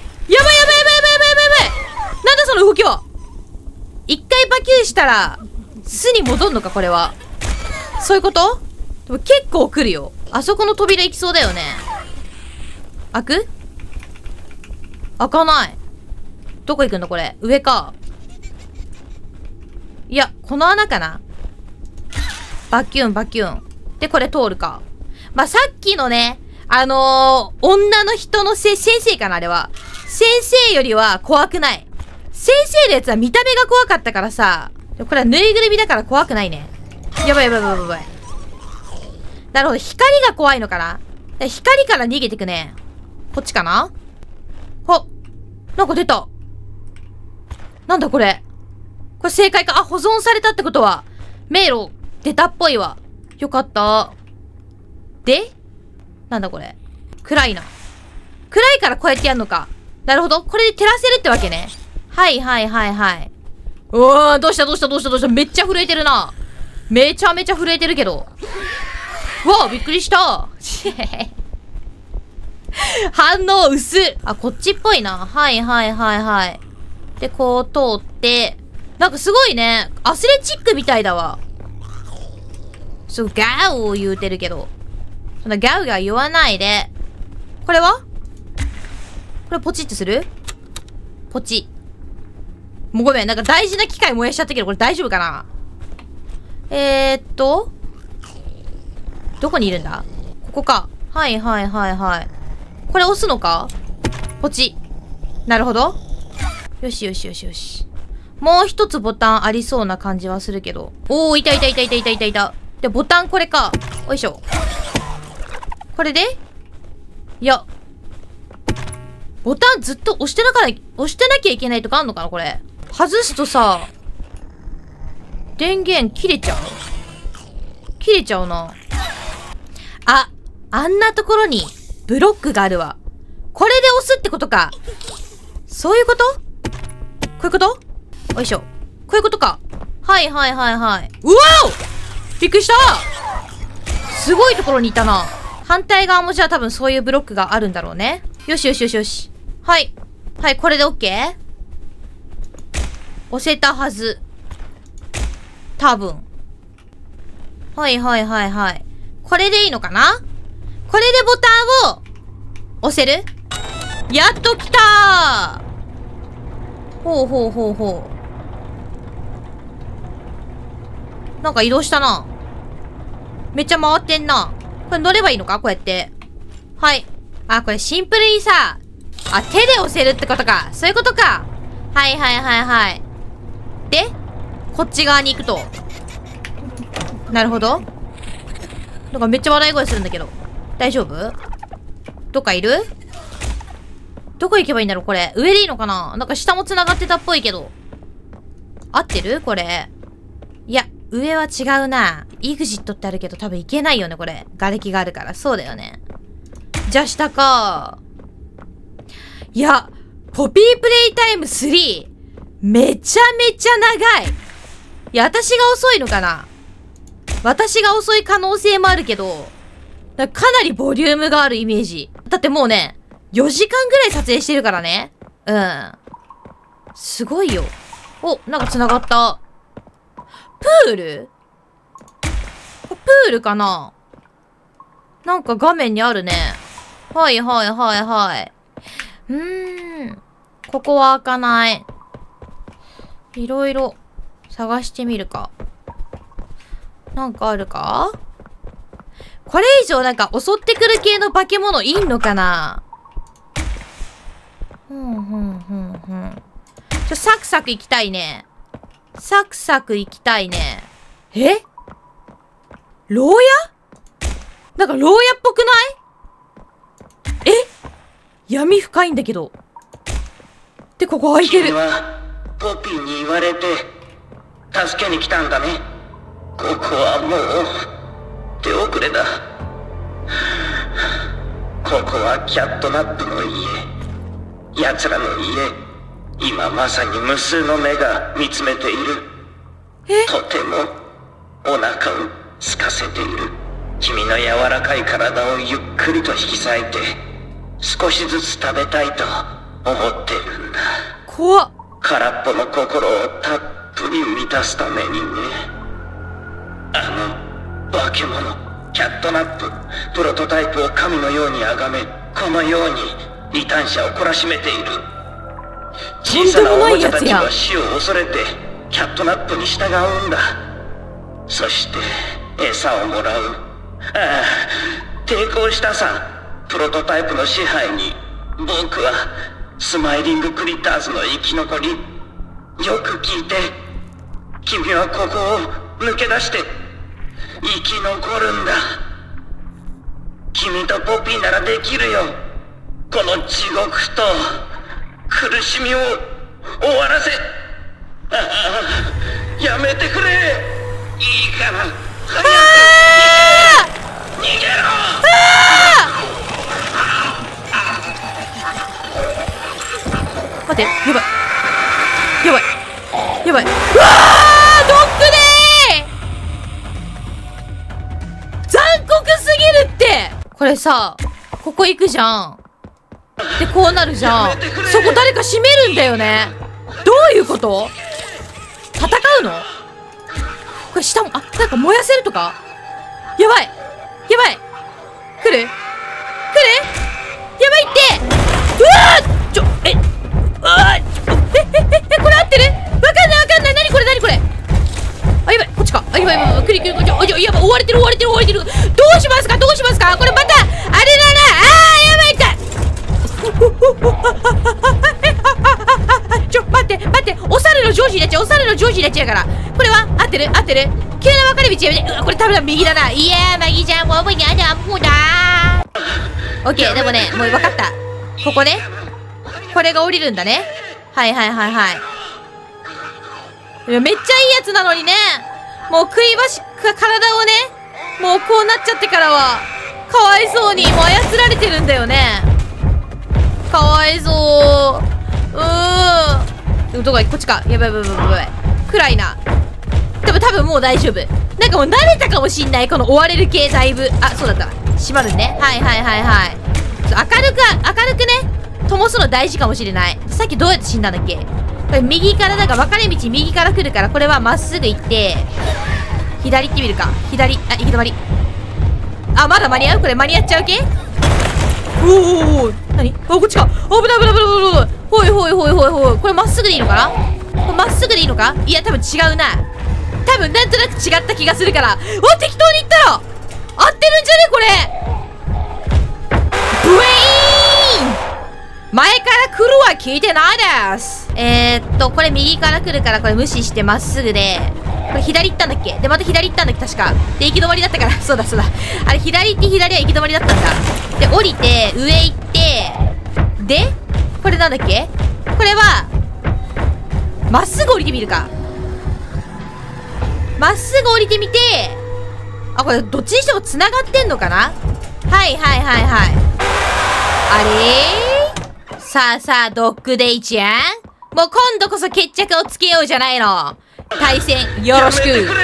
なんだその動きは。一回バキュンしたら、巣に戻んのか、これは。そういうこと？でも結構来るよ。あそこの扉行きそうだよね。開く？開かない。どこ行くんだ、これ。上か。いや、この穴かな。バキュン。で、これ通るか。まあ、さっきのね、女の人の先生かな、あれは。先生よりは怖くない。先生のやつは見た目が怖かったからさ。これはぬいぐるみだから怖くないね。やばい。なるほど、光が怖いのかな。光から逃げてくね。こっちかな？なんか出た。なんだこれ。これ正解か。あ、保存されたってことは、迷路出たっぽいわ。よかった。でなんだこれ。暗いな。暗いからこうやってやんのか。 なるほど。これで照らせるってわけね。はいはいはいはい。おー、どうしためっちゃ震えてるな。めちゃめちゃ震えてるけど。うわ、びっくりした。反応薄っ。あ、こっちっぽいな。はいはいはいはい。で、こう通って、なんかすごいね。アスレチックみたいだわ。そう、ガウを言うてるけど。そんなガウが言わないで。これはこれポチってする？ポチ。もうごめん、なんか大事な機械燃やしちゃったけど、これ大丈夫かな？どこにいるんだ？ここか。はいはいはいはい。これ押すのか？ポチ。なるほど。よしよしよしよし。もう一つボタンありそうな感じはするけど。おー、いた。で、ボタンこれか。よいしょ。これで？いや。ボタンずっと押してなきゃいけないとかあんのかなこれ。外すとさ、電源切れちゃうな。あ、あんなところにブロックがあるわ。これで押すってことか。そういうこと？こういうこと？よいしょ。こういうことか。はいはいはいはい。うわお！びっくりした！すごいところにいたな。反対側もじゃあ多分そういうブロックがあるんだろうね。よしよしよしよし。はい。はい、これで OK？ 押せたはず。多分。はいはいはいはい。これでいいのかな？これでボタンを押せる？やっと来たー！ほうほうほうほう。なんか移動したな。めっちゃ回ってんな。これ乗ればいいのか？こうやって。はい。あ、これシンプルにさ、あ、手で押せるってことか。そういうことか。はいはいはいはい。で、こっち側に行くと。なるほど。なんかめっちゃ笑い声するんだけど。大丈夫？どっかいる？どこ行けばいいんだろうこれ。上でいいのかな？なんか下も繋がってたっぽいけど。合ってる？これ。いや、上は違うな。イグジットってあるけど多分行けないよね、これ。瓦礫があるから。そうだよね。じゃあ下か。いや、ポピープレイタイム3。めちゃめちゃ長い。いや、私が遅いのかな？私が遅い可能性もあるけど、かなりボリュームがあるイメージ。だってもうね、4時間ぐらい撮影してるからね。うん。すごいよ。お、なんか繋がった。プール？プールかな？なんか画面にあるね。はいはいはいはい。ここは開かない。いろいろ探してみるか。なんかあるか？これ以上なんか襲ってくる系の化け物いんのかな？サクサク行きたいね。サクサク行きたいね。え？牢屋？なんか牢屋っぽくない？闇深いんだけど。で、ここ開いてる。 君はポピーに言われて助けに来たんだね。ここはもう手遅れだ。ここはキャットナップの家。奴らの家。今まさに無数の目が見つめている。とてもお腹を空かせている。君の柔らかい体をゆっくりと引き裂いて少しずつ食べたいと思ってるんだ。 怖っ。 空っぽの心をたっぷり満たすためにね。あの化け物キャットナップ、プロトタイプを神のように崇め、このように異端者を懲らしめている。小さなおもちゃたちは死を恐れてキャットナップに従うんだ。そして餌をもらう。ああ、抵抗したさ。プロトタイプの支配に。僕はスマイリングクリッターズの生き残り。よく聞いて。君はここを抜け出して生き残るんだ。君とポピーならできるよ。この地獄と苦しみを終わらせ。ああ、やめてくれ。いいから早く逃げろ。 これさ、ここ行くじゃん。で、こうなるじゃん。そこ誰か閉めるんだよね。どういうこと？戦うの？これ下も、あ、なんか燃やせるとか？やばい！やばい！来る？やばいって！うわー！これ合ってる？わかんない何これあ、やばいこっちか。あ、やばいクリこっち。やばい追われてるどうしますかこれまたあれだな。やばい痛い待ってお猿の上司になっちゃうからこれは合ってる急な分かれ道やめて。うわこれ多分右だな。いやマギちゃんもうやだもうだオッケー。でもねもう分かった。ここねこれが降りるんだね。はいいやめっちゃいいやつなのにね。もう体をねもうこうなっちゃってからはかわいそうにもう操られてるんだよね。かわいそう。でもどここっちか。やばい暗いな。多分もう大丈夫。なんかもう慣れたかもしんない。この追われる系だいぶ。あ、そうだった。閉まるね。はい明るくね灯すの大事かもしれない。さっきどうやって死んだんだっけ。これ右から分かれ道右から来るからこれはまっすぐ行って左行ってみるか。左行き止まり。あ、まだ間に合う。これ間に合っちゃう系。お何？こっちか。危ないほい。これまっすぐでいいのかな。いや多分違うな。多分なんとなく違った気がするから適当に言ったら合ってるんじゃねこれ。ブエーン前から来るは聞いてないです。これ右から来るからこれ無視してまっすぐで、これ左行ったんだっけ。でまた左行ったんだっけ確か。で行き止まりだったからそうだあれ左は行き止まりだったんだ。で降りて上行ってでこれなんだっけ。これはまっすぐ降りてみるか。まっすぐ降りてみて、あこれどっちにしても繋がってんのかな。はいあれさあドッグデイちゃんもう今度こそ決着をつけようじゃないの。対戦よろしく。いいから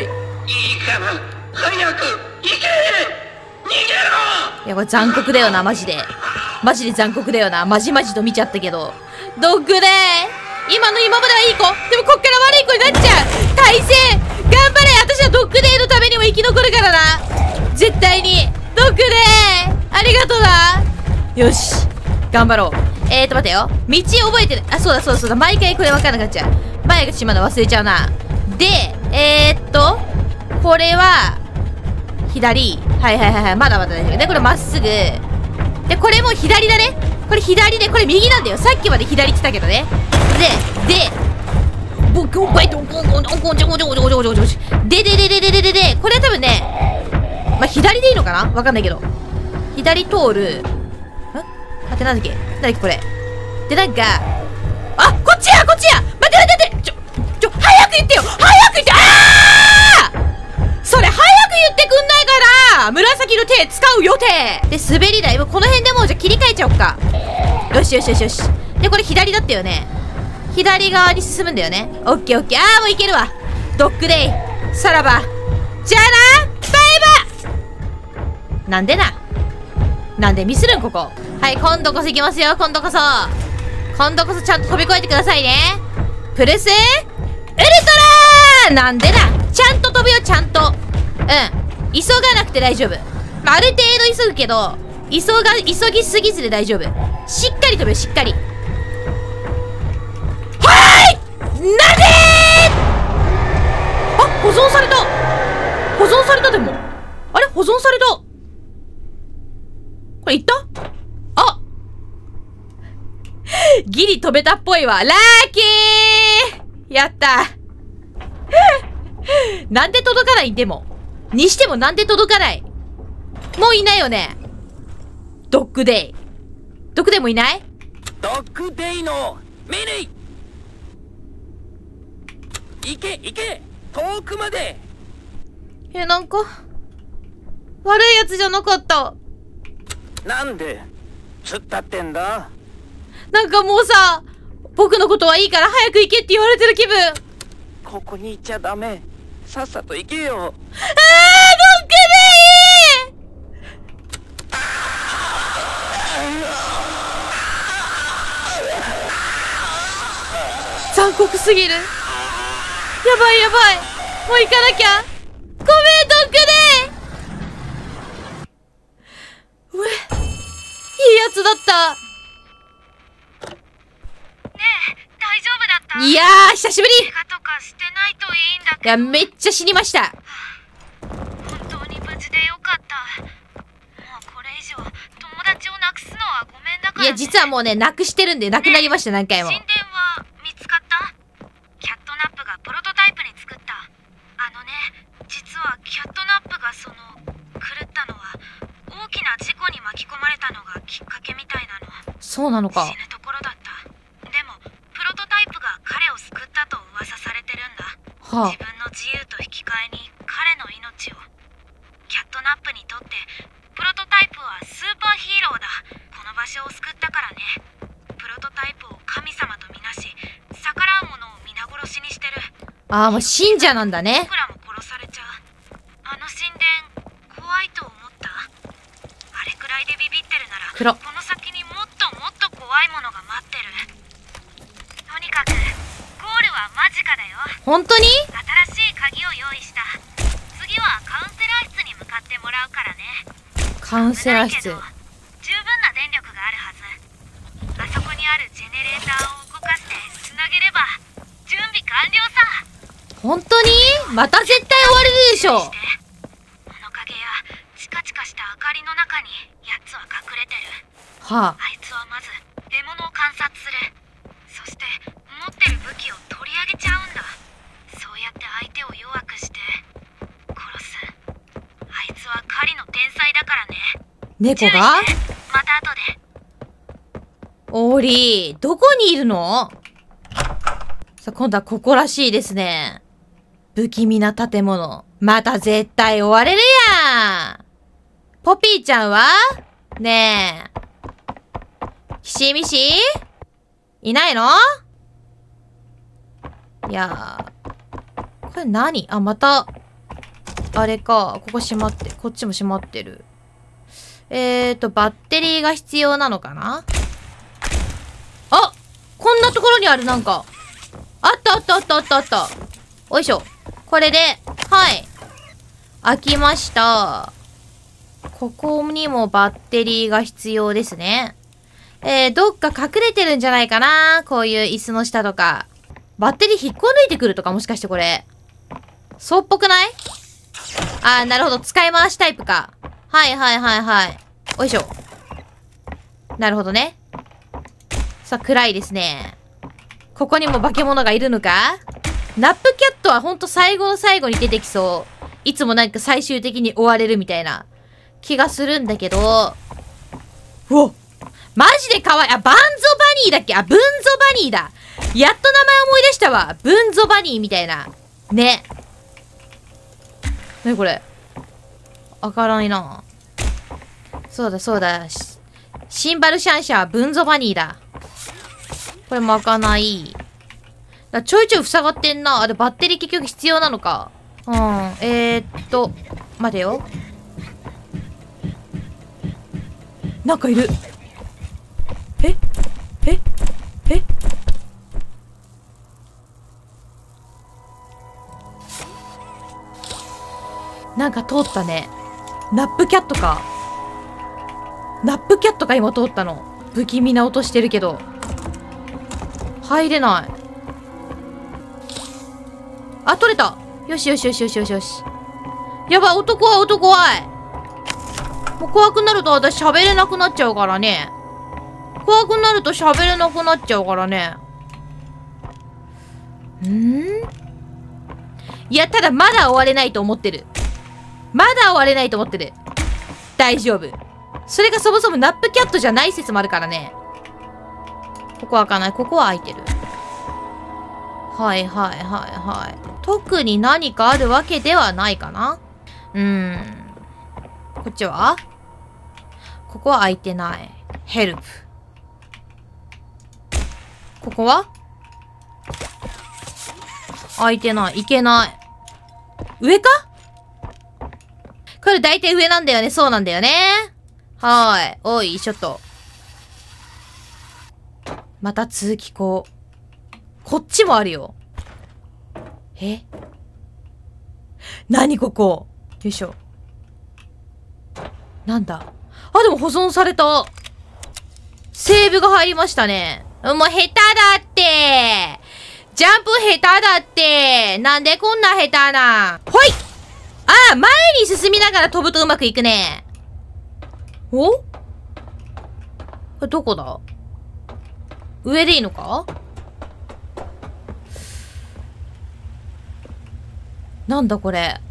早く行け。逃げろ。いやこれ残酷だよなマジで残酷だよな。まじと見ちゃったけどドッグデイ今まではいい子でもこっから悪い子になっちゃう。対戦頑張れ。私はドッグデイのためにも生き残るからな絶対に。ドッグデイありがとうな。よし頑張ろう。待ってよ。道覚えてる。あ、そうだ。毎回これ分かんなくなっちゃう。前がまだ忘れちゃうな。で、これは、左。はい。まだ大丈夫。で、これまっすぐ。で、これも左だね。これ左で、これ右なんだよ。さっきまで左って言ったけどね。で、これは多分ね、まあ、左でいいのかなわかんないけど。左通る。待って、なんだっけこれ。で、なんか、あ、こっちや待って早く言ってよあーそれ早く言ってくんないから紫の手使う予定で、滑り台、この辺でもうじゃあ切り替えちゃおっか。よし。で、これ左だったよね。左側に進むんだよね。オッケー。あーもういけるわ。ドッグデイさらばじゃあなバイバイ。なんでミスるんここ。はい、今度こそ行きますよ。今度こそちゃんと飛び越えてくださいね。プレスウルトラなんでちゃんと飛ぶよちゃんと。急がなくて大丈夫。ある程度急ぐけど急ぎすぎずで大丈夫。しっかり飛ぶよしっかり。はいなんで保存された。でもあれ保存された。これいった。あギリ飛べたっぽいわ。ラッキーやったなんで届かない。でもにしてもなんで届かない。もういないよね。ドッグデイもいない。 ドッグデイの命令。行け遠くまで。 なんか悪いやつじゃなかった。 なんで突っ立ってんだ。 なんかもうさ僕のことはいいから早く行けって言われてる気分。 ここに行っちゃダメ。さっさと行けよ。 ドッグデイすぎる。やばいやばい。もう行かなきゃ。ごめん、ドッグデー。うえ、いいやつだった。 ねえ、大丈夫だった？ いやー、久しぶり。 怪我とかしてないといいんだけど。 いや、めっちゃ死にました。 本当に無事でよかった。もうこれ以上友達をなくすのはごめんだから、ね。 いや、実はもうね、なくしてるんで、なくなりました、何回も。 神殿は見つかった？キャットナップがプロトタイプに作った。実はキャットナップが狂ったのは大きな事故に巻き込まれたのがきっかけみたいなの。 そうなのか。 死ぬところだった。でもプロトタイプが彼を救ったと噂されてるんだ。 はあ、 自分の自由と引き換えに彼の命を。キャットナップにとってプロトタイプはスーパーヒーローだ。この場所を救ったからね。プロトタイプを神様とみなし、逆らう者を皆殺しにしてる。 ああ、もう信者なんだね。 僕らも殺されちゃう。あの神殿怖いと思った？あれくらいでビビってるならこの先にもっともっと怖いものが待ってる。とにかくゴールは間近だよ。 本当に？ 新しい鍵を用意した。次はカウンセラー室に向かってもらうからね。 カウンセラー室。 十分な電力があるはず。あそこにあるジェネレーターを動かしてつなげれば準備完了さ。 本当に？また絶対終われるでしょ。 物陰やチカチカした明かりの中に奴は隠れてる。 はあ。 あいつはまず獲物を観察する。そして持ってる武器を取り上げちゃうんだ。そうやって相手を弱くして殺す。あいつは狩りの天才だからね。 猫が？ また後で。 オーリー、どこにいるの？さあ、今度はここらしいですね。不気味な建物。また絶対追われるやん。ポピーちゃんは？ねえ。ひしみし？いないの？いやー。これ何？あ、また、あれか。ここ閉まって、こっちも閉まってる。バッテリーが必要なのかな？あ！こんなところにある、なんか。あったあったあったあったあった。おいしょ。これで、はい。開きました。ここにもバッテリーが必要ですね。どっか隠れてるんじゃないかな。こういう椅子の下とか。バッテリー引っこ抜いてくるとか、もしかしてこれ。そうっぽくない？あー、なるほど。使い回しタイプか。はいはいはいはい。おいしょ。なるほどね。さあ、暗いですね。ここにも化け物がいるのか？ナップキャットはほんと最後の最後に出てきそう。いつもなんか最終的に追われるみたいな気がするんだけど。うお！マジで可愛い。あ、バンゾバニーだっけ？あ、ブンゾバニーだ。やっと名前思い出したわ。ブンゾバニーみたいな。ね。なにこれ？開かないな。そうだそうだ。シンバルシャンシャはブンゾバニーだ。これも開かない。ちょいちょい塞がってんな。あれ、バッテリー結局必要なのか。うん。待てよ。なんかいる。えなんか通ったね。ナップキャットか。ナップキャットが今通ったの。不気味な音してるけど。入れない。あ、取れた。よしよしよしよしよしよし。やばい、音怖い、音怖い。もう怖くなると私喋れなくなっちゃうからね。怖くなると喋れなくなっちゃうからね。いや、ただまだ終われないと思ってる。まだ終われないと思ってる。大丈夫。それがそもそもナップキャットじゃない説もあるからね。ここ開かない。ここは開いてる。はいはいはいはい。特に何かあるわけではないかな。こっちは？ここは開いてない。ヘルプ。ここは？開いてない。いけない。上か？これ大体上なんだよね。そうなんだよね。はーい。おい、ちょっと。また通気口。 こっちもあるよ。え？何ここ？よいしょ。なんだ？あ、でも保存された。セーブが入りましたね。もう下手だって。ジャンプ下手だって。なんでこんな下手な。ほい！ああ、前に進みながら飛ぶとうまくいくね。お？これどこだ？上でいいのか？なんだこれ。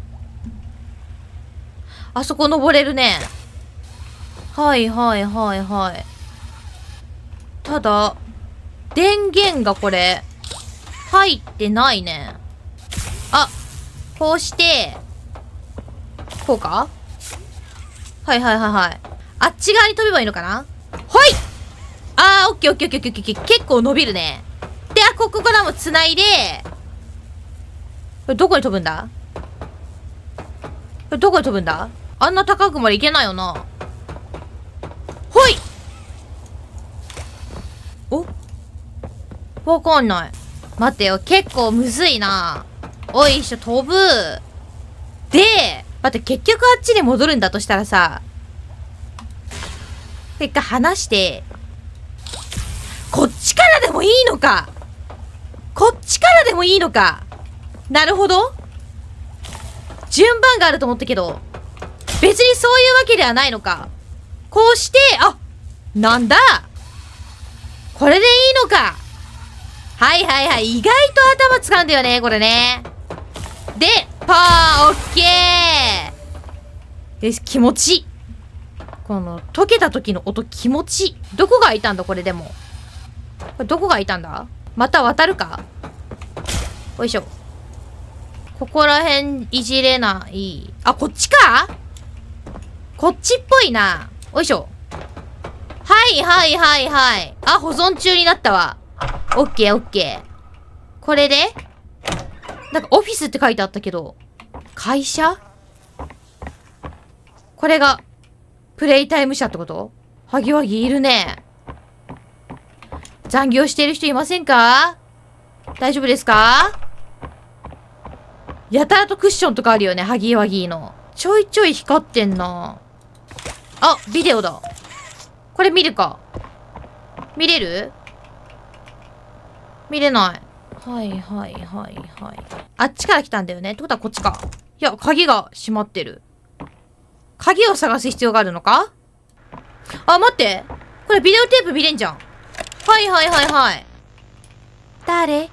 あそこ登れるね。はいはいはいはい。ただ、電源がこれ、入ってないね。あ、こうして、こうか？はいはいはいはい。あっち側に飛べばいいのかな？ほい！あー、オッケーオッケーオッケーオッケー。結構伸びるね。で、ここからも繋いで、これどこに飛ぶんだ？これどこに飛ぶんだ？あんな高くまで行けないよな。ほい！お？わかんない。待ってよ。結構むずいな。おいしょ、飛ぶ。で、待って、結局あっちに戻るんだとしたらさ、一回離して、こっちからでもいいのか。こっちからでもいいのか。なるほど。順番があると思ったけど、別にそういうわけではないのか。こうして、あ、なんだ。これでいいのか。はいはいはい。意外と頭使うんだよね、これね。で、パー、オッケー。よし、気持ちいい。この、溶けた時の音気持ちいい。どこが開いたんだ、これでも。これどこが開いたんだ？また渡るか？よいしょ。ここら辺いじれない。あ、こっちか？こっちっぽいな。よいしょ。はいはいはいはい。あ、保存中になったわ。オッケーオッケー。これでなんかオフィスって書いてあったけど、会社？これが、プレイタイム社ってこと？ハギワギいるね。残業してる人いませんか？大丈夫ですか？やたらとクッションとかあるよね、ハギワギの。ちょいちょい光ってんな。あ、ビデオだ。これ見るか。見れる？見れない。はいはいはいはい。あっちから来たんだよね。ってことはこっちか。いや、鍵が閉まってる。鍵を探す必要があるのか？あ、待って。これビデオテープ見れんじゃん。はいはいはいはい。誰？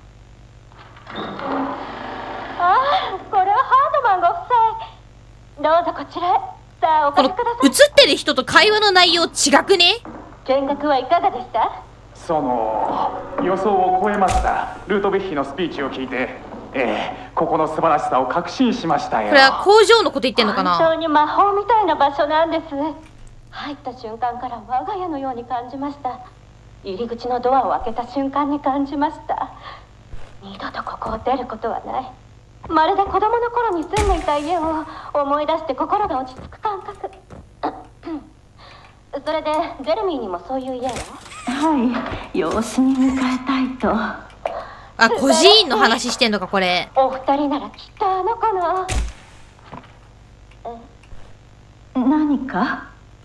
ああ、これはハードマンご夫妻。どうぞこちらへ。さあ、おこの貸しください。 映ってる人と会話の内容違くね？ 見学はいかがでした？ 予想を超えました。ルートベッヒのスピーチを聞いて、ここの素晴らしさを確信しましたよ。 これは工場のこと言ってんのかな？ 本当に魔法みたいな場所なんです。入った瞬間から我が家のように感じました。入り口のドアを開けた瞬間に感じました。二度とここを出ることはない。まるで子供の頃に住んでいた家を思い出して心が落ち着く感覚。それでジェレミーにもそういう家を？ はい、養子に迎えたいと。 あ、孤児院の話してんのか、これ。 お二人ならきっとあの子の。 何か？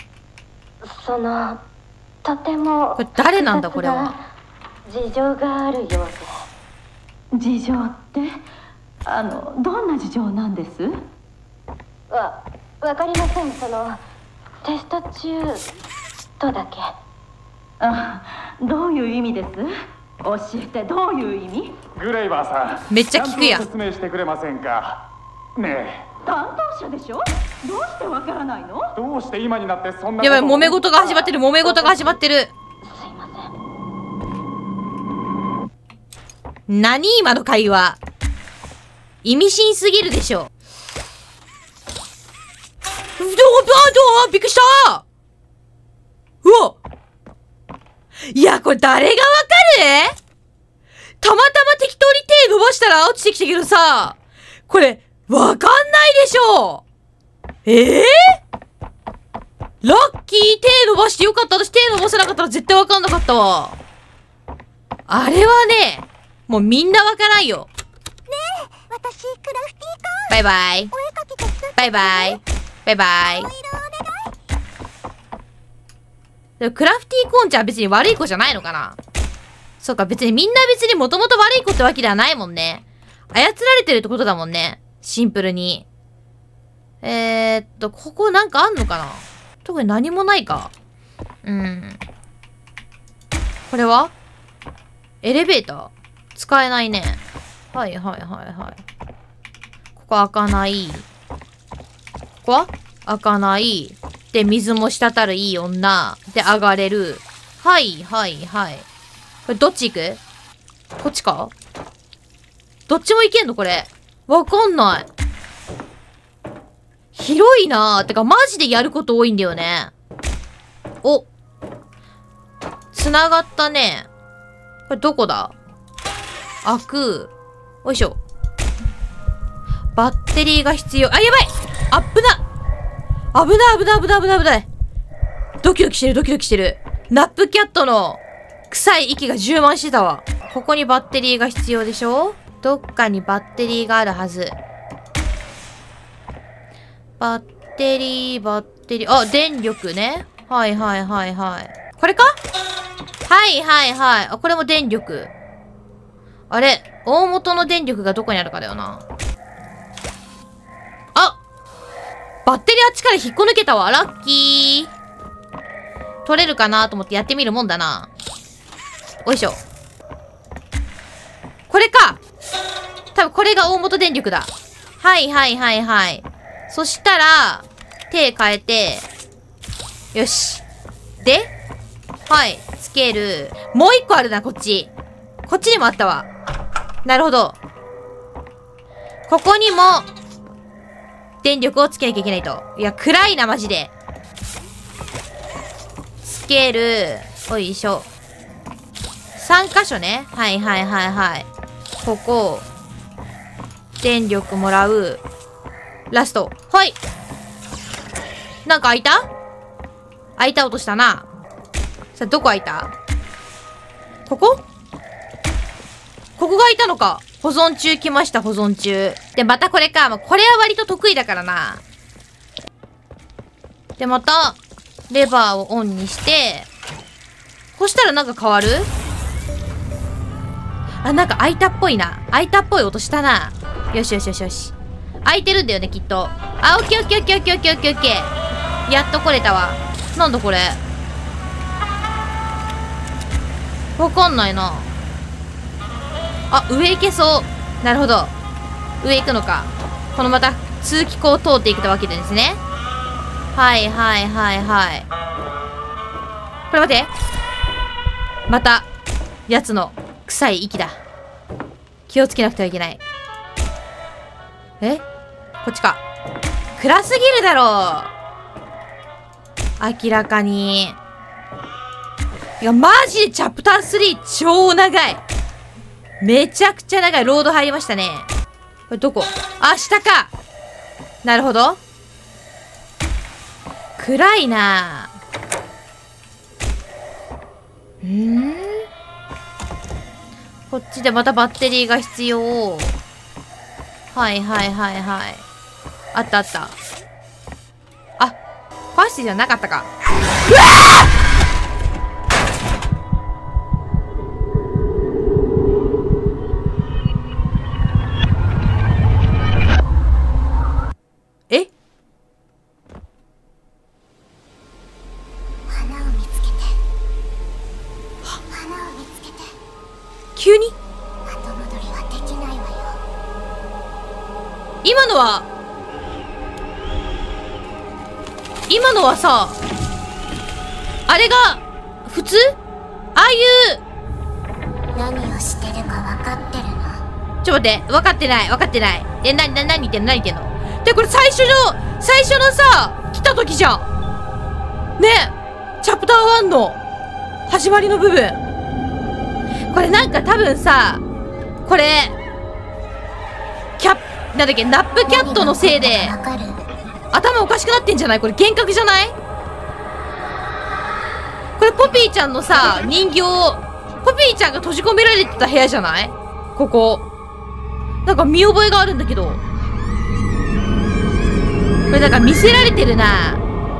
とても。 これ誰なんだ、これは。 事情があるようで。 事情って？どんな事情なんです？ わかりません。テスト中とだけ。 あ、どういう意味です？教えて、どういう意味？ グレイバーさん、 めっちゃ聞くやん。 説明してくれませんかねえ。 担当者でしょ？どうしてわからないの？ どうして今になってそんな。 やばい、揉め事が始まってる、揉め事が始まってる。 すいません。 何今の会話。意味深すぎるでしょ。びっくりしたうわいや、これ誰がわかる？たまたま適当に手伸ばしたら落ちてきたけどさ、これ、わかんないでしょラッキー手伸ばしてよかった。私手伸ばせなかったら絶対わかんなかったわ。あれはね、 もうみんなわからんよ。 ねえ、私クラフティーコーン。 バイバイ。 お絵かき手伝って。 バイバイ。バイバイ。でもクラフティーコーンちゃんは別に悪い子じゃないのかな。そうか、別にみんな別にもともと悪い子ってわけではないもんね。操られてるってことだもんね。シンプルに。ここなんかあんのかな。特に何もないか。これはエレベーター使えないね。はいはいはいはい。ここ開かない。ここは開かない。で、水も滴るいい女。で、上がれる。はいはいはい。これどっち行く？こっちか？どっちも行けんのこれ。わかんない。広いなぁ。てか、マジでやること多いんだよね。お。繋がったね。これどこだ？開く。よいしょ。バッテリーが必要。あ、やばい！あっぶな！危ない危ない危ない危ない危ない。ドキドキしてるドキドキしてる。ナップキャットの臭い息が充満してたわ。ここにバッテリーが必要でしょ？どっかにバッテリーがあるはず。バッテリー。あ、電力ね。はいはいはいはい。これか？はいはいはい。あ、これも電力。あれ？大元の電力がどこにあるかだよな。あ！バッテリーあっちから引っこ抜けたわ。ラッキー。取れるかなと思ってやってみるもんだな。おいしょ。これか。多分これが大元電力だ。はいはいはいはい。そしたら、手変えて、よし。で、はい、つける。もう一個あるな、こっち。こっちにもあったわ。なるほど。ここにも、電力をつけなきゃいけないと。いや、暗いな、マジで。つける。おいしょ。3箇所ね。はいはいはいはい。ここ。電力もらう。ラスト。はい。なんか開いた？開いた音したな。さあ、どこ開いた？ここ？ここが開いたのか。保存中来ました、保存中。で、またこれか。まあ、これは割と得意だからな。で、また、レバーをオンにして、そしたらなんか変わる？あ、なんか開いたっぽいな。開いたっぽい音したな。よしよしよしよし。開いてるんだよね、きっと。あ、オッケーオッケーオッケーオッケーオッケーオッケーオッケー。やっと来れたわ。なんだこれ。わかんないな。あ、上行けそう。なるほど。上行くのか。このまた通気口を通っていくわけですね。はいはいはいはい。これ待って。また、やつの臭い息だ。気をつけなくてはいけない。え？こっちか。暗すぎるだろう。明らかに。いや、マジでチャプター3超長い。めちゃくちゃ長い。ロード入りましたね。これどこ？あ、下か。なるほど。暗いなぁ。こっちでまたバッテリーが必要。はいはいはいはい。あったあった。あ、ファッシーじゃなかったか。うわえ？ 花を見つけて。花を見つけて。 急に？ 後戻りはできないわよ。 今のはさ、あれが普通？ああいう何をしてるか分かってるの？ ちょっと待って、分かってない分かってない。え、何言ってんの何言ってんの？で、これ最初のさ、来た時じゃんねえ、チャプター1の始まりの部分。これなんか多分さ、これなんだっけ、ナップキャットのせいで頭おかしくなってんじゃない？これ幻覚じゃない？これポピーちゃんのさ、人形、ポピーちゃんが閉じ込められてた部屋じゃない？ ここ。なんか見覚えがあるんだけど。これなんか見せられてるな。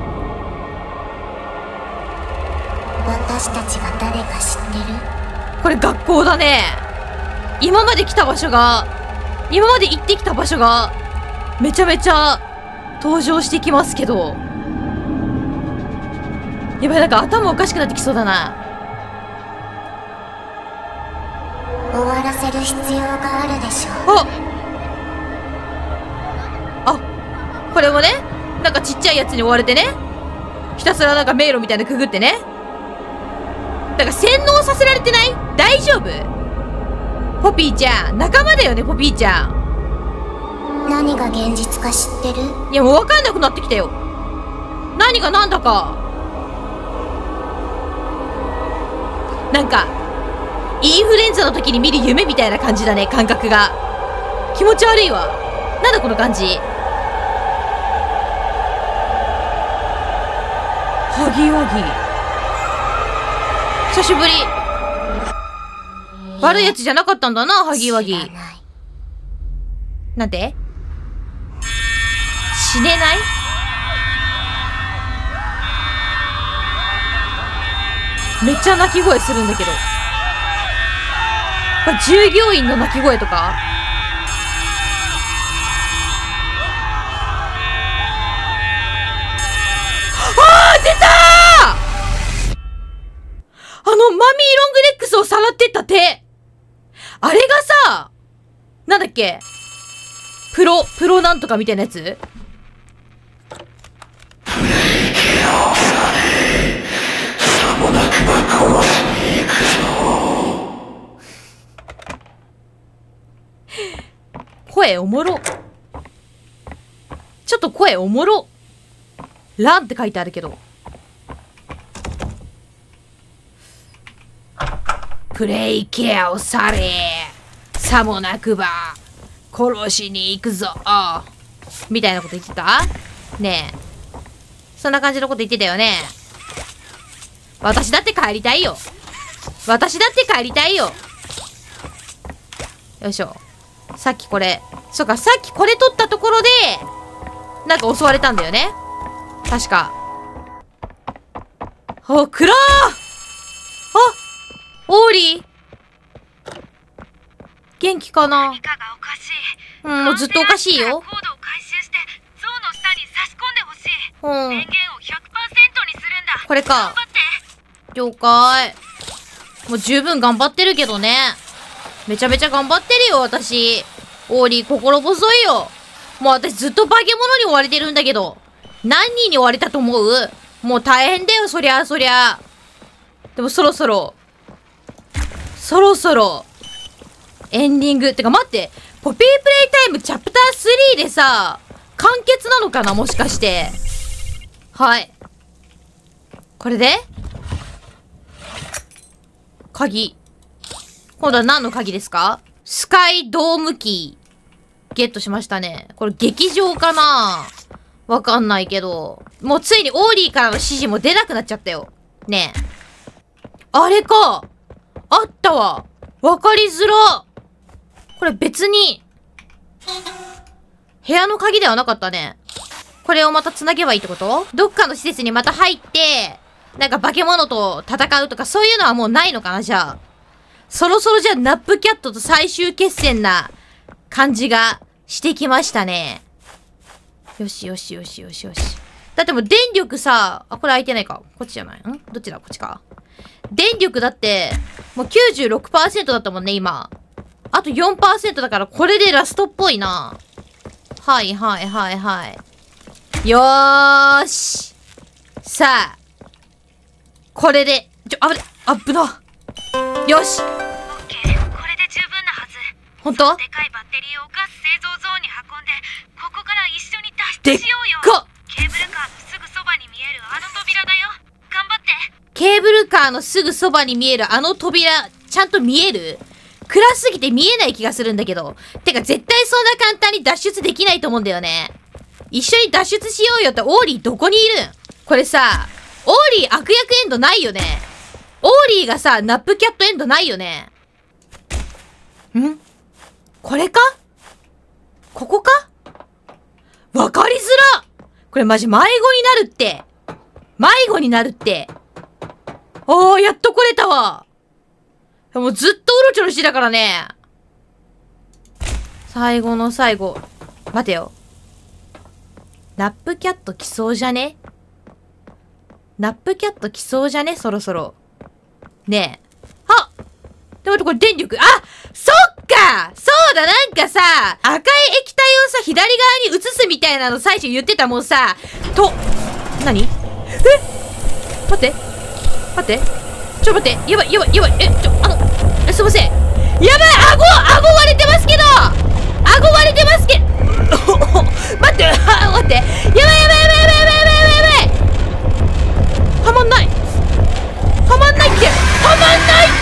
私たちが誰か知ってる？ これ学校だね。今まで来た場所が、今まで行ってきた場所が、めちゃめちゃ登場してきますけど。やばい、なんか頭おかしくなってきそうだな。 終わらせる必要があるでしょう。 あ、これもね、なんかちっちゃいやつに追われてね、ひたすらなんか迷路みたいなくぐってね。なんか洗脳させられてない？大丈夫？ポピーちゃん、仲間だよね、ポピーちゃん。 何が現実か知ってる？ いや、もう分かんなくなってきたよ。何がなんだか。なんか、インフルエンザの時に見る夢みたいな感じだね、感覚が。気持ち悪いわ。なんだこの感じ。ハギワギ。久しぶり。悪いやつじゃなかったんだな、ハギワギ。なんて？死ねない？めっちゃ鳴き声するんだけど。これ従業員の鳴き声とか？出たー！マミーロングレックスをさらってった手。あれがさ、なんだっけ？プロなんとかみたいなやつ？声おもろ。ちょっと声おもろ。ランって書いてあるけど。プレイケアをされ。さもなくば、殺しに行くぞ。みたいなこと言ってた？ねえ。そんな感じのこと言ってたよね。私だって帰りたいよ。私だって帰りたいよ。よいしょ。さっきこれ。そうか、さっきこれ取ったところで、なんか襲われたんだよね。確か。あ、暗ー！あ！オーリー元気かな？うん、もうずっとおかしいよ。うん。これか。了解。もう十分頑張ってるけどね。めちゃめちゃ頑張ってるよ、私。オーリー、心細いよ。もう私ずっと化け物に追われてるんだけど。何人に追われたと思う？もう大変だよ、そりゃ。でもそろそろ、エンディング。てか待って、ポピープレイタイムチャプター3でさ、完結なのかな、もしかして。はい。これで鍵。今度は何の鍵ですか？スカイドームキー。ゲットしましたね。これ劇場かな？わかんないけど。もうついにオーリーからの指示も出なくなっちゃったよ。ねえ。あれか。あったわ。わかりづら。これ別に、部屋の鍵ではなかったね。これをまた繋げばいいってこと？どっかの施設にまた入って、なんか化け物と戦うとかそういうのはもうないのかな、じゃあ。そろそろじゃあナップキャットと最終決戦な感じがしてきましたね。よし。だってもう電力さ、これ開いてないか。こっちじゃない？どっちだ？こっちか。電力だって、もう 96% だったもんね、今。あと 4% だからこれでラストっぽいな。はい。よーし。さあ。これで、あぶな。よし。 オッケー。これで十分なはず。 ほんと？ でかいバッテリーをガス製造ゾーンに運んで、ここから一緒に脱出しようよ。ケーブルカーのすぐそばに見えるあの扉だよ。頑張って。 ケーブルカーのすぐそばに見えるあの扉、ちゃんと見える？暗すぎて見えない気がするんだけど。てか絶対そんな簡単に脱出できないと思うんだよね。一緒に脱出しようよってオーリーどこにいるん？これさ、オーリー悪役エンドないよね。オーリーがさ、ナップキャットエンドないよね。 これか？ここか？わかりづら！これマジ迷子になるって。迷子になるって。ああ、やっと来れたわ。もうずっとうろちょろしてたからね。最後の最後。待てよ。ナップキャット来そうじゃね？ナップキャット来そうじゃね？そろそろ。ねえ。あ！でもこれ電力、あ！そっか！そうだ、なんかさ、赤い液体をさ、左側に移すみたいなの最初言ってたもんさ、何？え？待って。待って。ちょ、待って。やばい、やばい、やばい。すいません。やばい！顎割れてますけど！顎割れてますけど待って、待って。やばい、やばい、やばい、やばい、やばい、やばい。はまんない。はまんないって。はまんないって！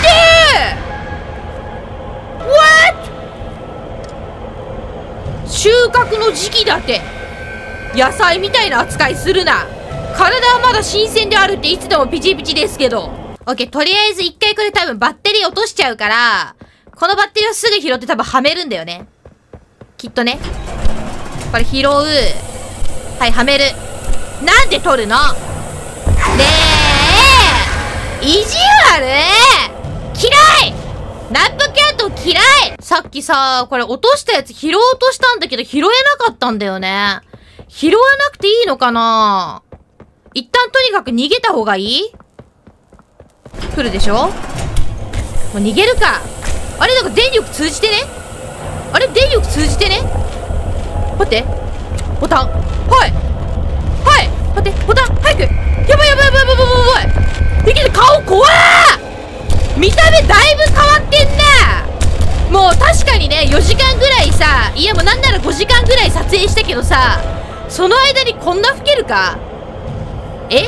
What？ 収穫の時期だって。野菜みたいな扱いするな。体はまだ新鮮であるっていつでもピチピチですけど。オッケー、とりあえず一回これ多分バッテリー落としちゃうから、このバッテリーをすぐ拾って多分はめるんだよね。きっとね。これ拾う。はい、はめる。なんで取るの？ねえ！意地悪！嫌い！ナップキャット嫌い！さっきさ、これ落としたやつ拾おうとしたんだけど拾えなかったんだよね。拾わなくていいのかな？一旦とにかく逃げた方がいい？来るでしょ？もう逃げるか。あれなんか電力通じてね？あれ電力通じてね？待って。ボタン。はい。はい。待って。ボタン。早く。やばいやばいやばいやばいやばいやばい。いける。顔怖ー！見た目だいぶ変わってんな。もう確かにね、4時間ぐらいさ、いやもうなんなら5時間ぐらい撮影したけどさ、その間にこんな老けるか？え？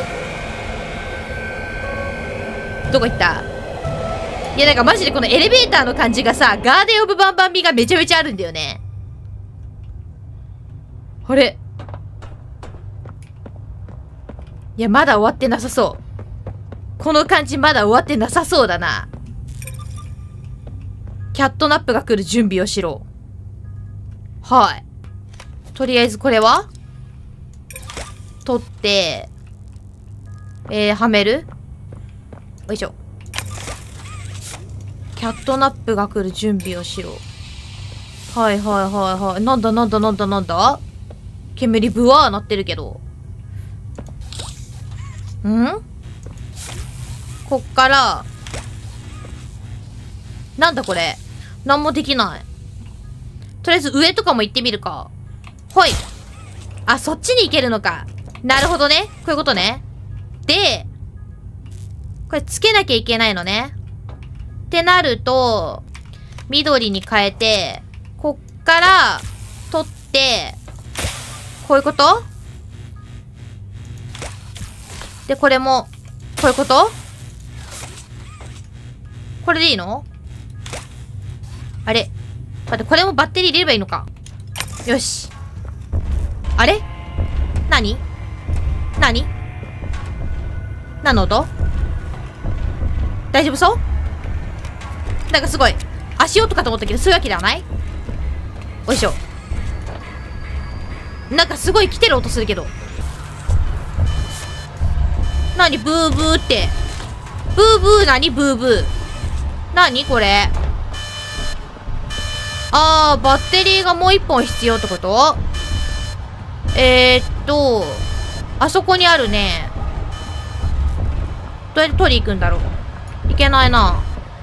どこ行った？いやなんかマジでこのエレベーターの感じがさ、ガーデンオブバンバンビがめちゃめちゃあるんだよね。あれ？いやまだ終わってなさそう。この感じまだ終わってなさそうだな。キャットナップが来る準備をしろ。はい。とりあえずこれは取って、はめる？よいしょ。キャットナップが来る準備をしろ。はいはいはいはい。なんだなんだなんだなんだ？煙ブワーなってるけど。こっから、なんだこれ。なんもできない。とりあえず上とかも行ってみるか。ほい。あ、そっちに行けるのか。なるほどね。こういうことね。で、これつけなきゃいけないのね。ってなると、緑に変えて、こっから、取って、こういうこと？で、これも、こういうこと？これでいいの？あれ？待って、これもバッテリー入れればいいのか。よし。あれ？何？何？何の音？大丈夫そう？なんかすごい、足音かと思ったけど、そういうわけではない？よいしょ。なんかすごい来てる音するけど。なにブーブーって。ブーブーなにブーブー。なにこれ。あー、バッテリーがもう一本必要ってこと？あそこにあるね。どうやって取り行くんだろう。いけないな。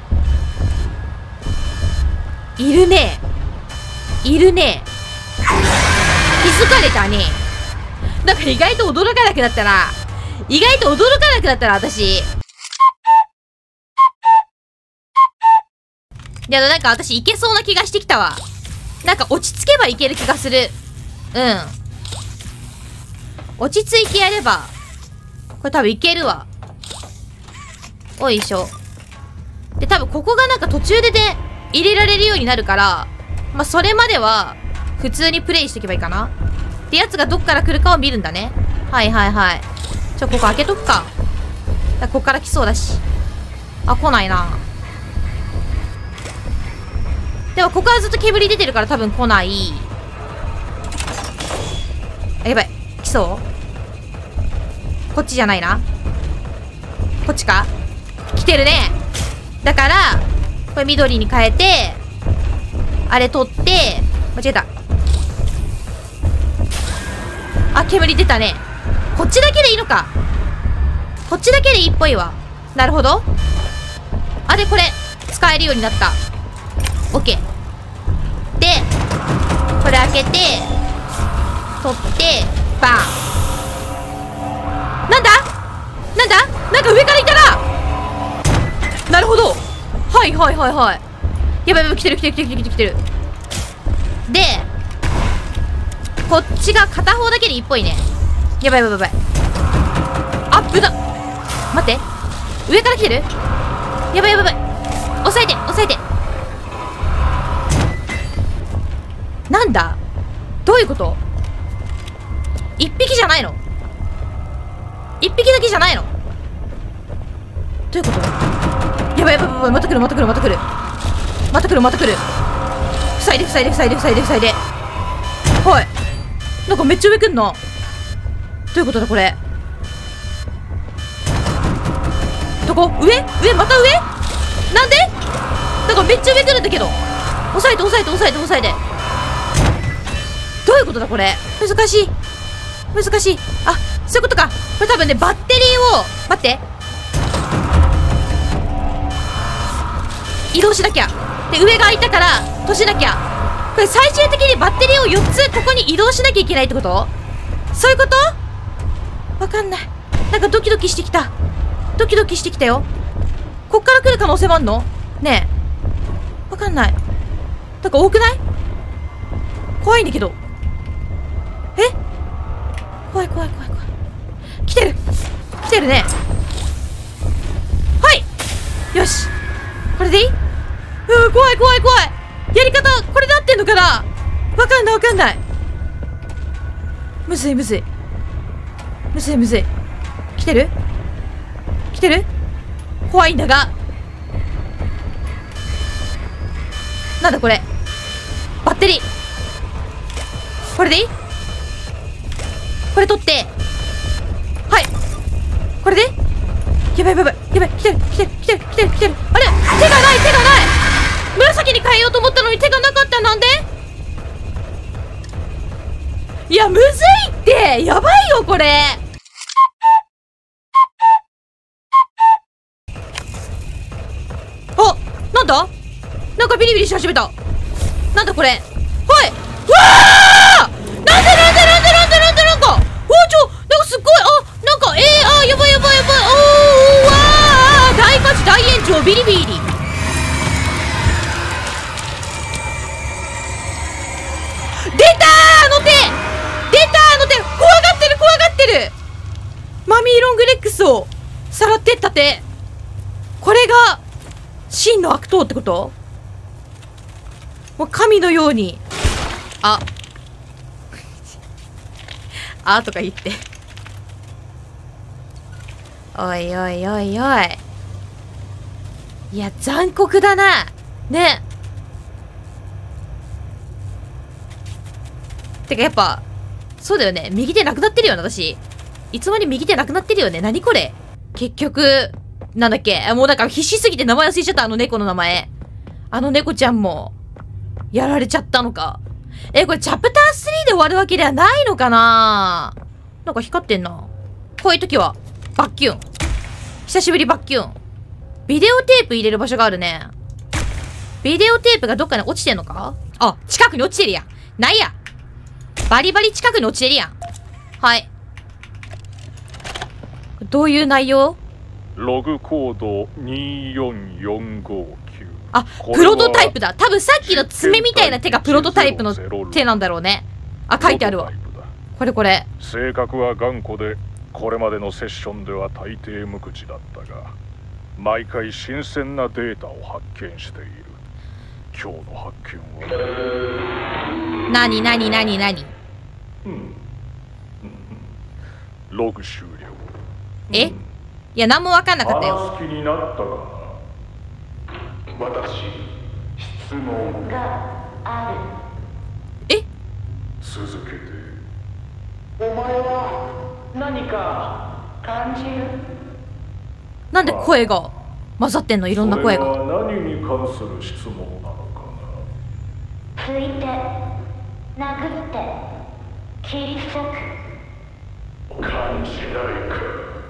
いるね。いるね。気づかれたね。なんか意外と驚かなくなったな。意外と驚かなくなったな、私。いや、なんか私いけそうな気がしてきたわ。なんか落ち着けばいける気がする。落ち着いてやれば。これ多分いけるわ。おいしょ。で、多分ここがなんか途中でね、入れられるようになるから、まあ、それまでは、普通にプレイしていけばいいかな。で、やつがどっから来るかを見るんだね。はいはいはい。ここ開けとくか。ここから来そうだし。あ、来ないな。 でもここはずっと煙出てるから多分来ない。あ、やばい。来そう？こっちじゃないな。こっちか？来てるね。だから、これ緑に変えて、あれ取って、間違えた。あ、煙出たね。こっちだけでいいのか。こっちだけでいいっぽいわ。なるほど。あ、で、これ、使えるようになった。オッケー。で、これ開けて、取って、バーン。なんだなんだなんか上からいたな。なるほど。はいはいはいはい。やばいやばい、来てる来てる来てる来てる来てる。で、こっちが片方だけでいいっぽいね。やばいやばいやばい。あ、ぶだ。待って。上から来てる？やばいやばいやばい。押さえて押さえて。なんだ？どういうこと？一匹じゃないの？一匹だけじゃないの？どういうこと？やばいやばいやばい。また来るまた来るまた来る。また来るまた来る。塞いで塞いで塞いで塞いで塞いで。はい。なんかめっちゃ上来んな。どういうことだこれ。どこ？上？上？また上？なんで？なんかめっちゃ上来るんだけど。押さえて押さえて押さえて押さえて。どういうことだこれ。難しい難しい。あ、そういうことか。これ多分ね、バッテリーを待って、移動しなきゃ。で、上が開いたから閉じなきゃ。これ最終的にバッテリーを4つここに移動しなきゃいけないってこと？そういうこと？わかんない。なんかドキドキしてきた。ドキドキしてきたよ。こっから来る可能性もあんの？ねえ、わかんない。なんか多くない？怖いんだけど。え？怖い怖い怖い怖い。来てる来てるね。はい、よし、これでいい？怖い怖い怖い。やり方これで合ってんのかな。わかんないわかんない。むずいむずいむずいむずい。来てる来てる。怖いんだが。なんだこれ。バッテリーこれでいい？これ取って、はい、これでやばいやばいやばい。来てる来てる来てる来てる来てる。あれ、手がない手がない。紫に変えようと思ったのに手がなかった。なんで？いやむずいって。やばいよこれ。あ、なんだ？なんかビリビリし始めた。なんだこれ。はい、うわー、なんでなんでなんでなんでなんでなんか、おー、なんかすっごい、あ、なんかあ、やばいやばいやばい。おー、わー、大火事大炎上ビリビリ。出たー、あの手、出たー、あの手。怖がってる怖がってる。マミーロングレックスをさらってった手。これが真の悪党ってこと？もう神のように、ああとか言っておいおいおいおい。いや残酷だなね。てかやっぱそうだよね。右手なくなってるよね私。いつまで右手なくなってるよね。何これ。結局なんだっけ、もうなんか必死すぎて名前忘れちゃった。あの猫の名前。あの猫ちゃんもやられちゃったのか。これチャプター3で終わるわけではないのかな。なんか光ってんな。こういう時はバッキュン。久しぶりバッキュン。ビデオテープ入れる場所があるね。ビデオテープがどっかに落ちてんのか。あ、近くに落ちてるやん。ないや、バリバリ近くに落ちてるやん。はい、どういう内容？ ログコード24459。 あ、プロトタイプだ。多分さっきの爪みたいな手がプロトタイプの手なんだろうね。あ、書いてあるわ。これこれ。 性格は頑固で、これまでのセッションでは大抵無口だったが、毎回新鮮なデータを発見している。今日の発見は何何何何？ ログ終了。 え？いや、何も分かんなかったよ。 話す気になったかな。私、失質問があえ？ 続けて。 お前は何か感じる？ なんで声が混ざってんの？いろんな声が。 それは何に関する質問なのかる。ついて殴って切り裂く。 感じないか。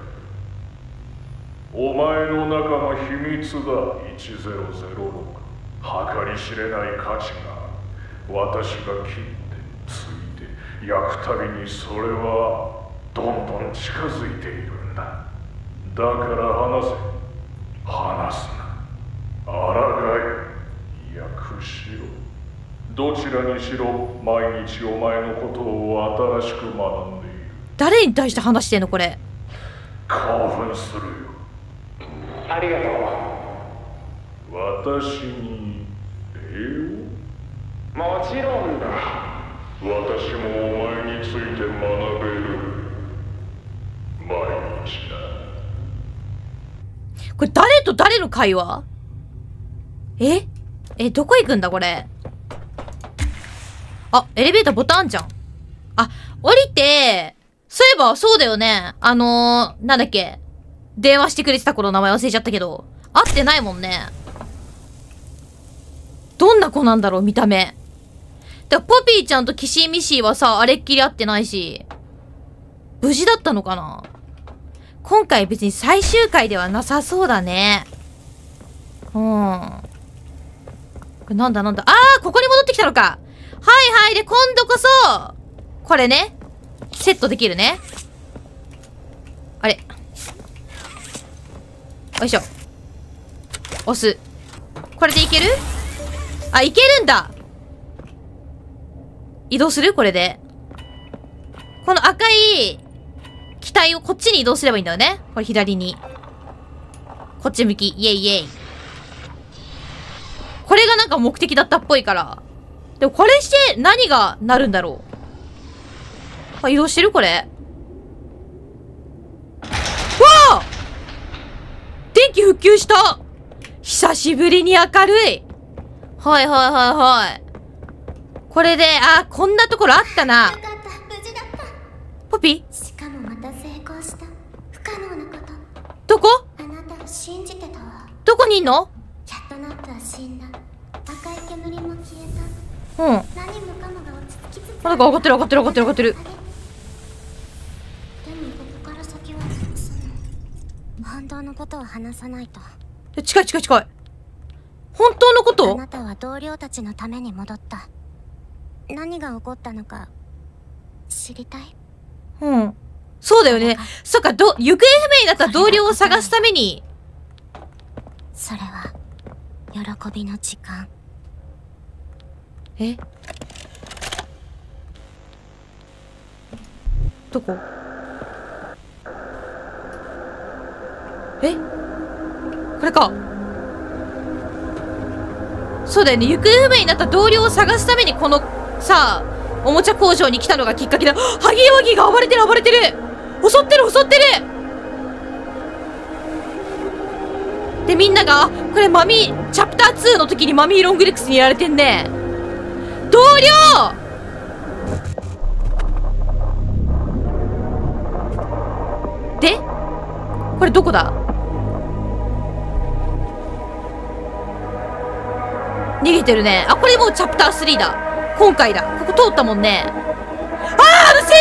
お前の中の秘密だ。1006。計り知れない価値が私が切ってついて焼くたびにそれはどんどん近づいているんだ。だから話せ。話すな。抗え。いや屈しろ。どちらにしろ毎日お前のことを新しく学んでいる。 誰に対して話してんのこれ？ 興奮するよ。 ありがとう。私に礼を？ もちろんだ。 私もお前について学べる。毎日だ。 これ誰と誰の会話？どこ行くんだこれ？あ、エレベーターボタンあんじゃん。あ、降りて、そういえばそうだよね。なんだっけ。電話してくれてた頃名前忘れちゃったけど、会ってないもんね。どんな子なんだろう、見た目。だからポピーちゃんとキシーミシーはさ、あれっきり会ってないし、無事だったのかな？今回別に最終回ではなさそうだね。これなんだなんだ。ここに戻ってきたのか。はいはい。で、今度こそ、これね。セットできるね。あれ。よいしょ。押す。これでいける？あ、いけるんだ。移動する？これで。この赤い機体をこっちに移動すればいいんだよね。これ左に。こっち向き。イェイイェイ。これがなんか目的だったっぽいから。でもこれして何がなるんだろう。移動してる？これ。わあ！電気復旧した！久しぶりに明るい！はいはいはいはい。これで、こんなところあったな。 よかった、無事だった。 ポピー？ しかもまた成功した。不可能なこと。 どこ？ あなたを信じてたわ。 どこにいんの？ キャットナップは死んだ。赤い煙も消えた。 うん。 何もかもが落ち着きつつ。 なんか上がってる上がってる上がってる上がってる。 でもここから先は本当のことを話さないと。 近い近い近い。本当のこと？ あなたは同僚たちのために戻った。何が起こったのか知りたい？ うん。そうだよね。そっか、行方不明になった同僚を探すために。 それは喜びの時間。 どこ？これか。そうだよね。行方不明になった同僚を探すためにこのさ、おもちゃ工場に来たのがきっかけだ。ハギワギが暴れてる暴れてる！襲ってる襲ってる！で、みんなが、これチャプター2の時にマミーロングレックスにやられてんね。同僚！でこれどこだ？逃げてるね。これもうチャプター3だ。今回だ。ここ通ったもんね。先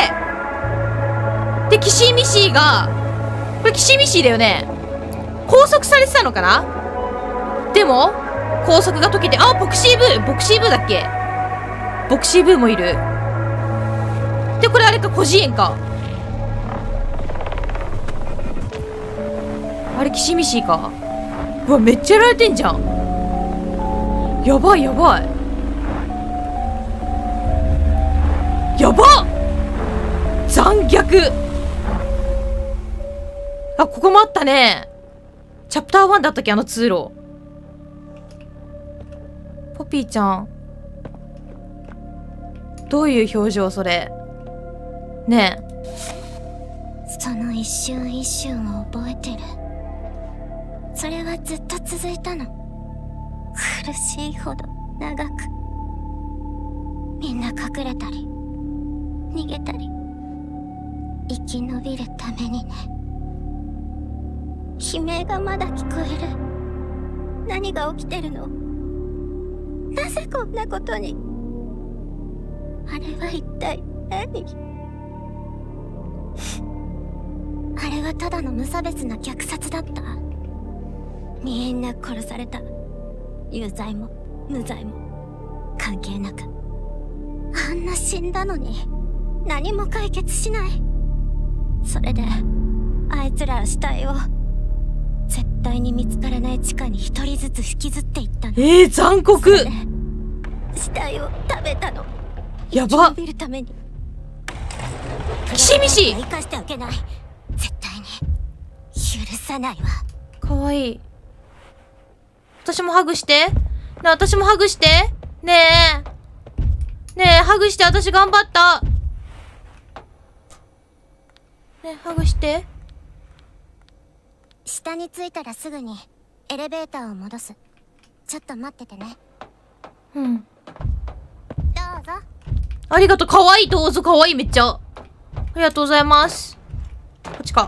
生！で、キシーミシーが、これキシーミシーだよね。拘束されてたのかな？でも、拘束が解けて、ボクシーブーだっけ？ボクシーブーもいる。で、これあれか、孤児院か。あれ、キシミシーか。うわ、めっちゃやられてんじゃん。やばいやばい。やばっ！残虐！ここもあったね。チャプター1だったっけ、あの通路。ポピーちゃん。どういう表情それ。ねえ。その一瞬一瞬を覚えてる。それはずっと続いたの。 苦しいほど長く、みんな隠れたり逃げたり生き延びるためにね。悲鳴がまだ聞こえる。何が起きてるの？なぜこんなことに？あれは一体何？あれはただの無差別な虐殺だった。みんな殺された。有罪も無罪も関係なく。あんな死んだのに何も解決しない。それであいつらは死体を絶対に見つからない地下に一人ずつ引きずっていったの。 残酷。 死体を食べたの。 やば。 生き延びるために。 キシミシ。 生かしておけない。絶対に許さないわ。 かわいい。私もハグして。ねえ、私もハグして。ねえ。ねえ、ハグして。私頑張った。ねえ、ハグして。 下に着いたらすぐにエレベーターを戻す。ちょっと待っててね。 うん。 どうぞ。 ありがとう。かわいい。どうぞ。かわいい。めっちゃ。ありがとうございます。こっちか。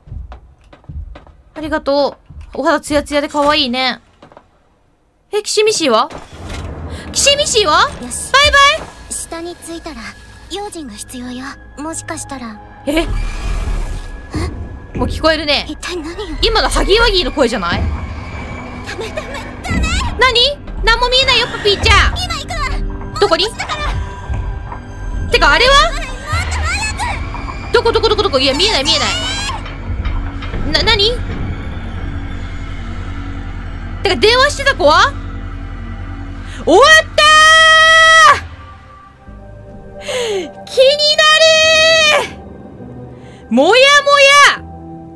ありがとう。お肌ツヤツヤでかわいいね。キシミシーは？キシミシーは？バイバイ。 下に着いたら用心が必要よ。もしかしたら。 もう聞こえるね。 一体何よ。 今のハギーワギーの声じゃない？ ダメ。 何？何も見えないよ、パピーちゃん。 今行くわ。 どこに？てか、あれは？どこ？いや、見えない。何？てか、電話してた子は？終わったー！気になるー！もやもや！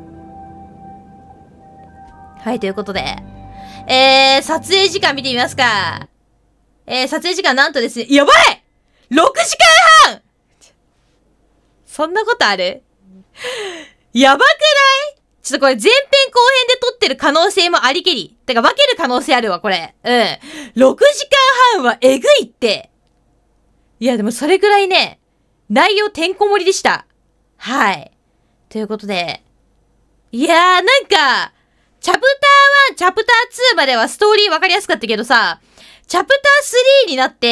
はい、ということで。撮影時間見てみますか。撮影時間なんとですね、やばい！ 6 時間半！そんなことある？やばくない？ちょっとこれ前編後編で撮ってる可能性もありけり。てか分ける可能性あるわ、これ。6時間半はえぐいって。いや、でもそれくらいね、内容てんこ盛りでした。はい。ということで。いやー、なんか、チャプター1、チャプター2まではストーリー分かりやすかったけどさ、チャプター3になって、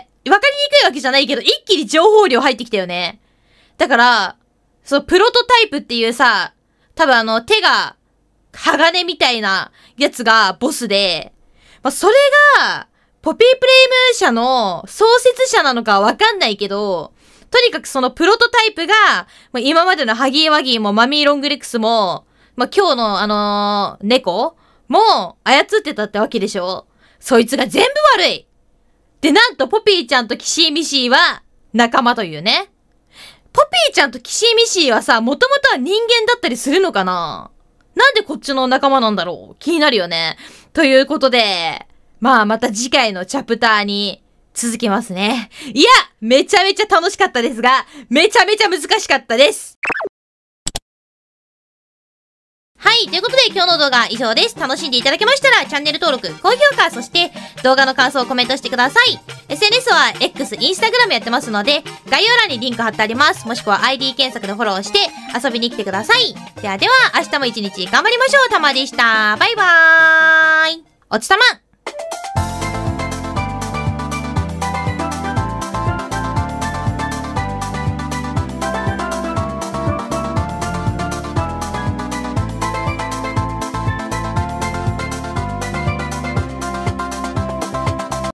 分かりにくいわけじゃないけど、一気に情報量入ってきたよね。だから、そのプロトタイプっていうさ、多分手が鋼みたいなやつがボスで、まあ、それが、ポピープレイムー社の創設者なのかわかんないけど、とにかくそのプロトタイプが、まあ、今までのハギーワギーもマミーロングレックスも、まあ、今日の猫も操ってたってわけでしょ？そいつが全部悪い！で、なんとポピーちゃんとキシーミシーは仲間というね。ポピーちゃんとキシーミシーはさ、もともとは人間だったりするのかな？なんでこっちの仲間なんだろう？気になるよね。ということで、まあまた次回のチャプターに続きますね。いや、めちゃめちゃ楽しかったですが、めちゃめちゃ難しかったです。はい。ということで今日の動画は以上です。楽しんでいただけましたらチャンネル登録、高評価、そして動画の感想をコメントしてください。SNS は X、Instagram やってますので、概要欄にリンク貼ってあります。もしくは ID 検索でフォローして遊びに来てください。ではでは、明日も一日頑張りましょう。たまでした。バイバーイ。おつたま。